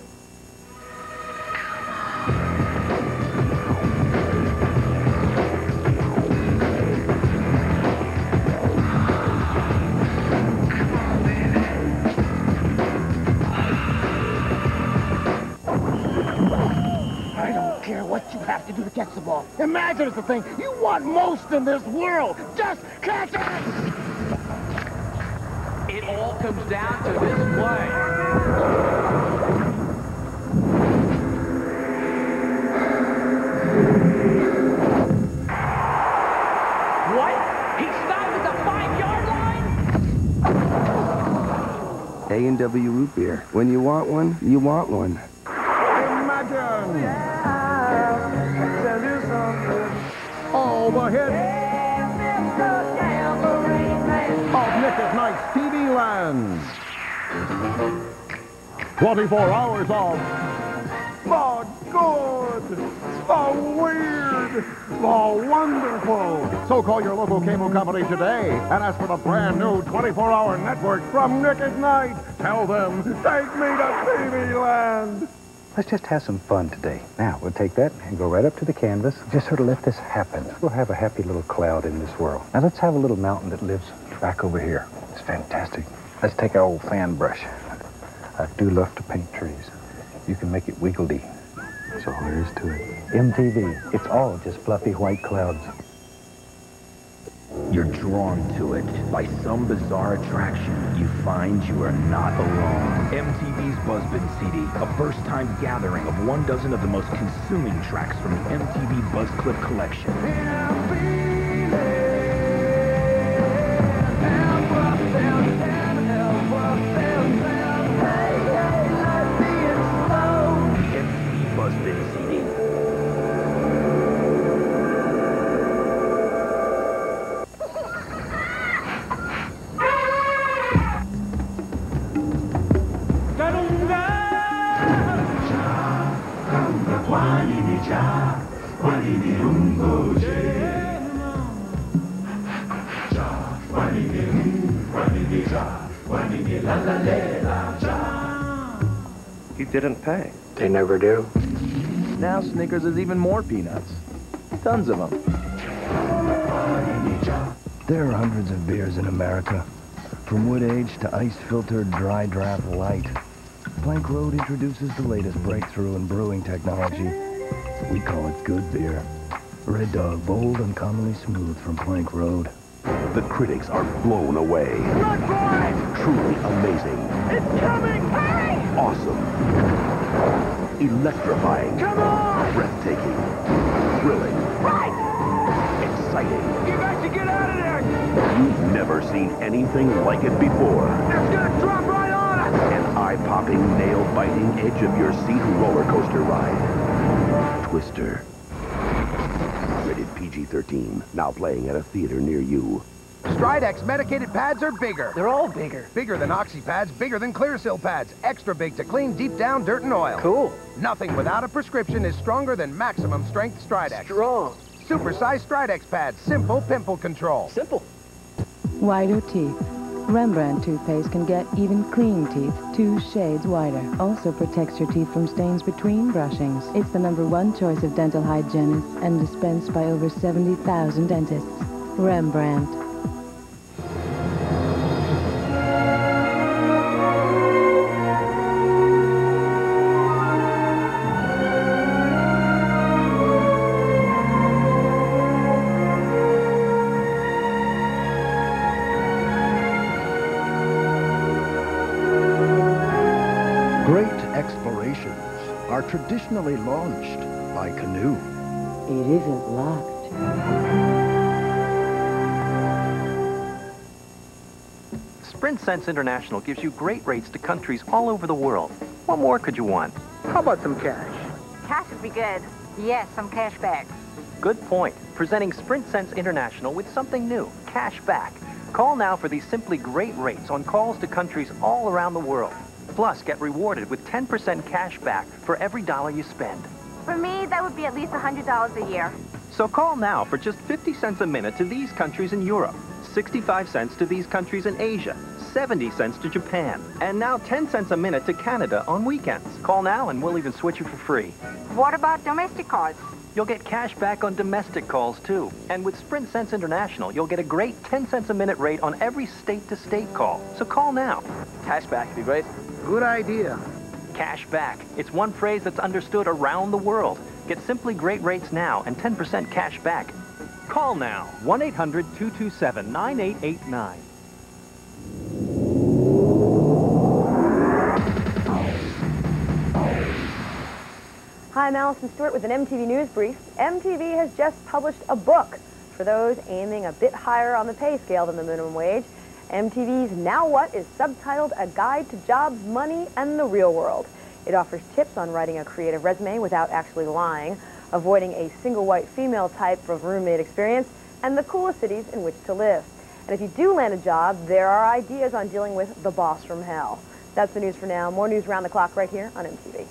I don't care what you have to do to catch the ball. Imagine it's the thing you want most in this world. Just catch it! It all comes down to this play. What? He stopped at the five-yard line? A and W root beer. When you want one, you want one. Imagine! All the hits of Nick at Night's T V Land. twenty-four hours of the good, the weird, the wonderful. So call your local cable company today and ask for the brand new twenty-four hour network from Nick at Night. Tell them, take me to T V Land. Let's just have some fun today. Now, we'll take that and go right up to the canvas. Just sort of let this happen. We'll have a happy little cloud in this world. Now, let's have a little mountain that lives back over here. It's fantastic. Let's take our old fan brush. I do love to paint trees. You can make it wiggly. That's all there is to it. M T V, it's all just fluffy white clouds. You're drawn to it. By some bizarre attraction, you find you are not alone. M T V's Buzzbin C D, a first-time gathering of one dozen of the most consuming tracks from the M T V Buzz Clip collection. The M T V Buzzbin C D. He didn't pay. They never do. Now Snickers is even more peanuts. Tons of them. There are hundreds of beers in America, from wood age to ice-filtered dry draft light. Plank Road introduces the latest breakthrough in brewing technology. We call it good beer. Red Dog, bold, uncommonly smooth from Plank Road. The critics are blown away. Run for it! Truly amazing. It's coming! Hurry! Awesome. Electrifying. Come on! Breathtaking. Thrilling. Right! Exciting. You got to get out of there! You've never seen anything like it before. It's gonna drop right on us! An eye-popping, nail-biting, edge-of-your-seat roller coaster ride. Twister. Rated P G thirteen. Now playing at a theater near you. Stridex medicated pads are bigger. They're all bigger. Bigger than Oxy pads, bigger than Clearasil pads. Extra big to clean deep down dirt and oil. Cool. Nothing without a prescription is stronger than maximum strength Stridex. Strong. Supersized Stridex pads. Simple pimple control. Simple. Wider teeth. Rembrandt toothpaste can get even clean teeth two shades wider. Also protects your teeth from stains between brushings. It's the number one choice of dental hygienists and dispensed by over seventy thousand dentists. Rembrandt. Great explorations are traditionally launched by canoe. It isn't locked. Sprint Sense International gives you great rates to countries all over the world. What more could you want? How about some cash? Cash would be good. Yes, some cash back. Good point. Presenting Sprint Sense International with something new, cash back. Call now for these simply great rates on calls to countries all around the world. Plus, get rewarded with ten percent cash back for every dollar you spend. For me, that would be at least one hundred dollars a year. So call now for just fifty cents a minute to these countries in Europe, sixty-five cents to these countries in Asia, seventy cents to Japan, and now ten cents a minute to Canada on weekends. Call now and we'll even switch you for free. What about domestic calls? You'll get cash back on domestic calls, too. And with Sprint Sense International, you'll get a great ten cents a minute rate on every state-to-state call. So call now. Cash back would be great. Good idea. Cash back. It's one phrase that's understood around the world. Get simply great rates now and ten percent cash back. Call now. one eight hundred two two seven nine eight eight nine. Hi, I'm Allison Stewart with an M T V News Brief. M T V has just published a book for those aiming a bit higher on the pay scale than the minimum wage. M T V's Now What is subtitled A Guide to Jobs, Money, and the Real World. It offers tips on writing a creative resume without actually lying, avoiding a single white female type of roommate experience, and the coolest cities in which to live. And if you do land a job, there are ideas on dealing with the boss from hell. That's the news for now. More news around the clock right here on M T V.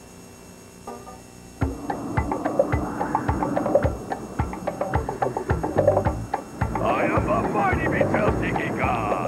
I am a mighty metal-seeking god.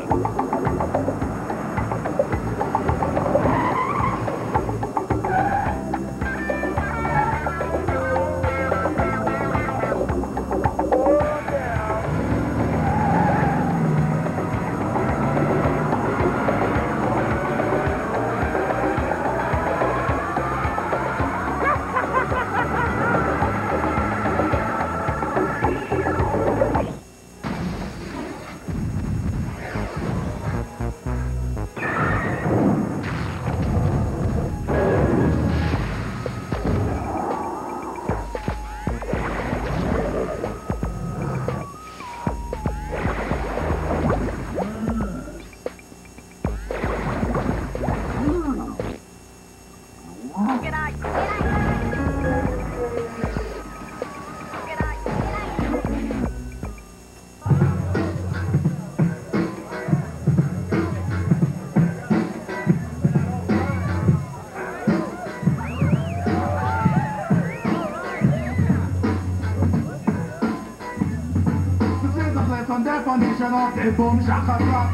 turn off the boom shaka rock.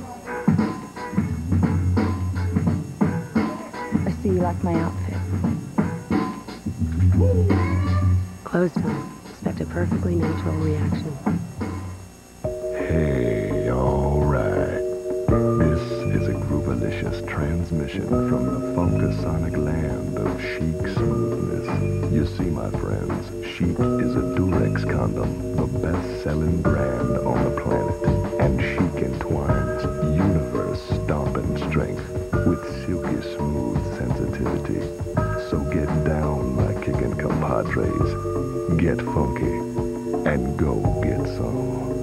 I see you like my outfit. Close time. Expect a perfectly natural reaction. Hey, all right. This is a Groovalicious transmission from the Funkasonic land of chic smoothness. You see, my friends, Chic is a Durex condom, the best-selling brand on the planet. And Chic entwines universe-stomping strength with silky smooth sensitivity. So get down, my kickin' compadres. Get funky and go get some.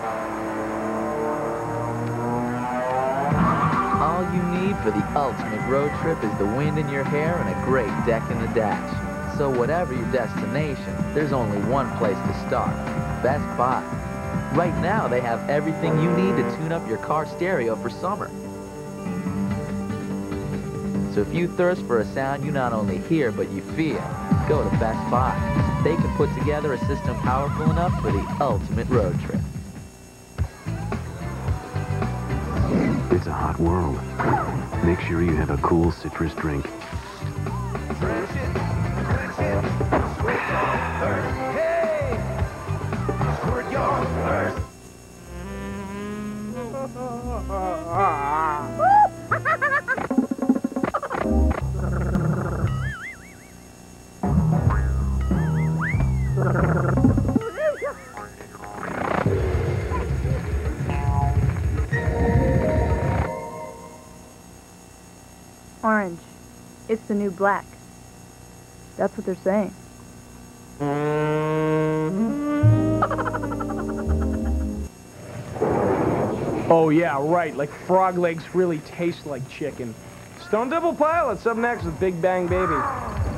All you need for the ultimate road trip is the wind in your hair and a great deck in the dash. So whatever your destination, there's only one place to start, Best Buy. Right now, they have everything you need to tune up your car stereo for summer. So if you thirst for a sound you not only hear, but you feel, go to Best Buy. They can put together a system powerful enough for the ultimate road trip. It's a hot world. Make sure you have a cool citrus drink. Orange. It's the new black. That's what they're saying. Oh, yeah, right. Like frog legs really taste like chicken. Stone Temple Pilots up next with Big Bang Baby.